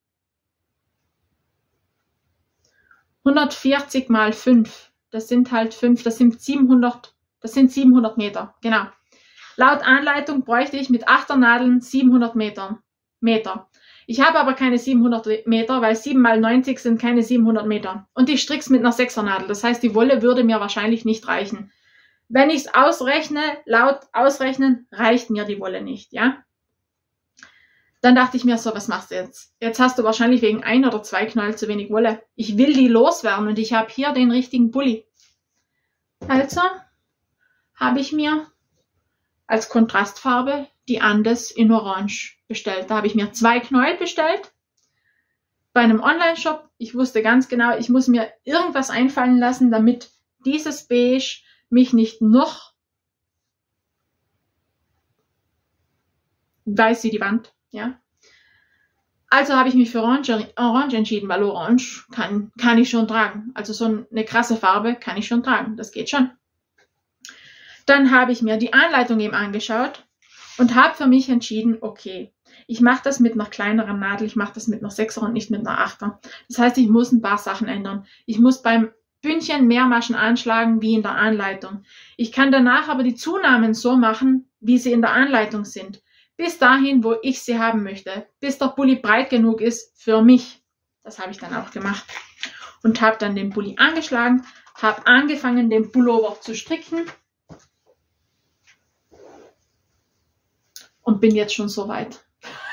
hundertvierzig mal fünf. Das sind halt fünf, das sind siebenhundert, das sind siebenhundert Meter. Genau. Laut Anleitung bräuchte ich mit Achternadeln siebenhundert Meter. Meter. Ich habe aber keine siebenhundert Meter, weil sieben mal neunzig sind keine siebenhundert Meter. Und ich stricke es mit einer Sechsernadel. Das heißt, die Wolle würde mir wahrscheinlich nicht reichen. Wenn ich es ausrechne, laut ausrechnen, reicht mir die Wolle nicht, ja? Dann dachte ich mir so, was machst du jetzt? Jetzt hast du wahrscheinlich wegen ein oder zwei Knäuel zu wenig Wolle. Ich will die loswerden und ich habe hier den richtigen Pulli. Also habe ich mir als Kontrastfarbe die Andes in Orange bestellt. Da habe ich mir zwei Knäuel bestellt. Bei einem Online-Shop. Ich wusste ganz genau, ich muss mir irgendwas einfallen lassen, damit dieses Beige mich nicht noch weiß wie die Wand. Ja. Also habe ich mich für Orange, Orange entschieden, weil Orange kann, kann ich schon tragen. Also so eine krasse Farbe kann ich schon tragen. Das geht schon. Dann habe ich mir die Anleitung eben angeschaut und habe für mich entschieden, okay, ich mache das mit einer kleineren Nadel, ich mache das mit einer Sechser und nicht mit einer Achter. Das heißt, ich muss ein paar Sachen ändern. Ich muss beim Bündchen mehr Maschen anschlagen wie in der Anleitung. Ich kann danach aber die Zunahmen so machen, wie sie in der Anleitung sind. bis dahin, wo ich sie haben möchte, bis der Pulli breit genug ist für mich. Das habe ich dann auch gemacht und habe dann den Pulli angeschlagen, habe angefangen, den Pullover zu stricken und bin jetzt schon so weit.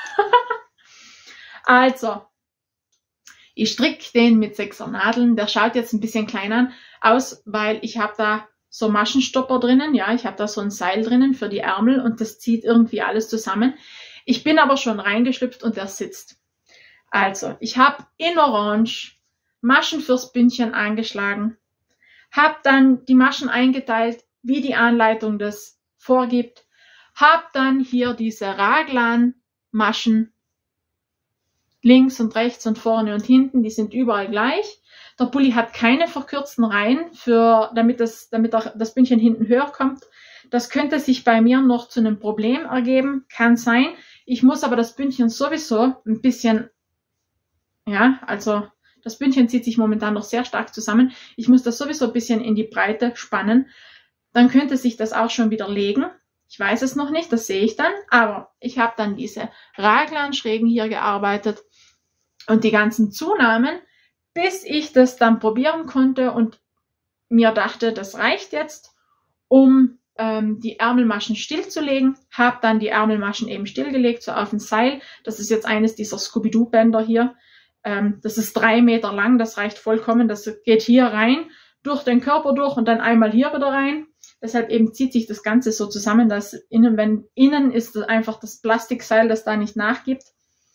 Also, ich stricke den mit sechser Nadeln. Der schaut jetzt ein bisschen klein an aus, weil ich habe da so Maschenstopper drinnen. Ja, ich habe da so ein Seil drinnen für die Ärmel und das zieht irgendwie alles zusammen. Ich bin aber schon reingeschlüpft und der sitzt. Also, ich habe in Orange Maschen fürs Bündchen angeschlagen, habe dann die Maschen eingeteilt, wie die Anleitung das vorgibt, habe dann hier diese Raglan-Maschen links und rechts und vorne und hinten, die sind überall gleich. Der Pulli hat keine verkürzten Reihen, für, damit, das, damit auch das Bündchen hinten höher kommt. Das könnte sich bei mir noch zu einem Problem ergeben, kann sein. Ich muss aber das Bündchen sowieso ein bisschen, ja, also das Bündchen zieht sich momentan noch sehr stark zusammen. Ich muss das sowieso ein bisschen in die Breite spannen. Dann könnte sich das auch schon wieder legen. Ich weiß es noch nicht, das sehe ich dann. Aber ich habe dann diese Raglan-Schrägen hier gearbeitet und die ganzen Zunahmen, bis ich das dann probieren konnte und mir dachte, das reicht jetzt, um ähm, die Ärmelmaschen stillzulegen. Habe dann die Ärmelmaschen eben stillgelegt, so auf ein Seil. Das ist jetzt eines dieser Scooby-Doo-Bänder hier. Ähm, das ist drei Meter lang, das reicht vollkommen. Das geht hier rein, durch den Körper durch und dann einmal hier wieder rein. Deshalb eben zieht sich das Ganze so zusammen, dass innen, wenn innen ist einfach das Plastikseil, das da nicht nachgibt.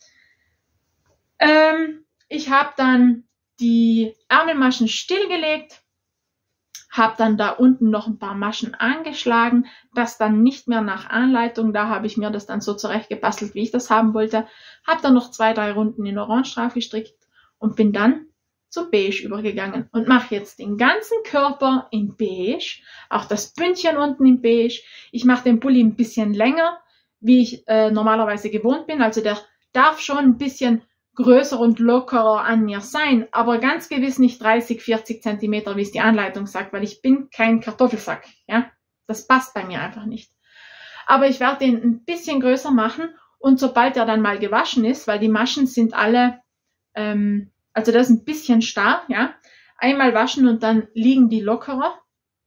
Ähm, ich habe dann die Ärmelmaschen stillgelegt, habe dann da unten noch ein paar Maschen angeschlagen, das dann nicht mehr nach Anleitung, da habe ich mir das dann so zurechtgebastelt, wie ich das haben wollte, habe dann noch zwei, drei Runden in Orange drauf gestrickt und bin dann zu Beige übergegangen und mache jetzt den ganzen Körper in Beige, auch das Bündchen unten in Beige. Ich mache den Pulli ein bisschen länger, wie ich äh, normalerweise gewohnt bin, also der darf schon ein bisschen größer und lockerer an mir sein, aber ganz gewiss nicht dreißig, vierzig Zentimeter, wie es die Anleitung sagt, weil ich bin kein Kartoffelsack, ja, das passt bei mir einfach nicht. Aber ich werde den ein bisschen größer machen und sobald er dann mal gewaschen ist, weil die Maschen sind alle, ähm, also das ist ein bisschen starr, ja, einmal waschen und dann liegen die lockerer.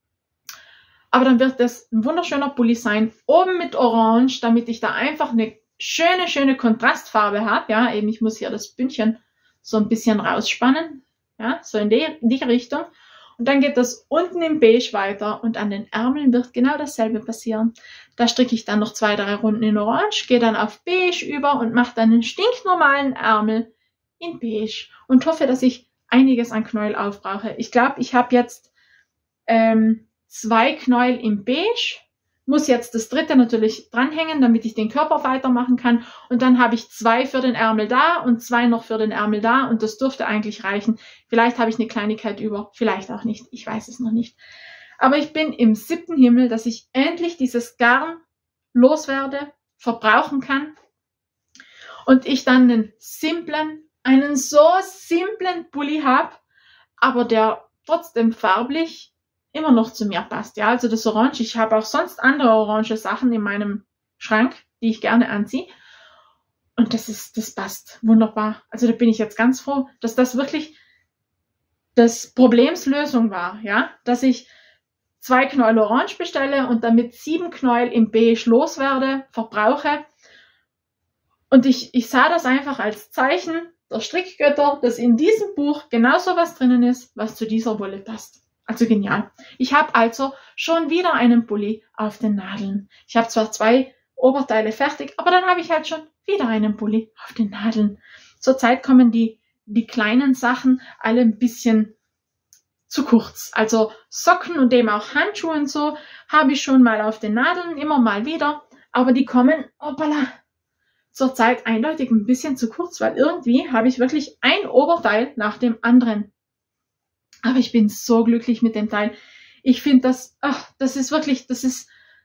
Aber dann wird das ein wunderschöner Pulli sein, oben mit Orange, damit ich da einfach eine schöne, schöne Kontrastfarbe habe, ja, eben ich muss hier das Bündchen so ein bisschen rausspannen, ja, so in die, in die Richtung. Und dann geht das unten im Beige weiter und an den Ärmeln wird genau dasselbe passieren. Da stricke ich dann noch zwei, drei Runden in Orange, gehe dann auf Beige über und mache dann einen stinknormalen Ärmel in Beige und hoffe, dass ich einiges an Knäuel aufbrauche. Ich glaube, ich habe jetzt ähm, zwei Knäuel im Beige, muss jetzt das dritte natürlich dranhängen, damit ich den Körper weitermachen kann. Und dann habe ich zwei für den Ärmel da und zwei noch für den Ärmel da. Und das dürfte eigentlich reichen. Vielleicht habe ich eine Kleinigkeit über, vielleicht auch nicht. Ich weiß es noch nicht. Aber ich bin im siebten Himmel, dass ich endlich dieses Garn loswerde, verbrauchen kann. Und ich dann einen simplen, einen so simplen Pulli habe, aber der trotzdem farblich immer noch zu mir passt. Ja, also das Orange, ich habe auch sonst andere orange Sachen in meinem Schrank, die ich gerne anziehe. Und das ist, das passt wunderbar. Also da bin ich jetzt ganz froh, dass das wirklich das Problemslösung war, ja, dass ich zwei Knäuel Orange bestelle und damit sieben Knäuel im Beige loswerde, verbrauche. Und ich, ich sah das einfach als Zeichen der Strickgötter, dass in diesem Buch genau so was drinnen ist, was zu dieser Wolle passt. Also genial. Ich habe also schon wieder einen Pulli auf den Nadeln. Ich habe zwar zwei Oberteile fertig, aber dann habe ich halt schon wieder einen Pulli auf den Nadeln. Zurzeit kommen die, die kleinen Sachen alle ein bisschen zu kurz. Also Socken und eben auch Handschuhe und so habe ich schon mal auf den Nadeln, immer mal wieder. Aber die kommen, hoppala, zurzeit eindeutig ein bisschen zu kurz, weil irgendwie habe ich wirklich ein Oberteil nach dem anderen. Aber ich bin so glücklich mit dem Teil. Ich finde das, ach, das ist wirklich, das ist,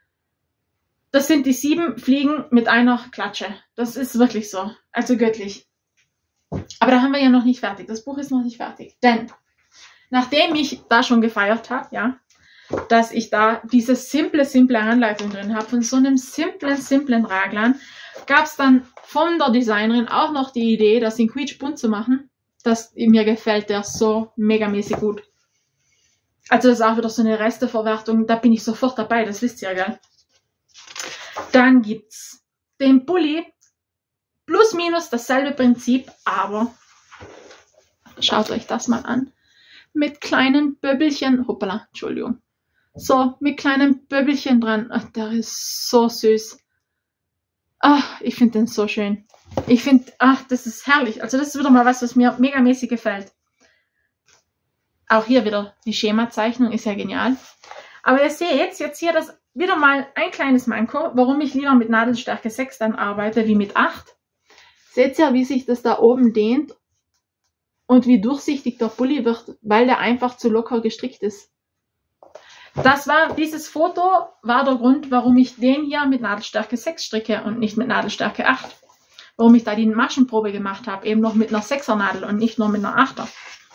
das sind die sieben Fliegen mit einer Klatsche. Das ist wirklich so. Also göttlich. Aber da haben wir ja noch nicht fertig. Das Buch ist noch nicht fertig. Denn, nachdem ich da schon gefeiert habe, ja, dass ich da diese simple, simple Anleitung drin habe, von so einem simplen, simplen Raglan, gab es dann von der Designerin auch noch die Idee, das in quietschbunt zu machen. Das, mir gefällt der so megamäßig gut. Also das ist auch wieder so eine Resteverwertung. Da bin ich sofort dabei, das wisst ihr ja, gell? Dann gibt's den Pulli. Plus minus dasselbe Prinzip, aber schaut euch das mal an. Mit kleinen Böbbelchen. Hoppala, Entschuldigung. So, mit kleinen Böbbelchen dran. Ach, der ist so süß. Ach, ich finde den so schön. Ich finde, ach, das ist herrlich. Also das ist wieder mal was, was mir megamäßig gefällt. Auch hier wieder die Schemazeichnung ist ja genial. Aber ihr seht jetzt hier das wieder mal ein kleines Manko, warum ich lieber mit Nadelstärke sechs dann arbeite wie mit acht. Seht ihr, wie sich das da oben dehnt und wie durchsichtig der Pulli wird, weil der einfach zu locker gestrickt ist. Das war, dieses Foto war der Grund, warum ich den hier mit Nadelstärke sechs stricke und nicht mit Nadelstärke acht. Warum ich da die Maschenprobe gemacht habe, eben noch mit einer sechser Nadel und nicht nur mit einer achter.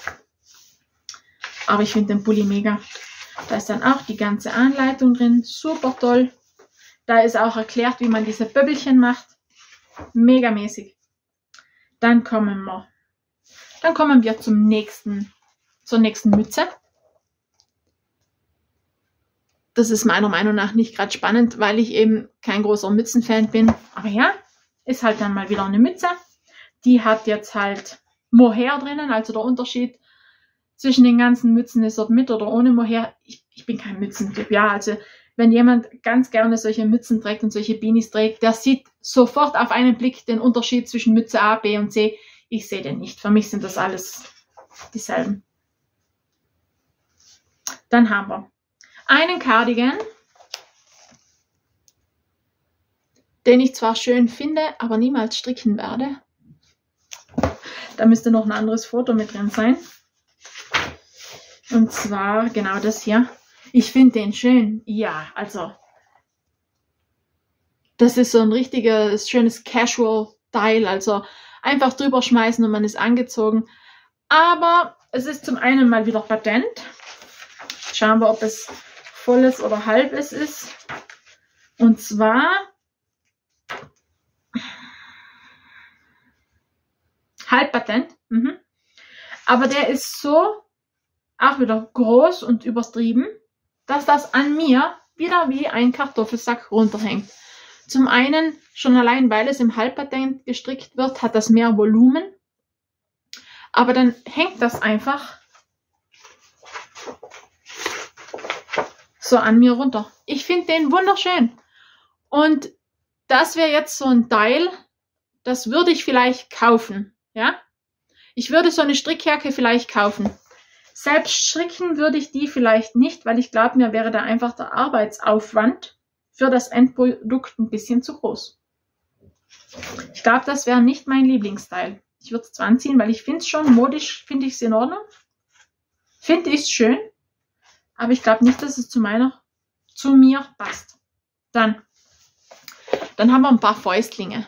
Aber ich finde den Pulli mega. Da ist dann auch die ganze Anleitung drin, super toll. Da ist auch erklärt, wie man diese Böbbelchen macht. Megamäßig. Dann kommen wir, dann kommen wir zum nächsten, zur nächsten Mütze. Das ist meiner Meinung nach nicht gerade spannend, weil ich eben kein großer Mützenfan bin. Aber ja, ist halt dann mal wieder eine Mütze. Die hat jetzt halt Mohair drinnen, also der Unterschied zwischen den ganzen Mützen ist, ob mit oder ohne Mohair. Ich, ich bin kein Mützentyp. Ja, also wenn jemand ganz gerne solche Mützen trägt und solche Beanies trägt, der sieht sofort auf einen Blick den Unterschied zwischen Mütze A, B und C. Ich sehe den nicht. Für mich sind das alles dieselben. Dann haben wir einen Cardigan, den ich zwar schön finde, aber niemals stricken werde. Da müsste noch ein anderes Foto mit drin sein. Und zwar genau das hier. Ich finde den schön. Ja, also das ist so ein richtiges, schönes Casual-Teil. Also einfach drüber schmeißen und man ist angezogen. Aber es ist zum einen mal wieder Patent. Schauen wir, ob es volles oder halbes ist. Und zwar Halbpatent. Mhm. Aber der ist so auch wieder groß und übertrieben, dass das an mir wieder wie ein Kartoffelsack runterhängt. Zum einen, schon allein, weil es im Halbpatent gestrickt wird, hat das mehr Volumen. Aber dann hängt das einfach so an mir runter. Ich finde den wunderschön. Und das wäre jetzt so ein Teil, das würde ich vielleicht kaufen. Ja? Ich würde so eine Strickjacke vielleicht kaufen. Selbst stricken würde ich die vielleicht nicht, weil ich glaube, mir wäre da einfach der Arbeitsaufwand für das Endprodukt ein bisschen zu groß. Ich glaube, das wäre nicht mein Lieblingsteil. Ich würde es zwar anziehen, weil ich finde es schon modisch, finde ich es in Ordnung. Finde ich es schön, aber ich glaube nicht, dass es zu meiner, zu mir passt. Dann, dann haben wir ein paar Fäustlinge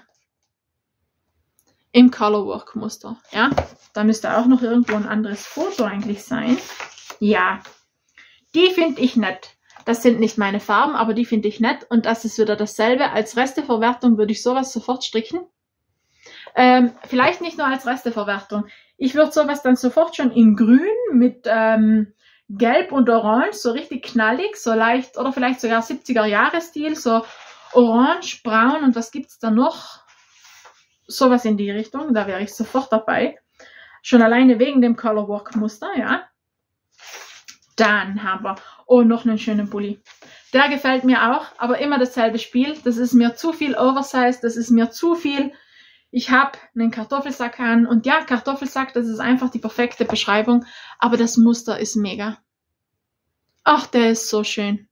im Colorwork Muster. Ja, da müsste auch noch irgendwo ein anderes Foto eigentlich sein. Ja, die finde ich nett. Das sind nicht meine Farben, aber die finde ich nett. Und das ist wieder dasselbe. Als Resteverwertung würde ich sowas sofort stricken. Ähm, vielleicht nicht nur als Resteverwertung. Ich würde sowas dann sofort schon in grün mit ähm, gelb und orange, so richtig knallig, so leicht, oder vielleicht sogar siebziger Jahre Stil, so orange, braun und was gibt es da noch? Sowas in die Richtung, da wäre ich sofort dabei. Schon alleine wegen dem Colorwork Muster, ja. Dann haben wir, oh, noch einen schönen Pulli. Der gefällt mir auch, aber immer dasselbe Spiel. Das ist mir zu viel Oversize, das ist mir zu viel. Ich habe einen Kartoffelsack an und ja, Kartoffelsack, das ist einfach die perfekte Beschreibung, aber das Muster ist mega. Ach, der ist so schön.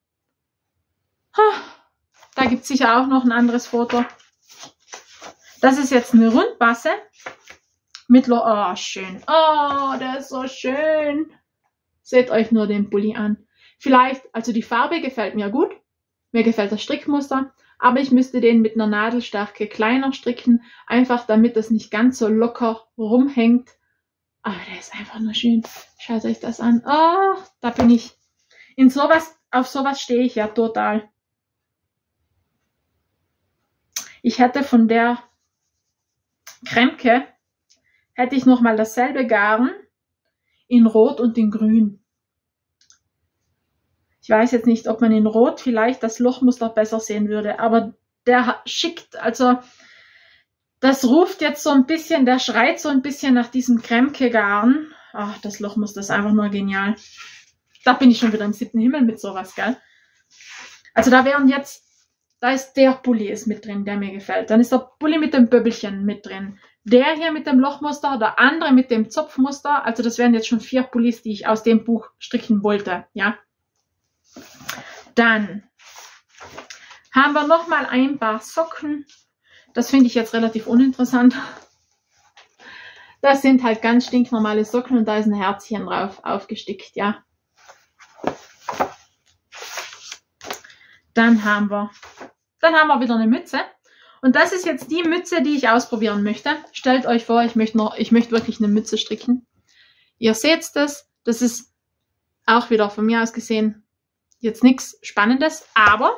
Da gibt es sicher auch noch ein anderes Foto. Das ist jetzt eine Rundbasse mit Lo oh, schön. Oh, der ist so schön. Seht euch nur den Pulli an. Vielleicht, also die Farbe gefällt mir gut. Mir gefällt das Strickmuster. Aber ich müsste den mit einer Nadelstärke kleiner stricken. Einfach damit das nicht ganz so locker rumhängt. Aber der ist einfach nur schön. Schaut euch das an. Oh, da bin ich. In sowas, auf sowas stehe ich ja total. Ich hätte von der Kremke, hätte ich nochmal dasselbe Garn in Rot und in Grün. Ich weiß jetzt nicht, ob man in Rot vielleicht das Lochmuster besser sehen würde, aber der schickt, also das ruft jetzt so ein bisschen, der schreit so ein bisschen nach diesem Kremke-Garn. Ach, das Lochmuster ist einfach nur genial. Da bin ich schon wieder im siebten Himmel mit sowas, gell? Also da wären jetzt, da ist der Pulli ist mit drin, der mir gefällt. Dann ist der Pulli mit dem Böbbelchen mit drin. Der hier mit dem Lochmuster, der andere mit dem Zopfmuster. Also das wären jetzt schon vier Pullis, die ich aus dem Buch stricken wollte, ja? Dann haben wir nochmal ein paar Socken. Das finde ich jetzt relativ uninteressant. Das sind halt ganz stinknormale Socken und da ist ein Herzchen drauf aufgestickt, ja. Dann haben wir, dann haben wir wieder eine Mütze. Und das ist jetzt die Mütze, die ich ausprobieren möchte. Stellt euch vor, ich möchte noch, ich möchte wirklich eine Mütze stricken. Ihr seht das, das ist auch wieder von mir aus gesehen jetzt nichts Spannendes, aber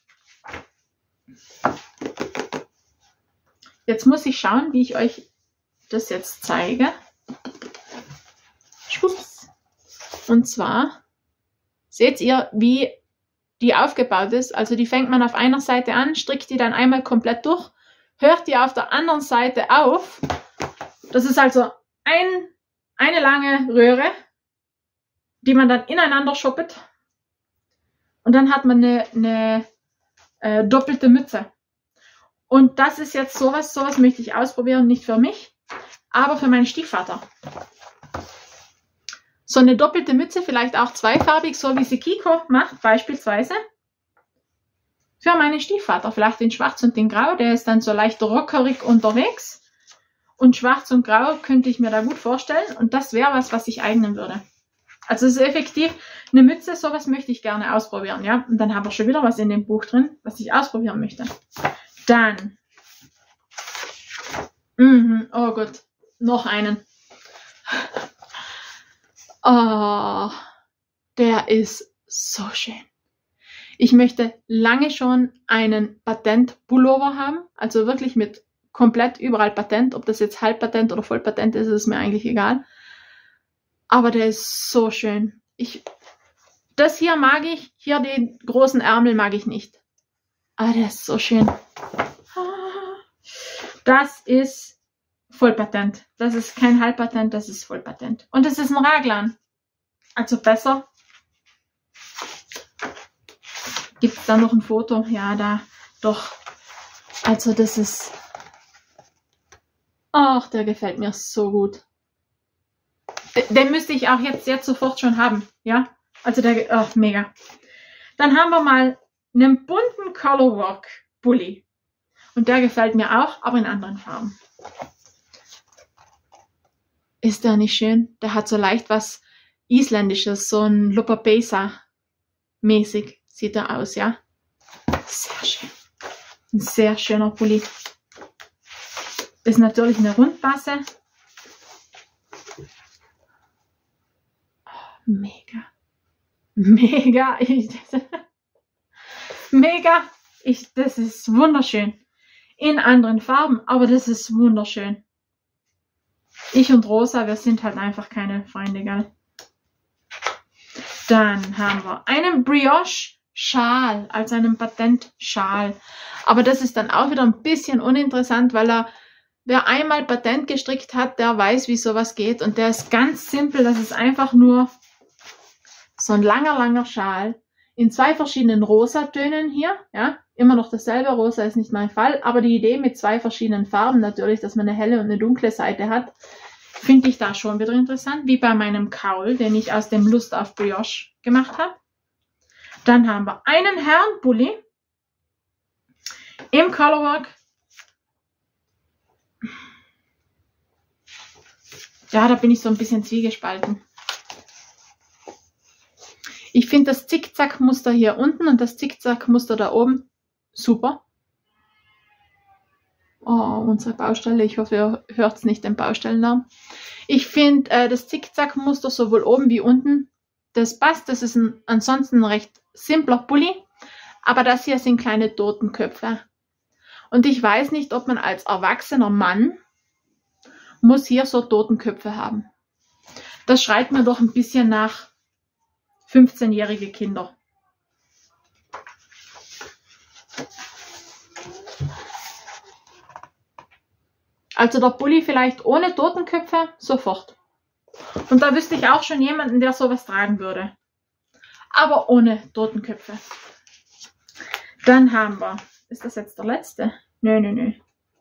jetzt muss ich schauen, wie ich euch das jetzt zeige. Schwupps. Und zwar seht ihr, wie die aufgebaut ist. Also die fängt man auf einer Seite an, strickt die dann einmal komplett durch, hört die auf der anderen Seite auf. Das ist also ein, eine lange Röhre, die man dann ineinander schoppet. Und dann hat man eine, eine äh, doppelte Mütze. Und das ist jetzt sowas, sowas möchte ich ausprobieren, nicht für mich, aber für meinen Stiefvater. So eine doppelte Mütze, vielleicht auch zweifarbig, so wie sie Kiko macht, beispielsweise. Für meinen Stiefvater, vielleicht in Schwarz und in Grau, der ist dann so leicht rockerig unterwegs. Und Schwarz und Grau könnte ich mir da gut vorstellen und das wäre was, was sich eignen würde. Also es ist effektiv eine Mütze, sowas möchte ich gerne ausprobieren, ja. Und dann haben wir schon wieder was in dem Buch drin, was ich ausprobieren möchte. Dann, mhm, oh Gott, noch einen. Oh, der ist so schön. Ich möchte lange schon einen Patent-Pullover haben, also wirklich mit komplett überall Patent, ob das jetzt Halbpatent oder Vollpatent ist, ist mir eigentlich egal. Aber der ist so schön. Ich, das hier mag ich, hier den großen Ärmel mag ich nicht. Aber der ist so schön. Das ist Vollpatent. Das ist kein Halbpatent, das ist Vollpatent. Und das ist ein Raglan. Also besser. Gibt es da noch ein Foto? Ja, da. Doch. Also das ist... Ach, der gefällt mir so gut. Den, den müsste ich auch jetzt, jetzt sofort schon haben. Ja, also der... Oh, mega. Dann haben wir mal einen bunten Colorwork Pulli. Und der gefällt mir auch, aber in anderen Farben. Ist der nicht schön? Der hat so leicht was Isländisches, so ein Lopapesa mäßig sieht er aus, ja. Sehr schön. Ein sehr schöner Pulli. Ist natürlich eine Rundbasse. Oh, mega. Mega. Ich, mega. Ich, das ist wunderschön. In anderen Farben, aber das ist wunderschön. Ich und Rosa, wir sind halt einfach keine Freunde, gell? Dann haben wir einen Brioche-Schal, also einen Patent-Schal. Aber das ist dann auch wieder ein bisschen uninteressant, weil er, wer einmal Patent gestrickt hat, der weiß, wie sowas geht. Und der ist ganz simpel, das ist einfach nur so ein langer, langer Schal in zwei verschiedenen Rosatönen hier, ja. Immer noch dasselbe, rosa ist nicht mein Fall, aber die Idee mit zwei verschiedenen Farben natürlich, dass man eine helle und eine dunkle Seite hat, finde ich da schon wieder interessant, wie bei meinem Kaul, den ich aus dem Lust auf Brioche gemacht habe. Dann haben wir einen Herrenpulli im Colorwork. Ja, da bin ich so ein bisschen zwiegespalten. Ich finde das Zickzack-Muster hier unten und das Zickzack-Muster da oben super. Oh, unsere Baustelle. Ich hoffe, ihr hört es nicht, den Baustellenlärm. Ich finde äh, das Zickzack-Muster sowohl oben wie unten, das passt. Das ist ein, ansonsten ein recht simpler Pulli. Aber das hier sind kleine Totenköpfe. Und ich weiß nicht, ob man als erwachsener Mann muss hier so Totenköpfe haben. Das schreit mir doch ein bisschen nach fünfzehnjährige Kinder. Also der Pulli vielleicht ohne Totenköpfe, sofort. Und da wüsste ich auch schon jemanden, der sowas tragen würde. Aber ohne Totenköpfe. Dann haben wir, ist das jetzt der letzte? Nö, nö, nö.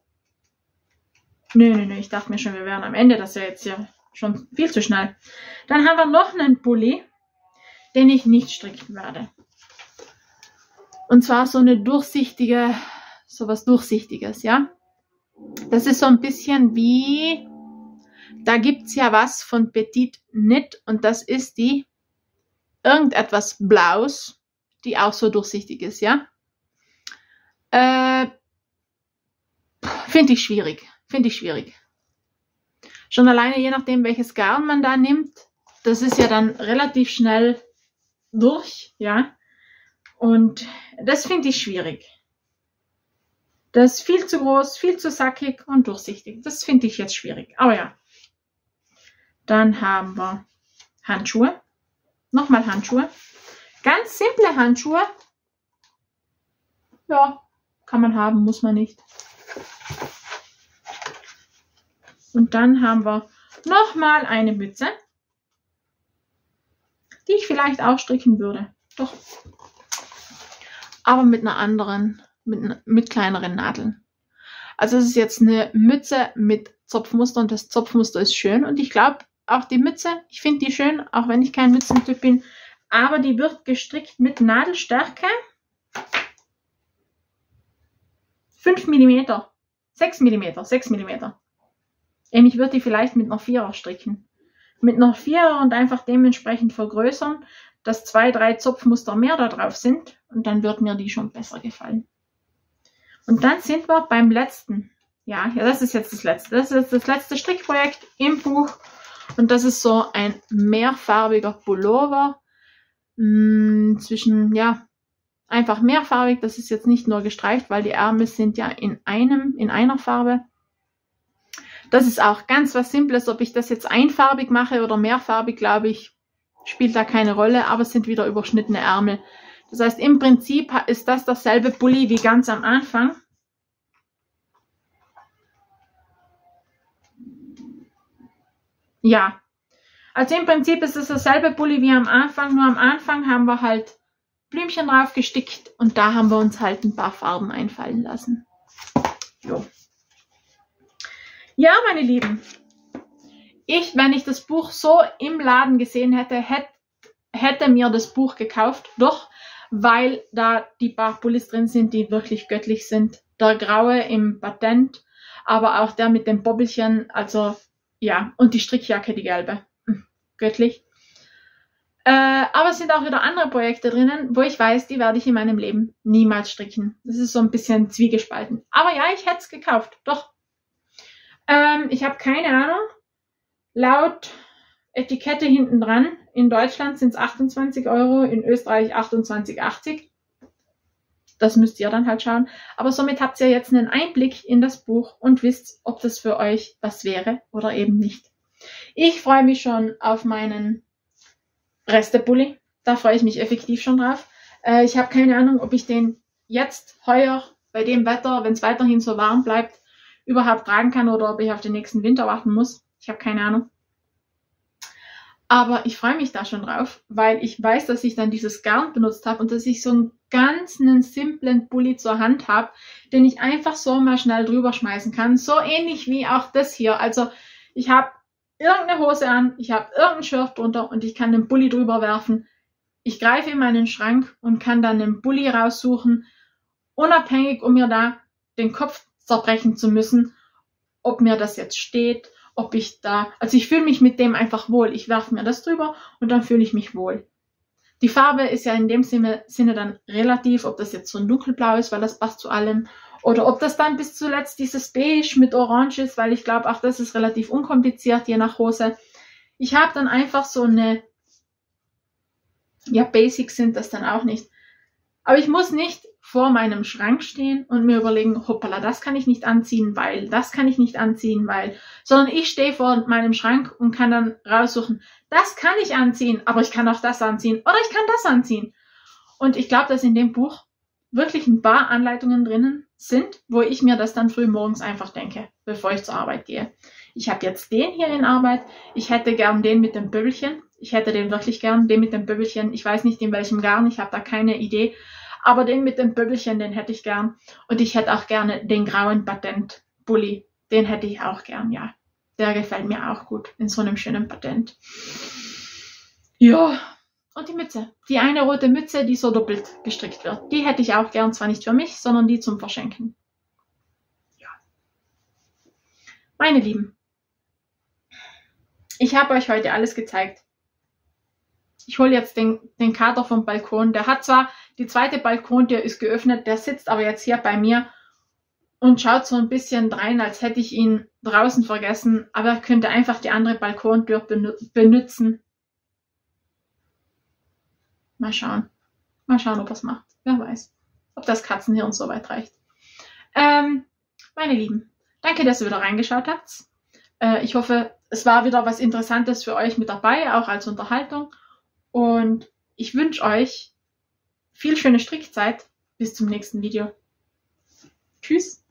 Nö, nö, nö, ich dachte mir schon, wir wären am Ende, das ist ja jetzt hier schon viel zu schnell. Dann haben wir noch einen Pulli, den ich nicht stricken werde. Und zwar so eine durchsichtige, so was Durchsichtiges, ja. Das ist so ein bisschen wie, da gibt es ja was von Petit Knit und das ist die irgendetwas Blaues, die auch so durchsichtig ist, ja. Äh, Finde ich schwierig, finde ich schwierig. Schon alleine je nachdem, welches Garn man da nimmt, das ist ja dann relativ schnell durch, ja. Und das finde ich schwierig. Das ist viel zu groß, viel zu sackig und durchsichtig. Das finde ich jetzt schwierig. Aber ja. Dann haben wir Handschuhe. Nochmal Handschuhe. Ganz simple Handschuhe. Ja, kann man haben, muss man nicht. Und dann haben wir nochmal eine Mütze, die ich vielleicht auch stricken würde. Doch. Aber mit einer anderen, mit, mit kleineren Nadeln. Also es ist jetzt eine Mütze mit Zopfmuster und das Zopfmuster ist schön. Und ich glaube, auch die Mütze, ich finde die schön, auch wenn ich kein Mützentyp bin. Aber die wird gestrickt mit Nadelstärke fünf Millimeter, sechs Millimeter, sechs Millimeter. Ich würde die vielleicht mit einer Vierer stricken. Mit einer Vierer und einfach dementsprechend vergrößern, dass zwei, drei Zopfmuster mehr da drauf sind. Und dann wird mir die schon besser gefallen. Und dann sind wir beim letzten. Ja, ja, das ist jetzt das letzte. Das ist das letzte Strickprojekt im Buch. Und das ist so ein mehrfarbiger Pullover. Mh, zwischen, ja, einfach mehrfarbig. Das ist jetzt nicht nur gestreift, weil die Ärmel sind ja in einem, in einer Farbe. Das ist auch ganz was Simples. Ob ich das jetzt einfarbig mache oder mehrfarbig, glaube ich, spielt da keine Rolle. Aber es sind wieder überschnittene Ärmel. Das heißt, im Prinzip ist das dasselbe Pulli wie ganz am Anfang. Ja, also im Prinzip ist es dasselbe Pulli wie am Anfang. Nur am Anfang haben wir halt Blümchen drauf gestickt. Und da haben wir uns halt ein paar Farben einfallen lassen. Jo. Ja, meine Lieben, ich, wenn ich das Buch so im Laden gesehen hätte, hätte, hätte mir das Buch gekauft. Doch, weil da die paar Pullis drin sind, die wirklich göttlich sind. Der graue im Patent, aber auch der mit dem Bobbelchen, also ja, und die Strickjacke, die gelbe. Göttlich. Äh, aber es sind auch wieder andere Projekte drinnen, wo ich weiß, die werde ich in meinem Leben niemals stricken. Das ist so ein bisschen zwiegespalten. Aber ja, ich hätte es gekauft, doch. Ähm, ich habe keine Ahnung. Laut Etikette hinten dran, in Deutschland sind es achtundzwanzig Euro, in Österreich achtundzwanzig achtzig. Das müsst ihr dann halt schauen. Aber somit habt ihr jetzt einen Einblick in das Buch und wisst, ob das für euch was wäre oder eben nicht. Ich freue mich schon auf meinen Restepulli. Da freue ich mich effektiv schon drauf. Äh, ich habe keine Ahnung, ob ich den jetzt, heuer, bei dem Wetter, wenn es weiterhin so warm bleibt, überhaupt tragen kann oder ob ich auf den nächsten Winter warten muss. Ich habe keine Ahnung. Aber ich freue mich da schon drauf, weil ich weiß, dass ich dann dieses Garn benutzt habe und dass ich so einen ganz einen simplen Pulli zur Hand habe, den ich einfach so mal schnell drüber schmeißen kann. So ähnlich wie auch das hier. Also ich habe irgendeine Hose an, ich habe irgendein Shirt drunter und ich kann den Pulli drüber werfen. Ich greife in meinen Schrank und kann dann den Pulli raussuchen, unabhängig, um mir da den Kopf zerbrechen zu müssen, ob mir das jetzt steht, ob ich da, also ich fühle mich mit dem einfach wohl. Ich werfe mir das drüber und dann fühle ich mich wohl. Die Farbe ist ja in dem Sinne, Sinne dann relativ, ob das jetzt so ein dunkelblau ist, weil das passt zu allem, oder ob das dann bis zuletzt dieses Beige mit Orange ist, weil ich glaube, auch das ist relativ unkompliziert, je nach Hose. Ich habe dann einfach so eine, ja, Basics sind das dann auch nicht. Aber ich muss nicht vor meinem Schrank stehen und mir überlegen, hoppala, das kann ich nicht anziehen, weil, das kann ich nicht anziehen, weil, sondern ich stehe vor meinem Schrank und kann dann raussuchen, das kann ich anziehen, aber ich kann auch das anziehen oder ich kann das anziehen. Und ich glaube, dass in dem Buch wirklich ein paar Anleitungen drinnen sind, wo ich mir das dann früh morgens einfach denke, bevor ich zur Arbeit gehe. Ich habe jetzt den hier in Arbeit, ich hätte gern den mit dem Böbelchen, ich hätte den wirklich gern, den mit dem Böbelchen, ich weiß nicht in welchem Garn, ich habe da keine Idee, aber den mit dem Böbelchen, den hätte ich gern. Und ich hätte auch gerne den grauen Patent-Bulli. Den hätte ich auch gern, ja. Der gefällt mir auch gut, in so einem schönen Patent. Ja, und die Mütze. Die eine rote Mütze, die so doppelt gestrickt wird. Die hätte ich auch gern, zwar nicht für mich, sondern die zum Verschenken. Ja. Meine Lieben, ich habe euch heute alles gezeigt. Ich hole jetzt den, den Kater vom Balkon. Der hat zwar, die zweite Balkontür ist geöffnet, der sitzt aber jetzt hier bei mir und schaut so ein bisschen rein, als hätte ich ihn draußen vergessen, aber er könnte einfach die andere Balkontür benutzen. Mal schauen. Mal schauen, ob er es macht. Wer weiß, ob das Katzenhirn so weit reicht. Ähm, meine Lieben, danke, dass ihr wieder reingeschaut habt. Äh, ich hoffe, es war wieder was Interessantes für euch mit dabei, auch als Unterhaltung. Und ich wünsche euch viel schöne Strickzeit. Bis zum nächsten Video. Tschüss.